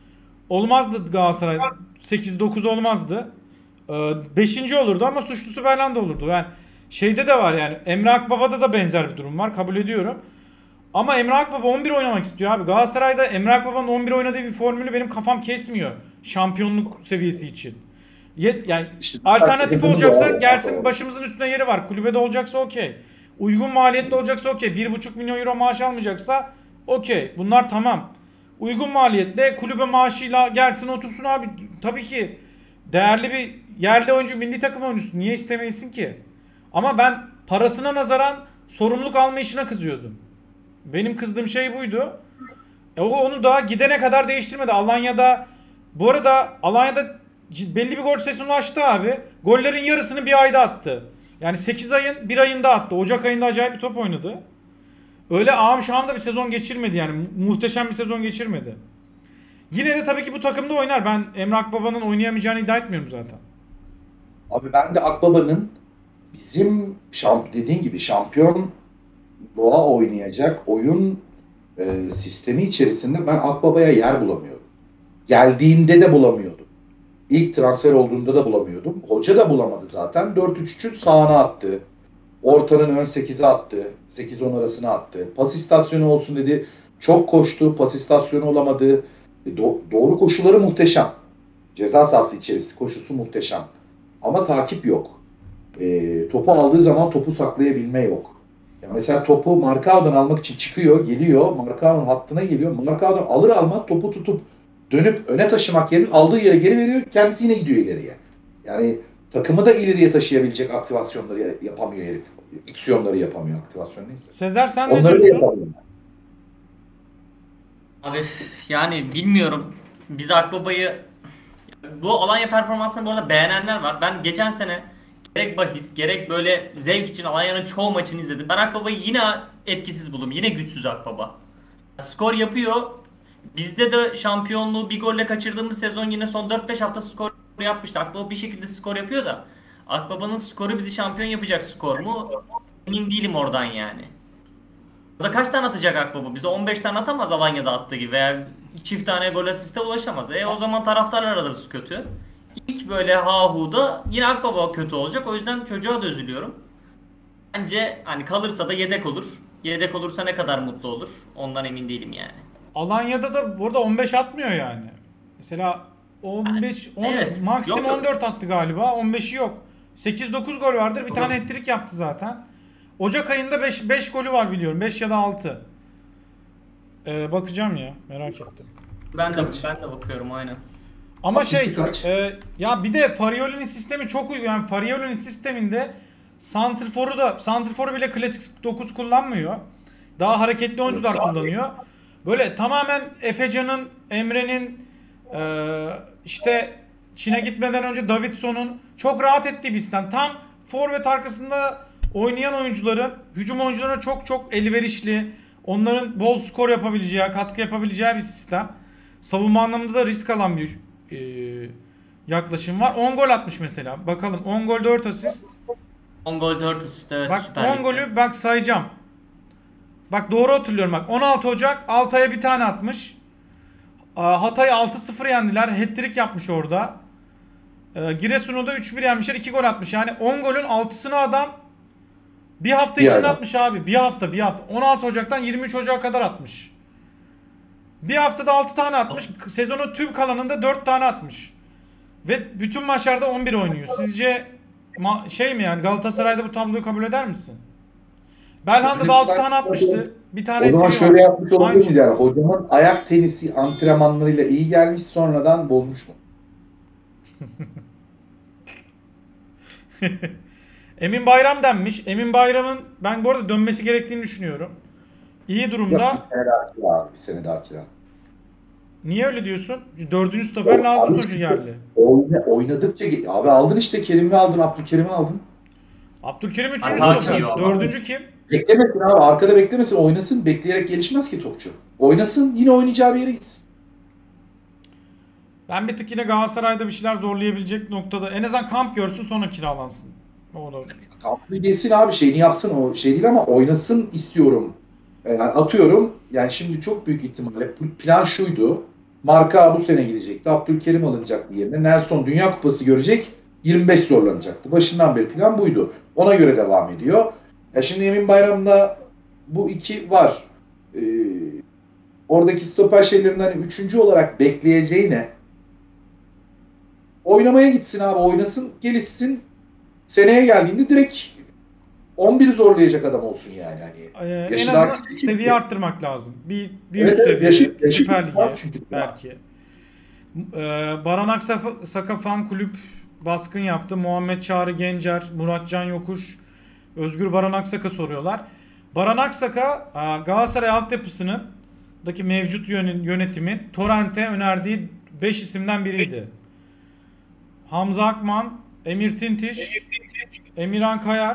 Olmazdı Galatasaray. sekiz dokuz olmazdı. beşinci olurdu ama suçlusu Belhanda olurdu. Yani şeyde de var yani. Emre Akbaba'da da benzer bir durum var. Kabul ediyorum. Ama Emre Akbaba on bir oynamak istiyor abi. Galatasaray'da Emre Akbaba'nın on bir oynadığı bir formülü benim kafam kesmiyor. Şampiyonluk seviyesi için. Yet, yani İşte alternatif olacaksa var. gelsin, başımızın üstüne yeri var. Kulübede olacaksa okey. Uygun maliyetli olacaksa okey. bir buçuk milyon euro maaş almayacaksa okey. Bunlar tamam. Uygun maliyetle kulübe maaşıyla gelsin otursun abi. Tabii ki değerli bir yerli oyuncu, milli takım oyuncusu. Niye istemeyesin ki? Ama ben parasına nazaran sorumluluk alma işine kızıyordum. Benim kızdığım şey buydu. E o onu daha gidene kadar değiştirmedi. Alanya'da bu arada Alanya'da belli bir gol sesini ulaştı abi. Gollerin yarısını bir ayda attı. Yani sekiz ayın bir ayında attı. Ocak ayında acayip bir top oynadı. Öyle ağam şahım da bir sezon geçirmedi yani. Muhteşem bir sezon geçirmedi. Yine de tabii ki bu takımda oynar. Ben Emre Akbaba'nın oynayamayacağını iddia etmiyorum zaten. Abi ben de Akbaba'nın bizim şamp dediğin gibi şampiyon doğa oynayacak oyun e, sistemi içerisinde ben Akbaba'ya yer bulamıyorum. Geldiğinde de bulamıyordum. İlk transfer olduğunda da bulamıyordum. Hoca da bulamadı zaten. dört üç üçün sağına attı. Ortanın ön sekize attı. sekiz on arasına attı. Pas istasyonu olsun dedi. Çok koştu. Pas istasyonu olamadı. Do- doğru koşuları muhteşem. Ceza sahası içerisi koşusu muhteşem. Ama takip yok. E, topu aldığı zaman topu saklayabilme yok. Ya mesela topu Markao'dan almak için çıkıyor, geliyor. Markao'nun hattına geliyor. Markao'dan alır almaz topu tutup dönüp öne taşımak yerine aldığı yere geri veriyor. Kendisi yine gidiyor ileriye. Yani takımı da ileriye taşıyabilecek aktivasyonları yapamıyor herif. İksiyonları yapamıyor, aktivasyon neyse. Sezer sen ne Onları da diyorsun? yapamıyor. Abi yani bilmiyorum. Biz Akbaba'yı bu Alanya performansını bu arada beğenenler var. Ben geçen sene gerek bahis gerek böyle zevk için Alanya'nın çoğu maçını izledim. Ben Akbaba'yı yine etkisiz buldum. Yine güçsüz Akbaba. Skor yapıyor. Bizde de şampiyonluğu bir golle kaçırdığımız sezon yine son dört beş hafta skor yapmıştı. Akbaba bir şekilde skor yapıyor da Akbaba'nın skoru bizi şampiyon yapacak skor mu? Emin değilim oradan yani. Burada kaç tane atacak Akbaba? Bize on beş tane atamaz Alanya'da attığı gibi veya çift tane gol asiste ulaşamaz. E o zaman taraftarlar arası kötü. İlk böyle hahuda yine Akbaba kötü olacak. O yüzden çocuğa da üzülüyorum. Bence hani kalırsa da yedek olur. Yedek olursa ne kadar mutlu olur. Ondan emin değilim yani. Alanya'da da burada on beş atmıyor yani. Mesela on beş on, Evet. maksimum Yok, yok. on dört attı galiba. on beşi yok. sekiz dokuz gol vardır. Bir Hocam. tane hat-trick yaptı zaten. Ocak ayında beş beş golü var biliyorum. beş ya da altı. Ee, bakacağım ya. Merak ettim. Ben de Kaç? ben de bakıyorum aynen. Ama Asisti şey kaç? e, ya bir de Farioli'nin sistemi çok uygun. Yani Farioli'nin sisteminde santrforu da santrforu bile klasik dokuz kullanmıyor. Daha hareketli oyuncular Yok, kullanıyor. Böyle tamamen Efecan'ın, Emre'nin e, işte Çin'e gitmeden önce Davidson'un çok rahat ettiği bir sistem. Tam forvet arkasında oynayan oyuncuların, hücum oyuncularına çok çok elverişli, onların bol skor yapabileceği, katkı yapabileceği bir sistem. Savunma anlamında da risk alan bir e, yaklaşım var. on gol atmış mesela. Bakalım on gol dört asist. on gol dört asist evet Bak Süper on Lig'de. golü bak sayacağım. Bak doğru hatırlıyorum bak. on altı Ocak Altay'a bir tane atmış. Aa, Hatay altı sıfır yendiler. Hat-trick yapmış orada. Ee, Giresun'u da üç bir yenmişler. iki gol atmış. Yani on golün altısını adam bir hafta Bir içinde ayda. atmış abi. Bir hafta bir hafta. on altı Ocak'tan yirmi üç Ocak'a kadar atmış. Bir haftada altı tane atmış. Sezonun tüm kalanında dört tane atmış. Ve bütün maçlarda on bir oynuyor. Sizce ma- şey mi yani Galatasaray'da bu tabloyu kabul eder misin? Belhanda da altı tane atmıştı. Bir tane O zaman hat-trick şöyle var. yapmış olabilir Aynı miyiz yani? Hocamın ayak tenisi antrenmanlarıyla iyi gelmiş, sonradan bozmuş mu? Emin Bayram denmiş. Emin Bayram'ın ben bu arada dönmesi gerektiğini düşünüyorum. İyi Yok, durumda. bir sene daha kira abi, bir sene daha kira. Niye öyle diyorsun? Dördüncü stoper Yok, lazım abi sonucu çünkü yerli. Oyna, oynadıkça ge- abi aldın işte Kerim'i aldın, Abdülkerim'i aldın. Abdülkerim üçüncü Hakan stoper. geliyor ama. Dördüncü kim? Beklemesin abi, arkada beklemesin, oynasın, bekleyerek gelişmez ki topçu. Oynasın, yine oynayacağı bir yere gitsin. Ben bir tık yine Galatasaray'da bir şeyler zorlayabilecek noktada. En azından kamp görsün sonra kiralansın. O da Kampı yesin abi, şeyini yapsın, o şey değil ama oynasın istiyorum. E, Yani atıyorum, yani şimdi çok büyük ihtimalle plan şuydu. Marka bu sene gidecekti. Abdülkerim alınacaktı yerine. Nelson Dünya Kupası görecek. yirmi beş zorlanacaktı. Başından beri plan buydu. Ona göre devam ediyor. E şimdi Emin Bayram'da bu iki var. E, oradaki stoper şeylerinden üçüncü olarak bekleyeceğine oynamaya gitsin abi, oynasın, gelişsin. Seneye geldiğinde direkt on bir zorlayacak adam olsun yani. Hani Ee, en yaşı daha azından küçük seviye ki. arttırmak lazım. Bir, bir Evet, üst evet, seviye, yaşı, yaşı Süper küçük abi Lig'e çünkü. belki. Ee, Baran Aksaka Fan Kulüp baskın yaptı. Muhammed Çağrı Gencer, Muratcan Yokuş, Özgür Baran Aksaka soruyorlar. Baran Aksaka e, Galatasaray altyapısının daki mevcut yön- yönetimin Torrent'e önerdiği beş isimden biriydi. Hamza Akman, Emir Tintiş, Emirhan Kayar,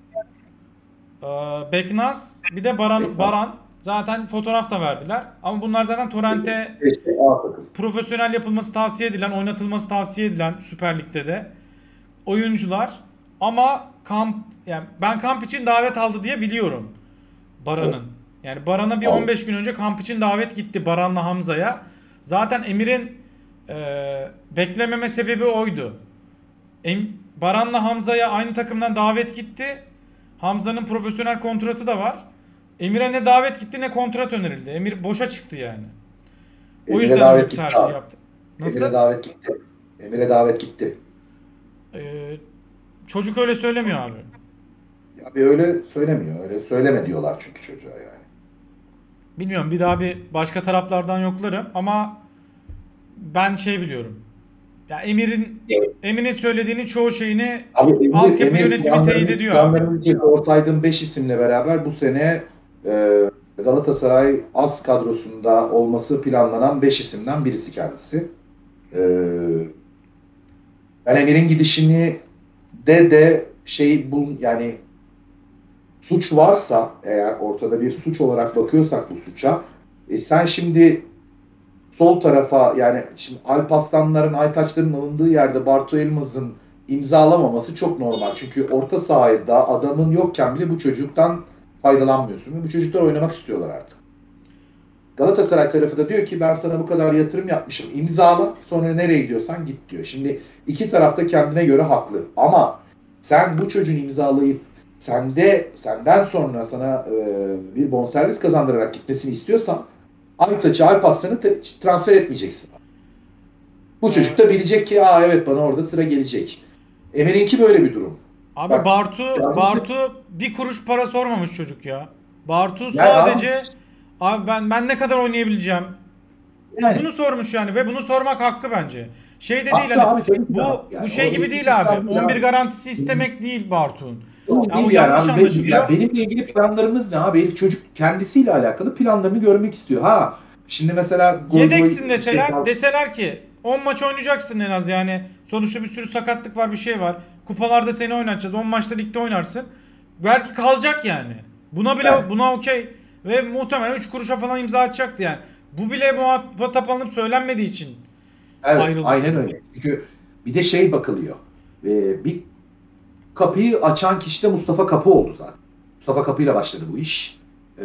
e, Beknaz, bir de Baran, Baran. Zaten fotoğraf da verdiler. Ama bunlar zaten Torrent'e İşte A takım. profesyonel yapılması tavsiye edilen, oynatılması tavsiye edilen Süper Lig'de de oyuncular. Ama kamp, yani ben kamp için davet aldı diye biliyorum Baran'ın. Evet. Yani Baran'a bir Aldı. on beş gün önce kamp için davet gitti Baran'la Hamza'ya. Zaten Emir'in e, beklememe sebebi oydu. Em, Baran'la Hamza'ya aynı takımdan davet gitti. Hamza'nın profesyonel kontratı da var. Emir'e ne davet gitti ne kontrat önerildi. Emir boşa çıktı yani. O Emir'e yüzden davet bu gitti tercih abi. yaptı. Emir'e Nasıl? davet gitti. Emir'e davet gitti. Ee, çocuk öyle söylemiyor abi. Ya bir öyle söylemiyor. Öyle söyleme diyorlar çünkü çocuğa yani. Bilmiyorum, bir daha bir başka taraflardan yoklarım ama ben şey biliyorum. Ya Emir'in Emir'in söylediğinin çoğu şeyini Abi Emir, altyapı Emir yönetimi teyit planlarının- ediyor abi. planlarının içinde o saydığım beş isimle beraber bu sene e, Galatasaray as kadrosunda olması planlanan beş isimden birisi kendisi. E, ben Emir'in gidişini de de şey bu yani suç varsa, eğer ortada bir suç olarak bakıyorsak bu suça, e sen şimdi sol tarafa, yani şimdi Alparslanların, Aytaçların alındığı yerde Bartu Elmaz'ın imzalamaması çok normal. Çünkü orta sahada adamın yokken bile bu çocuktan faydalanmıyorsun ve bu çocuklar oynamak istiyorlar artık. Galatasaray tarafı da diyor ki ben sana bu kadar yatırım yapmışım, imzala, sonra nereye gidiyorsan git diyor. Şimdi iki taraf da kendine göre haklı ama sen bu çocuğun imzalayıp sende senden sonra sana e, bir bonservis kazandırarak gitmesini istiyorsan Aytaç'ı, Alparslan'ı te- transfer etmeyeceksin. Bu çocuk da bilecek ki aa evet, bana orada sıra gelecek. Emir'inki böyle bir durum. Abi Bak, Bartu yazık. Bartu bir kuruş para sormamış çocuk ya. Bartu Yani sadece abi ben ben ne kadar oynayabileceğim? Yani Bunu sormuş yani ve bunu sormak hakkı bence. Şey de değil haklı hani abi, tabii ki de bu haklı yani. bu şey O gibi eski değil sistem abi. değil on bir abi. garantisi istemek değil Bartu'nun. Yok, Ya değil o yani yanlış abi. Benim, anlaşılıyor. ya benimle ilgili planlarımız ne abi? Herif çocuk kendisiyle alakalı planlarını görmek istiyor. Ha şimdi mesela gol Yedeksin gol- deseler, şey- deseler ki on maç oynayacaksın en az yani. Sonuçta bir sürü sakatlık var, bir şey var. Kupalarda seni oynatacağız. on maçta ligde oynarsın. Belki kalacak yani. Buna bile Evet. buna okey ve muhtemelen üç kuruşa falan imza atacaktı yani. Bu bile muhatap alınıp söylenmediği için Evet, ayrıldı aynen çocuk. öyle. Çünkü bir de şey bakılıyor. Ee, bir kapıyı açan kişi de Mustafa Kapı oldu zaten. Mustafa Kapı ile başladı bu iş. Ee,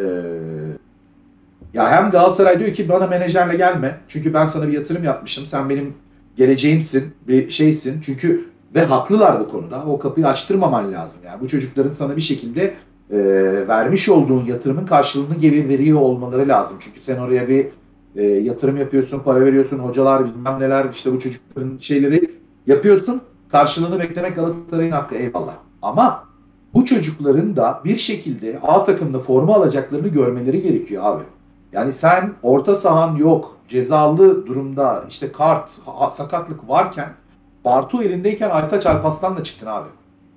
ya hem Galatasaray diyor ki bana menajerle gelme. Çünkü ben sana bir yatırım yapmışım. Sen benim geleceğimsin, bir şeysin. Çünkü ve haklılar bu konuda. O kapıyı açtırmaman lazım. Yani bu çocukların sana bir şekilde e, vermiş olduğun yatırımın karşılığını geri veriyor olmaları lazım. Çünkü sen oraya bir e, yatırım yapıyorsun, para veriyorsun, hocalar bilmem neler, işte bu çocukların şeyleri yapıyorsun. Karşılığını beklemek Galatasaray'ın hakkı, eyvallah. Ama bu çocukların da bir şekilde A takımda forma alacaklarını görmeleri gerekiyor abi. Yani sen orta sahan yok, cezalı durumda, işte kart, ha- sakatlık varken Bartu elindeyken Aytaç, Alparslan'la çıktın abi.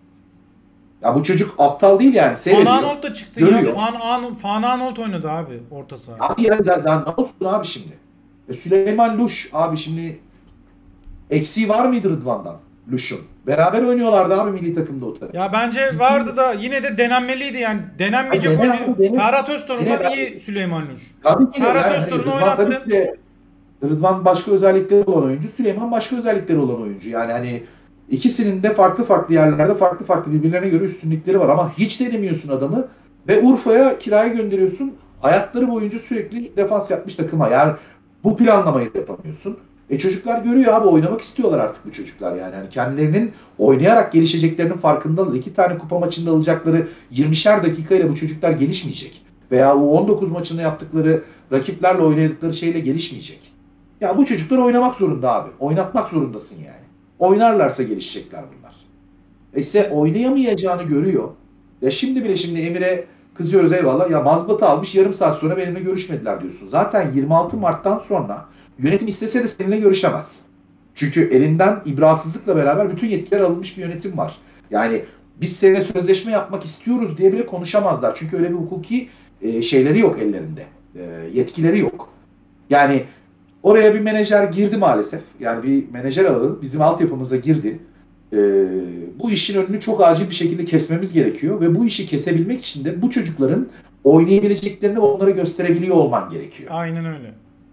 Ya bu çocuk aptal değil yani, seyrediyor. Fananolt da çıktı görüyor. ya. Fan Fananolt oynadı abi orta saha. Abi ya da, da ne olsun abi şimdi? E, Süleyman Luş abi şimdi eksiği var mıydı Rıdvan'dan? Luş'un. Beraber oynuyorlardı abi milli takımda o taraf. Ya bence vardı da yine de denenmeliydi yani. Denenmeyecek Ay, dene oyuncu. abi, dene. Ferhat Öztorun'dan Dene. iyi Süleyman Luş. Tabii ki de Ferhat yani, Öztürk'ü Rıdvan oynattın. tabii ki de- Rıdvan başka özellikleri olan oyuncu, Süleyman başka özellikleri olan oyuncu. Yani hani İkisinin de farklı farklı yerlerde farklı farklı birbirlerine göre üstünlükleri var ama hiç denemiyorsun adamı ve Urfa'ya kiraya gönderiyorsun. Hayatları boyunca sürekli defans yapmış takıma. Yani bu planlamayı da yapamıyorsun. E çocuklar görüyor abi, oynamak istiyorlar artık bu çocuklar yani. Yani kendilerinin oynayarak gelişeceklerinin farkındalar. İki tane kupa maçında alacakları yirmişer dakikayla bu çocuklar gelişmeyecek. Veya U on dokuz maçında yaptıkları rakiplerle oynadıkları şeyle gelişmeyecek. Ya bu çocuklar oynamak zorunda abi. Oynatmak zorundasın yani. Oynarlarsa gelişecekler bunlar. E ise oynayamayacağını görüyor. Ya şimdi bile şimdi Emir'e kızıyoruz eyvallah. Ya mazbatı almış, yarım saat sonra benimle görüşmediler diyorsun. Zaten yirmi altı Mart'tan sonra yönetim istese de seninle görüşemez. Çünkü elinden ibrasızlıkla beraber bütün yetkiler alınmış bir yönetim var. Yani biz seninle sözleşme yapmak istiyoruz diye bile konuşamazlar. Çünkü öyle bir hukuki e, şeyleri yok ellerinde. E, yetkileri yok. Yani oraya bir menajer girdi maalesef. Yani bir menajer alalım. Bizim altyapımıza girdi. Ee, bu işin önünü çok acil bir şekilde kesmemiz gerekiyor. Ve bu işi kesebilmek için de bu çocukların oynayabileceklerini onlara gösterebiliyor olman gerekiyor. Aynen öyle.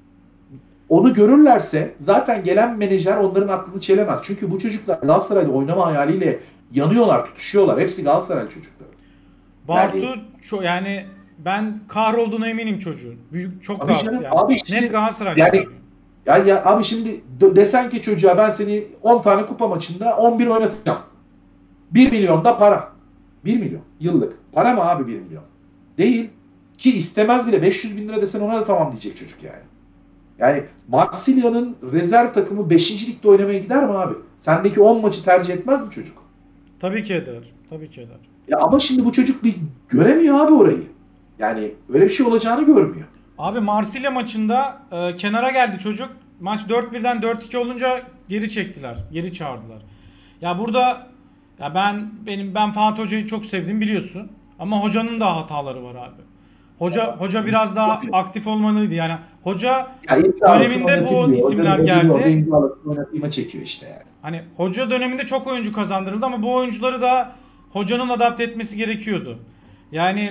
Onu görürlerse zaten gelen menajer onların aklını çelemez. Çünkü bu çocuklar Galatasaray'da oynama hayaliyle yanıyorlar, tutuşuyorlar. Hepsi Galatasaray çocukları. Bartu Yani- ço- yani ben kahrolduğuna eminim çocuğun. Büyük çok Abi rahatsız canım, yani. abi işte- Net Galatasaray yani- çocuğu. Ya, ya abi şimdi d- desen ki çocuğa ben seni on tane kupa maçında on bir oynatacağım. bir milyon da para. bir milyon yıllık. Para mı abi bir milyon? Değil. Ki istemez bile. beş yüz bin lira desen ona da tamam diyecek çocuk yani. Yani Marsilya'nın rezerv takımı beşinci ligde oynamaya gider mi abi? Sendeki on maçı tercih etmez mi çocuk? Tabii ki eder. Tabii ki eder. Ya ama şimdi bu çocuk bir göremiyor abi orayı. Yani öyle bir şey olacağını görmüyor. Abi Marsilya maçında e, kenara geldi çocuk. Maç dört birden dört iki olunca geri çektiler. Geri çağırdılar. Ya burada ya ben benim ben Fatih Hoca'yı çok sevdim biliyorsun. Ama hocanın da hataları var abi. Hoca hoca biraz daha aktif olmalıydı. Yani hoca Ya imzalasın, döneminde bu oynatayım diyor. isimler Hoca- hoca geldi. orada imzalasın, oynatayıma çekiyor işte yani. hani hoca döneminde çok oyuncu kazandırıldı ama bu oyuncuları da hocanın adapte etmesi gerekiyordu. Yani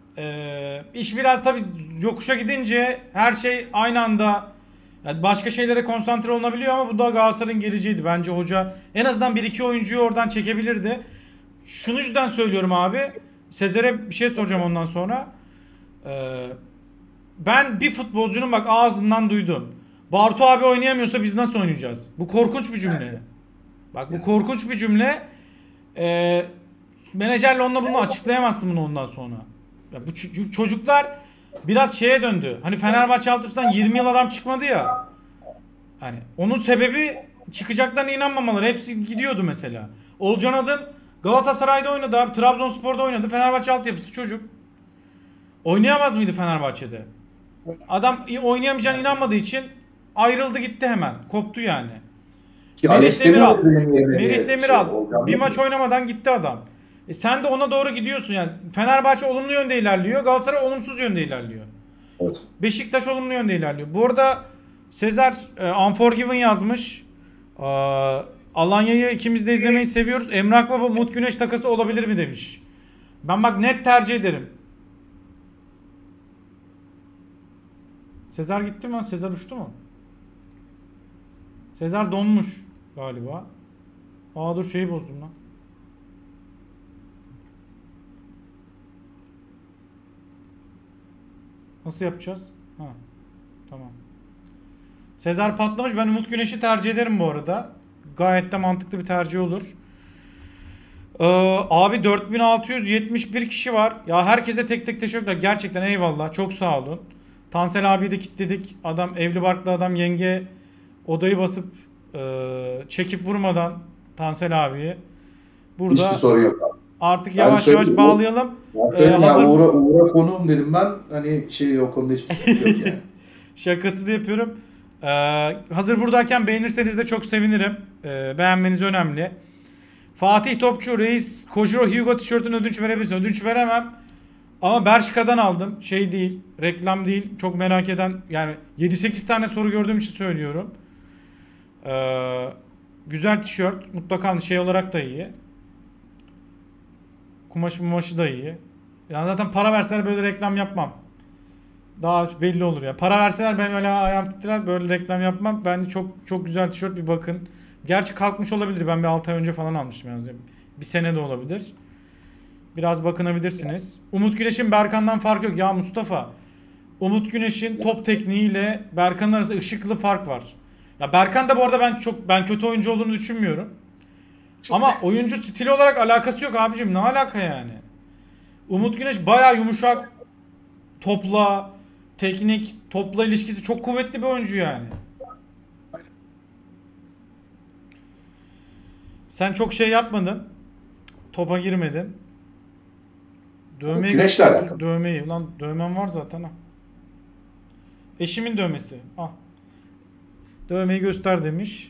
e, iş biraz tabii yokuşa gidince her şey aynı anda yani başka şeylere konsantre olunabiliyor ama bu da Galatasaray'ın geleceğiydi. Bence hoca en azından bir iki oyuncuyu oradan çekebilirdi. Şunu yüzden söylüyorum abi. Sezer'e bir şey soracağım ondan sonra. Ee, ben bir futbolcunun bak ağzından duydum. Bartu abi oynayamıyorsa biz nasıl oynayacağız? Bu korkunç bir cümle. Bak bu korkunç bir cümle. Ee, menajerle onunla bunu açıklayamazsın bunu ondan sonra. Ya bu ç- çocuklar biraz şeye döndü. Hani Fenerbahçe altyapısından yirmi yıl adam çıkmadı ya. Hani onun sebebi çıkacaklarına inanmamaları. Hepsi gidiyordu mesela. Olcan Adın Galatasaray'da oynadı abi. Trabzonspor'da oynadı. Fenerbahçe altyapısı çocuk. Oynayamaz mıydı Fenerbahçe'de? Adam oynayamayacağına inanmadığı için ayrıldı gitti hemen. Koptu yani. Ki Merih Alex Demiral. Demiral benim yerime Merih şey, Demiral Volkan bir Demirel. maç oynamadan gitti adam. E sen de ona doğru gidiyorsun yani. Fenerbahçe olumlu yönde ilerliyor. Galatasaray olumsuz yönde ilerliyor. Evet. Beşiktaş olumlu yönde ilerliyor. Bu arada Sezer e, Unforgiven yazmış. E, Alanya'yı ikimiz de izlemeyi seviyoruz. Emrah Baba Umut Güneş takası olabilir mi demiş. Ben bak net tercih ederim. Sezer gitti mi? Sezer uçtu mu? Sezer donmuş galiba. Aa dur şeyi bozdum lan. Nasıl yapacağız? Ha. Tamam. Sezer patlamış. Ben Umut Güneş'i tercih ederim bu arada. Gayet de mantıklı bir tercih olur. Ee, abi dört bin altı yüz yetmiş bir kişi var. Ya herkese tek tek teşekkürler. Gerçekten eyvallah. Çok sağ olun. Tansel abiyi de kilitledik. Adam evli barklı adam yenge odayı basıp e, çekip vurmadan Tansel abiyi. Burada Hiçbir sorun yok abi. artık Ben yavaş yavaş söyleyeyim, bağlayalım. Ya, Ee, ya hazır- Uğur'a, Uğur'a konuğum dedim ben. Hani şey o konuda hiçbir sıkıntı yok yani. Şakası da yapıyorum. Ee, hazır buradayken beğenirseniz de çok sevinirim. Ee, beğenmeniz önemli. Fatih Topçu Reis Kojiro Hugo tişörtünü ödünç verebilirsin. Ödünç veremem. Ama Bershka'dan aldım. Şey değil. Reklam değil. Çok merak eden yani yedi sekiz tane soru gördüğüm için söylüyorum. Ee, güzel tişört. Mutlaka şey olarak da iyi. Kumaşı mumaşı da iyi. Yani zaten para verseler böyle reklam yapmam. Daha belli olur ya. Para verseler ben öyle ayağım titrer böyle reklam yapmam. Bence çok çok güzel tişört bir bakın. Gerçi kalkmış olabilir. Ben bir altı ay önce falan almıştım yani. Bir sene de olabilir. Biraz bakınabilirsiniz. Umut Güneş'in Berkan'dan farkı yok. Ya Mustafa, Umut Güneş'in top tekniğiyle Berkan'ın arasında ışıklı fark var. Ya Berkan da bu arada ben çok ben kötü oyuncu olduğunu düşünmüyorum. Çok Ama net. oyuncu stili olarak alakası yok abicim. Ne alaka yani? Umut Güneş bayağı yumuşak, topla, teknik, topla ilişkisi çok kuvvetli bir oyuncu yani. Sen çok şey yapmadın. Topa girmedin. Dövmeyi Güneşle göster- alakalı. Dövmeyi. Lan dövmem var zaten ha. Eşimin dövmesi. Ah. Dövmeyi göster demiş.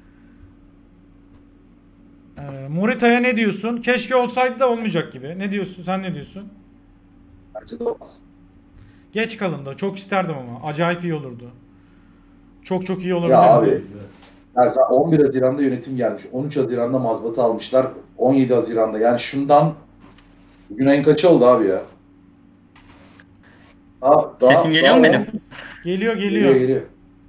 Ee, Morita'ya ne diyorsun? Keşke olsaydı da olmayacak gibi. Ne diyorsun? Sen ne diyorsun? Bence de olmaz. Geç kalındı. Çok isterdim ama. Acayip iyi olurdu. Çok çok iyi olurdu. Ya abi. Yani zaten on bir Haziran'da yönetim gelmiş. on üç Haziran'da mazbatı almışlar. on yedi Haziran'da. Yani şundan bugün ayın kaçı oldu abi ya? Daha, Sesim geliyor mu daha benim? on- Geliyor Geliyor geliyor. geliyor.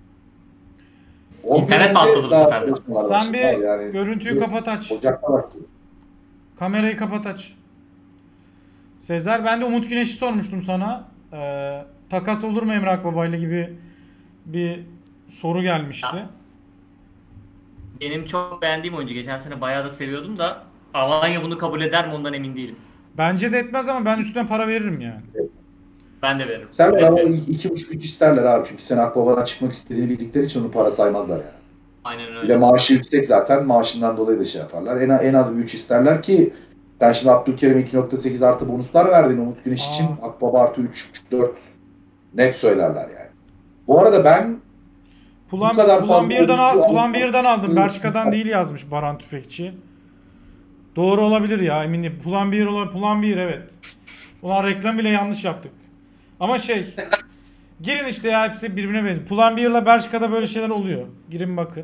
on İnternet gün patladı önce bu daha sefer de. çalışmalar Sen başladı bir abi yani. görüntüyü Bir kapat aç. Ocak'ta başladı. Kamerayı kapat aç. Sezer, ben de Umut Güneş'i sormuştum sana. Ee, takas olur mu Emre Akbaba'yla gibi bir soru gelmişti. Ya. Benim çok beğendiğim oyuncu. Geçen sene bayağı da seviyordum da Alanya bunu kabul eder mi ondan emin değilim. Bence de etmez ama ben üstüne para veririm yani. Ben de veririm. Sen Evet, ama evet. iki buçuk üç isterler abi. Çünkü sen Akbaba'dan çıkmak istediğini bildikleri için onu para saymazlar yani. Aynen Bir de öyle. maaşı yüksek zaten. Maaşından dolayı da şey yaparlar. En, en az bir üç isterler ki sen şimdi Abdülkerim'e iki nokta sekiz artı bonuslar verdin Umut Güneş için. Aa. Akbaba artı üç buçuk dört net söylerler yani. Bu arada ben Pulan, Bu kadar Pulan fazla birden, al, oyuncu Pulan almak- birden aldım. Hı. Belçika'dan değil yazmış Baran Tüfekçi. Doğru olabilir ya eminim. Pulan bir olabilir. Pulan bir evet. Ulan reklam bile yanlış yaptık. Ama şey girin işte ya hepsi birbirine benziyor. Pulan bir ile Belçika'da böyle şeyler oluyor. Girin bakın.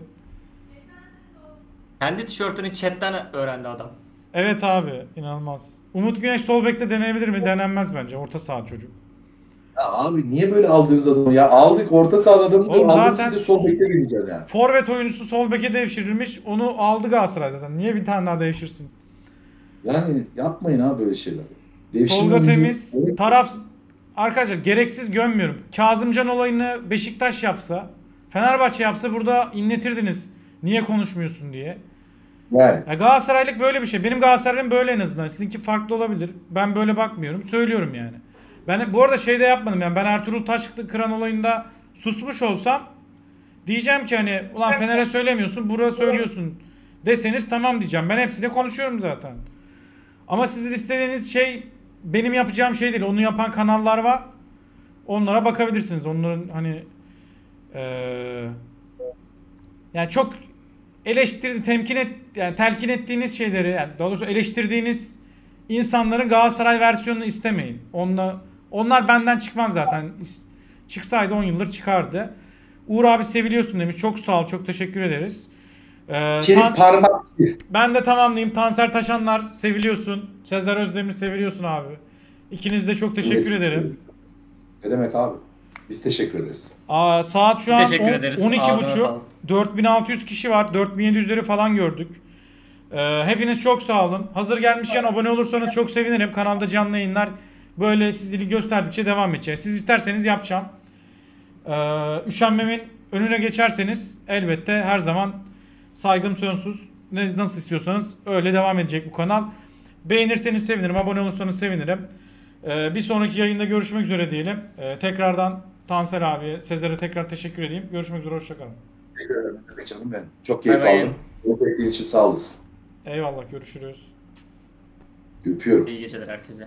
Kendi tişörtünü chatten öğrendi adam. Evet abi inanılmaz. Umut Güneş sol bekte denenebilir mi? Denenmez bence. Orta saha çocuk. ya abi niye böyle aldığınız adamı ya? Aldık orta sahada adamı Oğlum da zaten- zaten de sol bekle deneyeceğiz yani. Forvet oyuncusu sol beke devşirilmiş. Onu aldı Galatasaray zaten. Niye bir tane daha devşirsin? Yani yapmayın abi böyle şeyler. Devşirme Tolga oyuncu- Temiz. Evet. Taraf arkadaşlar gereksiz gömmüyorum. Kazımcan olayını Beşiktaş yapsa, Fenerbahçe yapsa burada inletirdiniz. Niye konuşmuyorsun diye. Yani. Ya Galatasaraylık böyle bir şey. Benim Galatasaray'ım böyle en azından. Sizinki farklı olabilir. Ben böyle bakmıyorum. Söylüyorum yani. Ben bu arada şey de yapmadım yani. Ben Ertuğrul Taşkıran kıran olayında susmuş olsam diyeceğim ki hani ulan Fener'e söylemiyorsun, buraya söylüyorsun deseniz tamam diyeceğim. Ben hepsiyle konuşuyorum zaten. Ama sizin istediğiniz şey benim yapacağım şey değil. Onu yapan kanallar var. Onlara bakabilirsiniz. Onların hani eee yani çok eleştirdi, temkin et, yani telkin ettiğiniz şeyleri, yani daha doğrusu eleştirdiğiniz insanların Galatasaray versiyonunu istemeyin. Onunla, onlar benden çıkmaz zaten. İs- Çıksaydı on yıldır çıkardı. Uğur abi seviliyorsun demiş. Çok sağ ol, çok teşekkür ederiz. Ee, Kilit Tan- parmak. ben de tamamlayayım. Tanser Taşanlar seviliyorsun. Sezer Özdemir seviliyorsun abi. İkiniz de çok teşekkür ederim. Ne demek abi? Biz teşekkür ederiz. Aa, saat şu an Teşekkür ederiz. on iki Ağzına buçuk. sağlık. dört bin altı yüz kişi var. dört bin yedi yüzleri falan gördük. Ee, hepiniz çok sağ olun. Hazır gelmişken abone olursanız çok sevinirim. Kanalda canlı yayınlar böyle siz ilgi gösterdikçe devam edecek. Siz isterseniz yapacağım. Ee, üşenmemin önüne geçerseniz elbette her zaman saygım sonsuz. Ne, nasıl istiyorsanız öyle devam edecek bu kanal. Beğenirseniz sevinirim. Abone olursanız sevinirim. Ee, bir sonraki yayında görüşmek üzere diyelim. Ee, tekrardan Tanser abi, Sezer'e tekrar teşekkür edeyim. Görüşmek üzere, hoşçakalın. Teşekkür ederim. Evet canım benim. Çok keyif Bay bay. aldım. Bu beklediğin için sağ olasın. Eyvallah, görüşürüz. Öpüyorum. İyi geceler herkese.